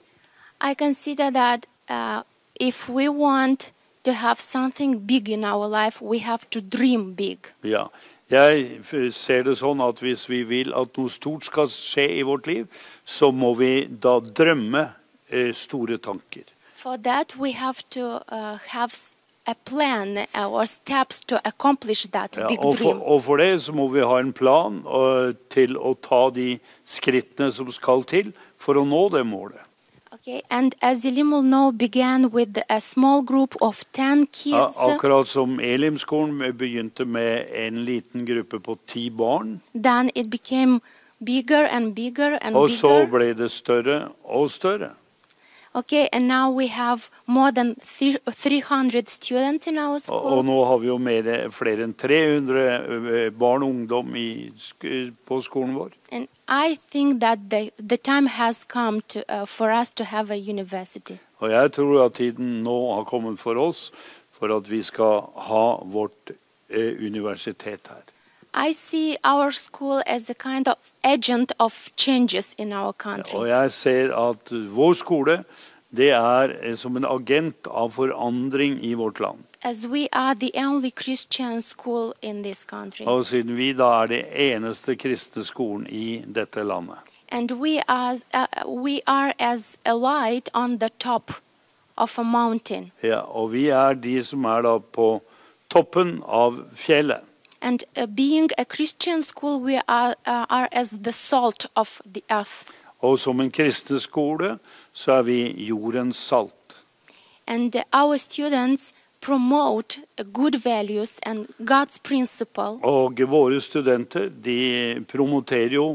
Speaker 22: I consider that uh, if we want to have something big in our life, we have to dream big.
Speaker 1: Ja, jeg f- ser det sånn at hvis vi vil at noe stort skal skje i vårt liv, så må vi da drømme eh, store tanker.
Speaker 22: For that, we have to uh, have s- a plan uh, or steps to accomplish that
Speaker 1: Ja,
Speaker 22: big
Speaker 1: og, for,
Speaker 22: dream.
Speaker 1: og for det så må vi ha en plan eh, til å ta de skrittene som skal til for å nå det målet.
Speaker 22: Okay, and as Elimulno began with a small group of ten
Speaker 1: Ja,
Speaker 22: kids,
Speaker 1: akkurat som Elimskolen begynte med en liten gruppe på ti barn,
Speaker 22: then it became bigger and bigger and
Speaker 1: og så
Speaker 22: bigger.
Speaker 1: ble det større og større.
Speaker 22: Okay, and now we have more than three hundred students in our
Speaker 1: Og,
Speaker 22: school.
Speaker 1: og nå har vi jo mer, flere enn tre hundre eh, barn og ungdom i, sk- på skolen vår.
Speaker 22: And I think that the, the time has come to, uh, for us to have a university.
Speaker 1: Og jeg tror at tiden nå har kommet for oss for at vi skal ha vårt eh, universitet her.
Speaker 22: I see our school as a kind of agent of changes in our country.
Speaker 1: Og jeg ser at vår skole, det er eh, som en agent av forandring i vårt land.
Speaker 22: As we are the only Christian school in this country.
Speaker 1: Og siden vi da er det eneste kristne skolen i dette landet.
Speaker 22: And we are, uh, we are as a light on the top of a mountain.
Speaker 1: Ja, og vi er de som er da på toppen av fjellet.
Speaker 22: And uh, being a Christian school, we are, uh, are as the salt of the earth.
Speaker 1: Og som en kristen skole så er vi jordens salt.
Speaker 22: And uh, our students promote uh, good values and God's principle.
Speaker 1: Og våre studenter, de promoterer jo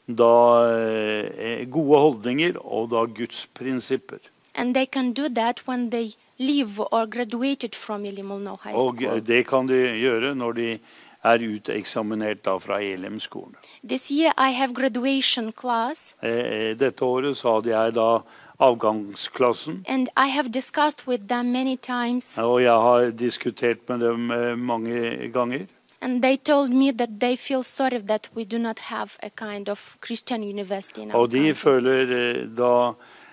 Speaker 1: da eh, gode holdninger og da Guds prinsipper.
Speaker 22: And they can do that when they leave or graduated from Elim-Olno High
Speaker 1: Og
Speaker 22: School.
Speaker 1: det kan de gjøre når de er uteksaminert da fra Elim-skolen.
Speaker 22: This year I have graduation class,
Speaker 1: Eh, Dette året så hadde jeg da avgangsklassen,
Speaker 22: and I have discussed with them many times,
Speaker 1: og jeg har diskutert med dem eh, mange ganger.
Speaker 22: and they told me that they feel sorry that we do not have a kind of Christian university in our
Speaker 1: Og de føler eh, da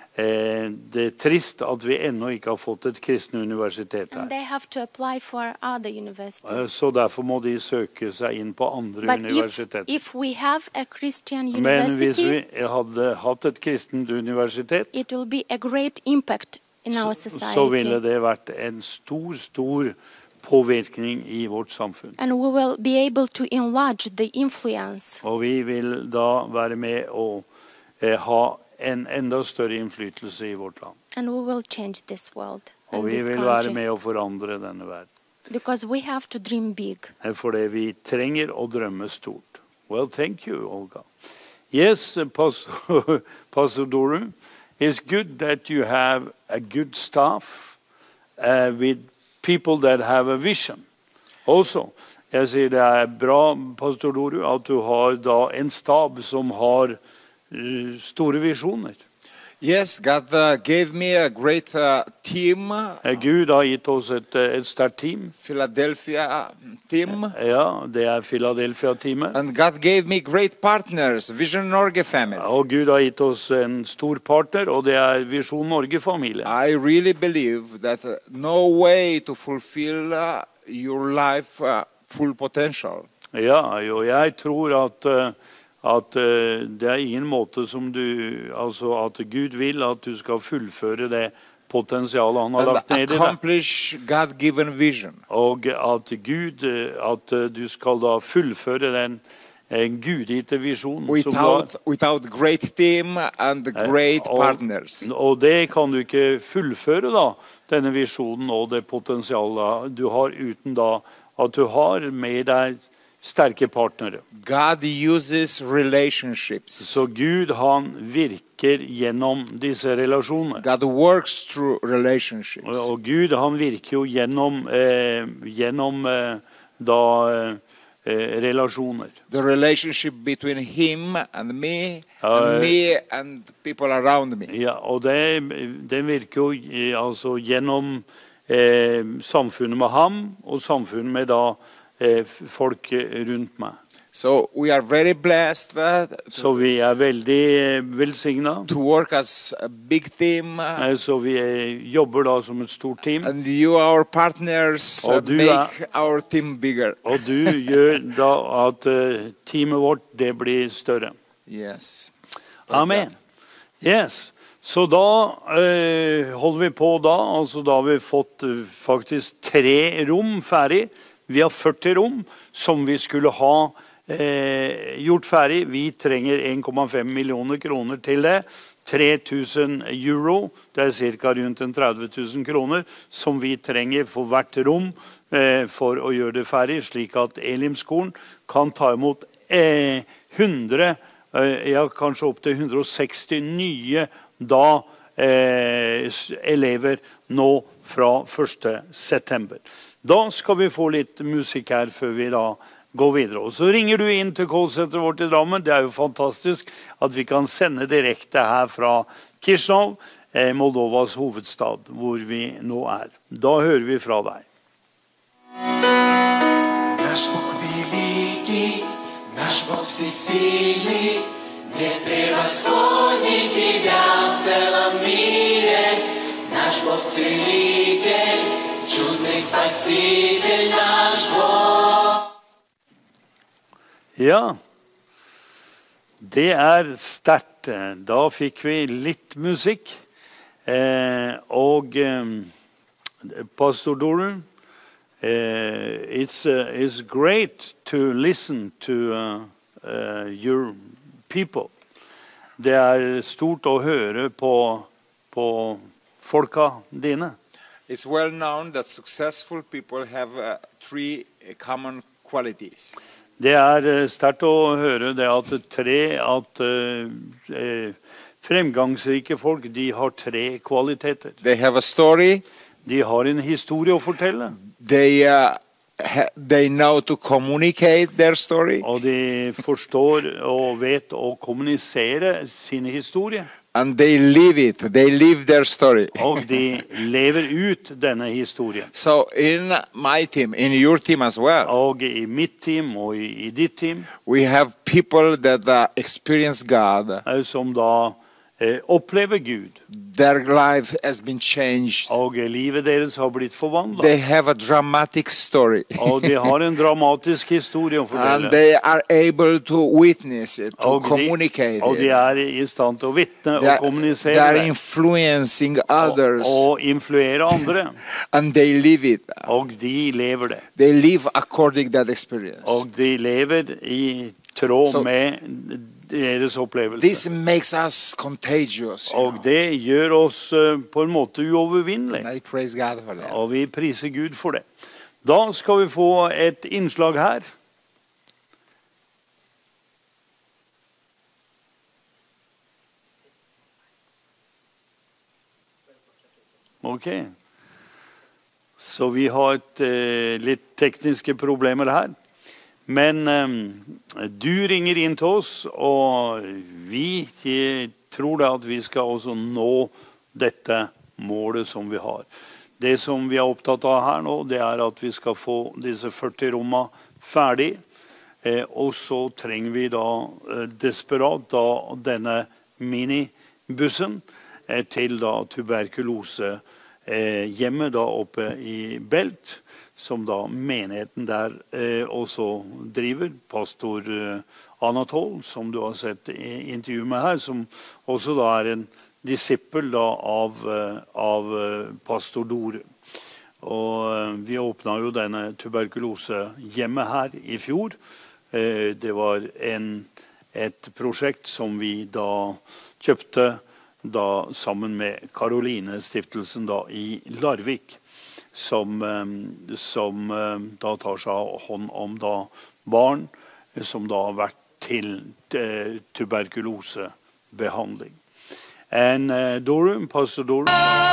Speaker 1: eh, det er trist at vi ennå ikke har fått et kristne universitet her.
Speaker 22: and they have to apply for other universities.
Speaker 1: Eh, Så derfor må de søke seg inn på andre
Speaker 22: But if,
Speaker 1: universiteter.
Speaker 22: if we have a Christian
Speaker 1: Men hvis
Speaker 22: university,
Speaker 1: vi hadde hatt et kristent universitet,
Speaker 22: it will be a great impact in our
Speaker 1: så
Speaker 22: society.
Speaker 1: ville det vært en stor, stor påvirkning i vårt samfunn.
Speaker 22: And we will be able to enlarge the influence.
Speaker 1: Og vi vil da være med å eh, ha en enda større innflytelse i vårt land.
Speaker 22: And we will change this world
Speaker 1: Og
Speaker 22: and
Speaker 1: vi
Speaker 22: this
Speaker 1: vil være
Speaker 22: country.
Speaker 1: med å forandre denne verden.
Speaker 22: Because we have to dream big.
Speaker 1: Eh, Fordi vi trenger å drømme stort. Well, thank you, Olga. Yes, uh, Pastor, Pastor Doru, it's good that you have a good staff uh, with people that have a vision. Also, jeg sier det er bra, Pastor Doru, at du har da en stab som har uh, store visjoner.
Speaker 2: Yes, God uh, gave me a great uh, team,
Speaker 1: Eh, Gud har gitt oss et, eh, et sterkt team.
Speaker 2: Philadelphia team.
Speaker 1: Ja, det er Philadelphia-teamet.
Speaker 2: And God gave me great partners, Vision Norge family.
Speaker 1: Og Gud har gitt oss en stor partner, og det er Visjon Norge-familie.
Speaker 2: I really believe that uh, no way to fulfill uh, your life uh, full potential.
Speaker 1: Ja, jo, jeg tror at, eh, at eh, det er ingen måte som du, altså at Gud vil at du skal fullføre det potensialet han har
Speaker 2: And
Speaker 1: lagt ned i deg.
Speaker 2: accomplish God-given vision.
Speaker 1: Og at Gud, eh, at eh, du skal da fullføre den en gudgitte visjon. som du har.
Speaker 2: Without, without great team and
Speaker 1: Eh,
Speaker 2: great
Speaker 1: og-
Speaker 2: partners.
Speaker 1: Og det kan du ikke fullføre da, denne visjonen og det potensialet du har uten da at du har med deg sterke partnere.
Speaker 2: God uses relationships.
Speaker 1: Så Gud han virker gjennom disse relasjonene.
Speaker 2: God works through relationships.
Speaker 1: Og, og Gud han virker jo gjennom, eh, gjennom eh, da eh, relasjoner.
Speaker 2: The relationship between him and me,
Speaker 1: Ja,
Speaker 2: and
Speaker 1: eh,
Speaker 2: me and people around me.
Speaker 1: Ja, og det, den virker jo eh, altså gjennom eh, samfunnet med ham og samfunnet med da eh, f- folk rundt meg.
Speaker 2: So we are very blessed uh,
Speaker 1: Så vi er veldig eh, velsignet.
Speaker 2: to work as a big team. uh,
Speaker 1: Eh, Så vi eh, jobber da som et stort team.
Speaker 2: And you, our partners, uh,
Speaker 1: Og du
Speaker 2: make
Speaker 1: er-
Speaker 2: our team bigger.
Speaker 1: Og du gjør da at eh, teamet vårt det blir større.
Speaker 2: Yes.
Speaker 1: Amen. Yes. Så da eh, holder vi på da. Altså da har vi fått eh, faktisk tre rom ferdig. Vi har førti rom som vi skulle ha eh, gjort ferdig. Vi trenger en komma fem millioner kroner til det. tre tusen euro, det er ca. rundt en tretti tusen kroner, som vi trenger for hvert rom eh, for å gjøre det ferdig, slik at Elim-skolen kan ta imot eh, hundre, eh, ja kanskje opp til hundre og seksti nye da eh, s- elever nå fra første september. Da skal vi få litt musikk her før vi da går videre. Og så ringer du inn til callsenteret vårt i Drammen. Det er jo fantastisk at vi kan sende direkte her fra Kishinev, eh, Moldovas hovedstad, hvor vi nå er. Da hører vi fra deg.
Speaker 3: Наш Бог великий, наш Бог всесильный, нет превосходней Тебя в целом мире. Наш Бог целитель, чудный Спаситель наш Бог.
Speaker 1: Ja, det er sterkt. Da fikk vi litt musikk. Eh, og eh, Pastor Doru, eh, it's, uh, it's great to listen to uh, uh, your people. Det er stort å høre på, på folka dine.
Speaker 2: It's well known that successful people have uh, three uh, common qualities.
Speaker 1: Det er eh, sterkt å høre det at tre at eh, eh, fremgangsrike folk, de har tre kvaliteter.
Speaker 2: They have a story.
Speaker 1: De har en historie å fortelle.
Speaker 2: They uh, ha- they know to communicate their story.
Speaker 1: Og de forstår og vet å kommunisere sin historie.
Speaker 2: And they live it. They live their story.
Speaker 1: Og de lever ut denne historien.
Speaker 2: So in my team, in your team as well,
Speaker 1: Og i mitt team og i, i ditt team,
Speaker 2: we have people that uh, experience God.
Speaker 1: eh, som da eh, opplever Gud.
Speaker 2: Their life has been changed.
Speaker 1: Og eh, livet deres har blitt forvandlet.
Speaker 2: They have a dramatic story.
Speaker 1: Og de har en dramatisk historie å
Speaker 2: And
Speaker 1: fortelle.
Speaker 2: they are able to witness it, to
Speaker 1: Og de,
Speaker 2: communicate
Speaker 1: og de
Speaker 2: it.
Speaker 1: er i stand til å vitne
Speaker 2: They
Speaker 1: og
Speaker 2: are, they
Speaker 1: kommunisere
Speaker 2: are
Speaker 1: det.
Speaker 2: influencing others.
Speaker 1: Og influere andre.
Speaker 2: And they live it.
Speaker 1: Og de lever det.
Speaker 2: They live according to that experience.
Speaker 1: Og de lever i tråd
Speaker 2: So-
Speaker 1: med deres opplevelse.
Speaker 2: This makes us contagious. you
Speaker 1: Og
Speaker 2: know.
Speaker 1: det gjør oss eh, på en måte uovervinnelig.
Speaker 2: I praise God for that.
Speaker 1: Og vi priser Gud for det. Da skal vi få et innslag her. Ok. Så vi har et, eh, litt tekniske problemer her. Men eh, du ringer inn til oss, og vi eh, tror da at vi skal også nå dette målet som vi har. Det som vi er opptatt av her nå, det er at vi skal få disse førti rommene ferdig. Eh, og så trenger vi da eh, desperat da denne minibussen eh, til da tuberkulose eh, hjemme da oppe i Belt, som da menigheten der eh, også driver. Pastor eh, Anatol, som du har sett i intervju med her, som også da er en disippel da av, eh, av eh, pastor Dore. Og eh, vi åpna jo denne tuberkulosehjemmet her i fjor. Eh, det var en, et prosjekt som vi da kjøpte da sammen med Karoline-stiftelsen da i Larvik, som, eh, som eh, da tar seg hånd om da barn eh, som da har vært til eh, tuberkulosebehandling. And uh, Dorum, Pastor Dorum,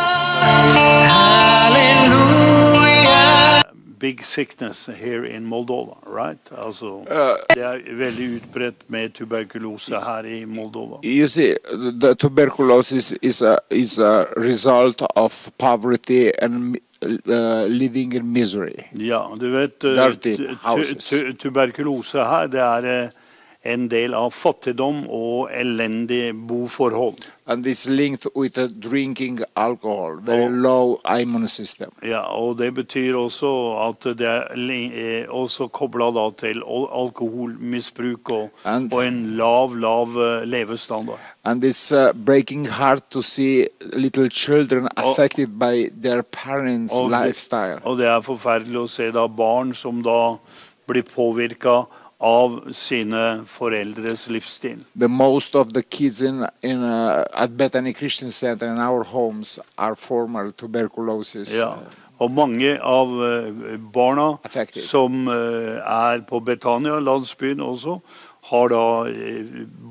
Speaker 1: big sickness here in Moldova, right? Altså,
Speaker 2: Uh,
Speaker 1: det er veldig utbredt med tuberkulose her i Moldova.
Speaker 2: You see, the tuberculosis is a is a result of poverty and uh, living in misery.
Speaker 1: Ja, du vet, uh,
Speaker 2: Dirty
Speaker 1: tu-
Speaker 2: houses.
Speaker 1: tu- tuberkulose her, det er uh, en del av fattigdom og elendige boforhold.
Speaker 2: And it's linked with uh, drinking alcohol, very
Speaker 1: Oh.
Speaker 2: low immune system.
Speaker 1: Ja, og det betyr også at det er li- er også koblet da til al- alkoholmisbruk og,
Speaker 2: And-
Speaker 1: og en lav, lav uh, levestandard.
Speaker 2: And it's uh, breaking heart to see little children affected by their parents'
Speaker 1: Og det,
Speaker 2: lifestyle.
Speaker 1: og det er forferdelig å se da barn som da blir påvirket av sine foreldres livsstil.
Speaker 2: The most of the kids in in uh, at Bethany Christian Center in our homes are former tuberculosis.
Speaker 1: Ja. Og mange av eh, barna
Speaker 2: Affected.
Speaker 1: som eh, er på Betania, landsbyen også, har da eh,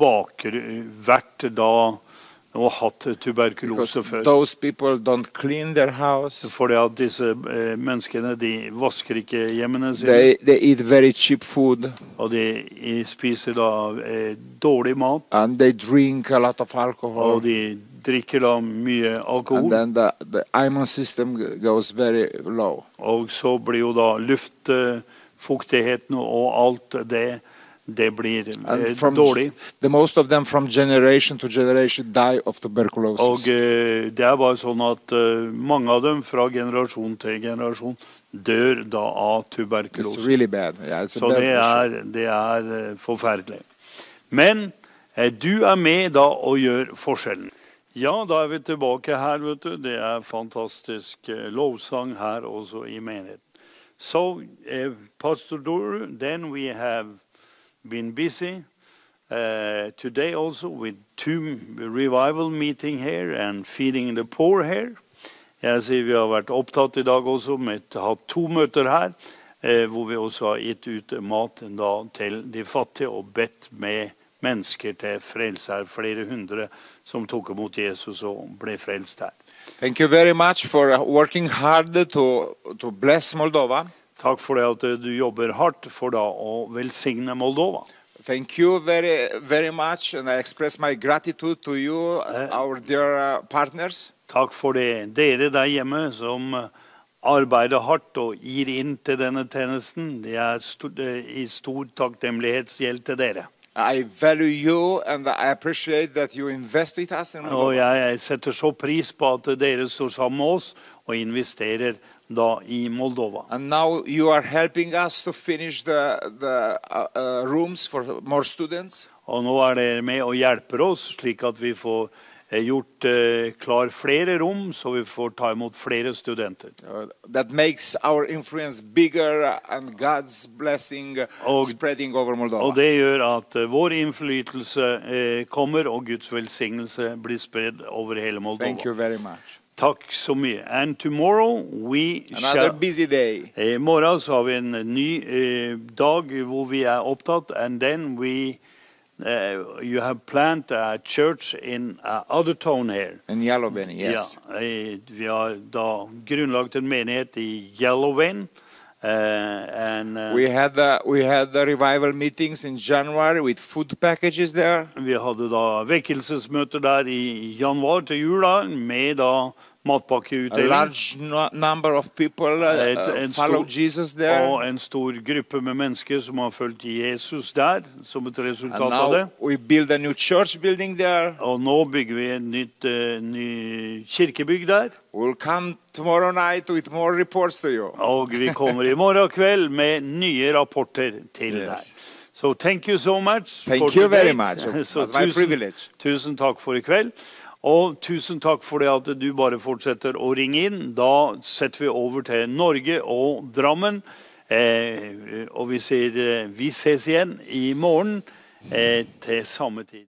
Speaker 1: bakgr- vært da og hatt tuberkulose
Speaker 2: Because
Speaker 1: før.
Speaker 2: those people don't clean their house.
Speaker 1: Fordi at disse eh, menneskene, de vasker ikke hjemmene sine,
Speaker 2: They they eat very cheap food
Speaker 1: og de i- spiser da eh, dårlig mat,
Speaker 2: and they drink a lot of alcohol.
Speaker 1: og de drikker da mye
Speaker 2: And
Speaker 1: alkohol,
Speaker 2: then the, the immune system g- goes very low.
Speaker 1: og så blir jo da luftfuktigheten og alt det, det blir eh,
Speaker 2: And from
Speaker 1: dårlig.
Speaker 2: the most of them from generation to generation die of
Speaker 1: Og
Speaker 2: tuberculosis.
Speaker 1: eh, det er bare sånn at eh, mange av dem fra generasjon til generasjon dør da av
Speaker 2: It's
Speaker 1: tuberkulose.
Speaker 2: really bad. Yeah, it's a
Speaker 1: Så
Speaker 2: bad
Speaker 1: det
Speaker 2: issue.
Speaker 1: er, det er eh, forferdelig. Men eh, du er med da og gjør forskjellen. Ja, da er vi tilbake her, vet du. Det er fantastisk eh, lovsang her også i menigheten. So, uh, Pastor Doru, then we have been busy uh, today also with two revival meeting here and feeding the poor here. Jeg sier vi har vært opptatt i dag også med å ha to møter her. eh, hvor vi også har gitt ut mat da, til de fattige og bedt med mennesker til frelse her. Flere hundre som tok imot Jesus og ble frelst her.
Speaker 2: Thank you very much for working hard to, to bless Moldova.
Speaker 1: Takk for det at du jobber hardt for da å velsigne Moldova.
Speaker 2: Thank you very, very much, and I express my gratitude to you, our dear uh, partners.
Speaker 1: Takk for det. Dere der hjemme som arbeider hardt og gir inn til denne tjenesten. Det er stor, i stor takknemlighetsgjeld til dere.
Speaker 2: I value you, and I appreciate that you invest with us in Moldova.
Speaker 1: Og jeg setter så pris på at dere står sammen med oss og investerer da i Moldova.
Speaker 2: And now you are helping us to finish the, the uh, uh, rooms for more students.
Speaker 1: Og nå er dere med og hjelper oss slik at vi får eh, gjort eh, klar flere rom så vi får ta imot flere studenter.
Speaker 2: Uh, that makes our influence bigger and God's blessing
Speaker 1: og,
Speaker 2: spreading over Moldova.
Speaker 1: Og det gjør at uh, vår innflytelse eh, kommer og Guds velsignelse blir spredd over hele Moldova.
Speaker 2: Thank you very much.
Speaker 1: Takk så mye. And tomorrow we
Speaker 2: Another
Speaker 1: shall...
Speaker 2: busy day.
Speaker 1: I morgen så har vi en ny eh, dag hvor vi er opptatt, and then we, uh, you have planned a church in uh, other town here.
Speaker 2: In Yellowbeni, yes.
Speaker 1: Ja, eh, vi har da grunnlagt en menighet i Yellowbeni. Uh, and, uh,
Speaker 2: we had the, we had the revival meetings in January with food packages there.
Speaker 1: Vi hadde da vekkelsesmøter der i januar til jula med da matpakkeutdeling.
Speaker 2: A large no number of people uh,
Speaker 1: et, en
Speaker 2: follow
Speaker 1: stor,
Speaker 2: Jesus there.
Speaker 1: Og en stor gruppe med mennesker som har fulgt Jesus der som et resultat
Speaker 2: And
Speaker 1: av det.
Speaker 2: now we build a new church building there.
Speaker 1: Og nå bygger vi en nytt uh, ny kirkebygg der.
Speaker 2: We'll come tomorrow night with more reports to you.
Speaker 1: Og vi kommer i morgen kveld med nye rapporter til
Speaker 2: Yes.
Speaker 1: deg. So thank you so much.
Speaker 2: Thank
Speaker 1: for
Speaker 2: you
Speaker 1: today.
Speaker 2: very much. It
Speaker 1: Så
Speaker 2: was my
Speaker 1: tusen,
Speaker 2: privilege.
Speaker 1: tusen takk for i kveld. Og tusen takk for det at du bare fortsetter å ringe inn. Da setter vi over til Norge og Drammen. Eh, og vi sier eh, vi ses igjen i morgen eh, til samme tid.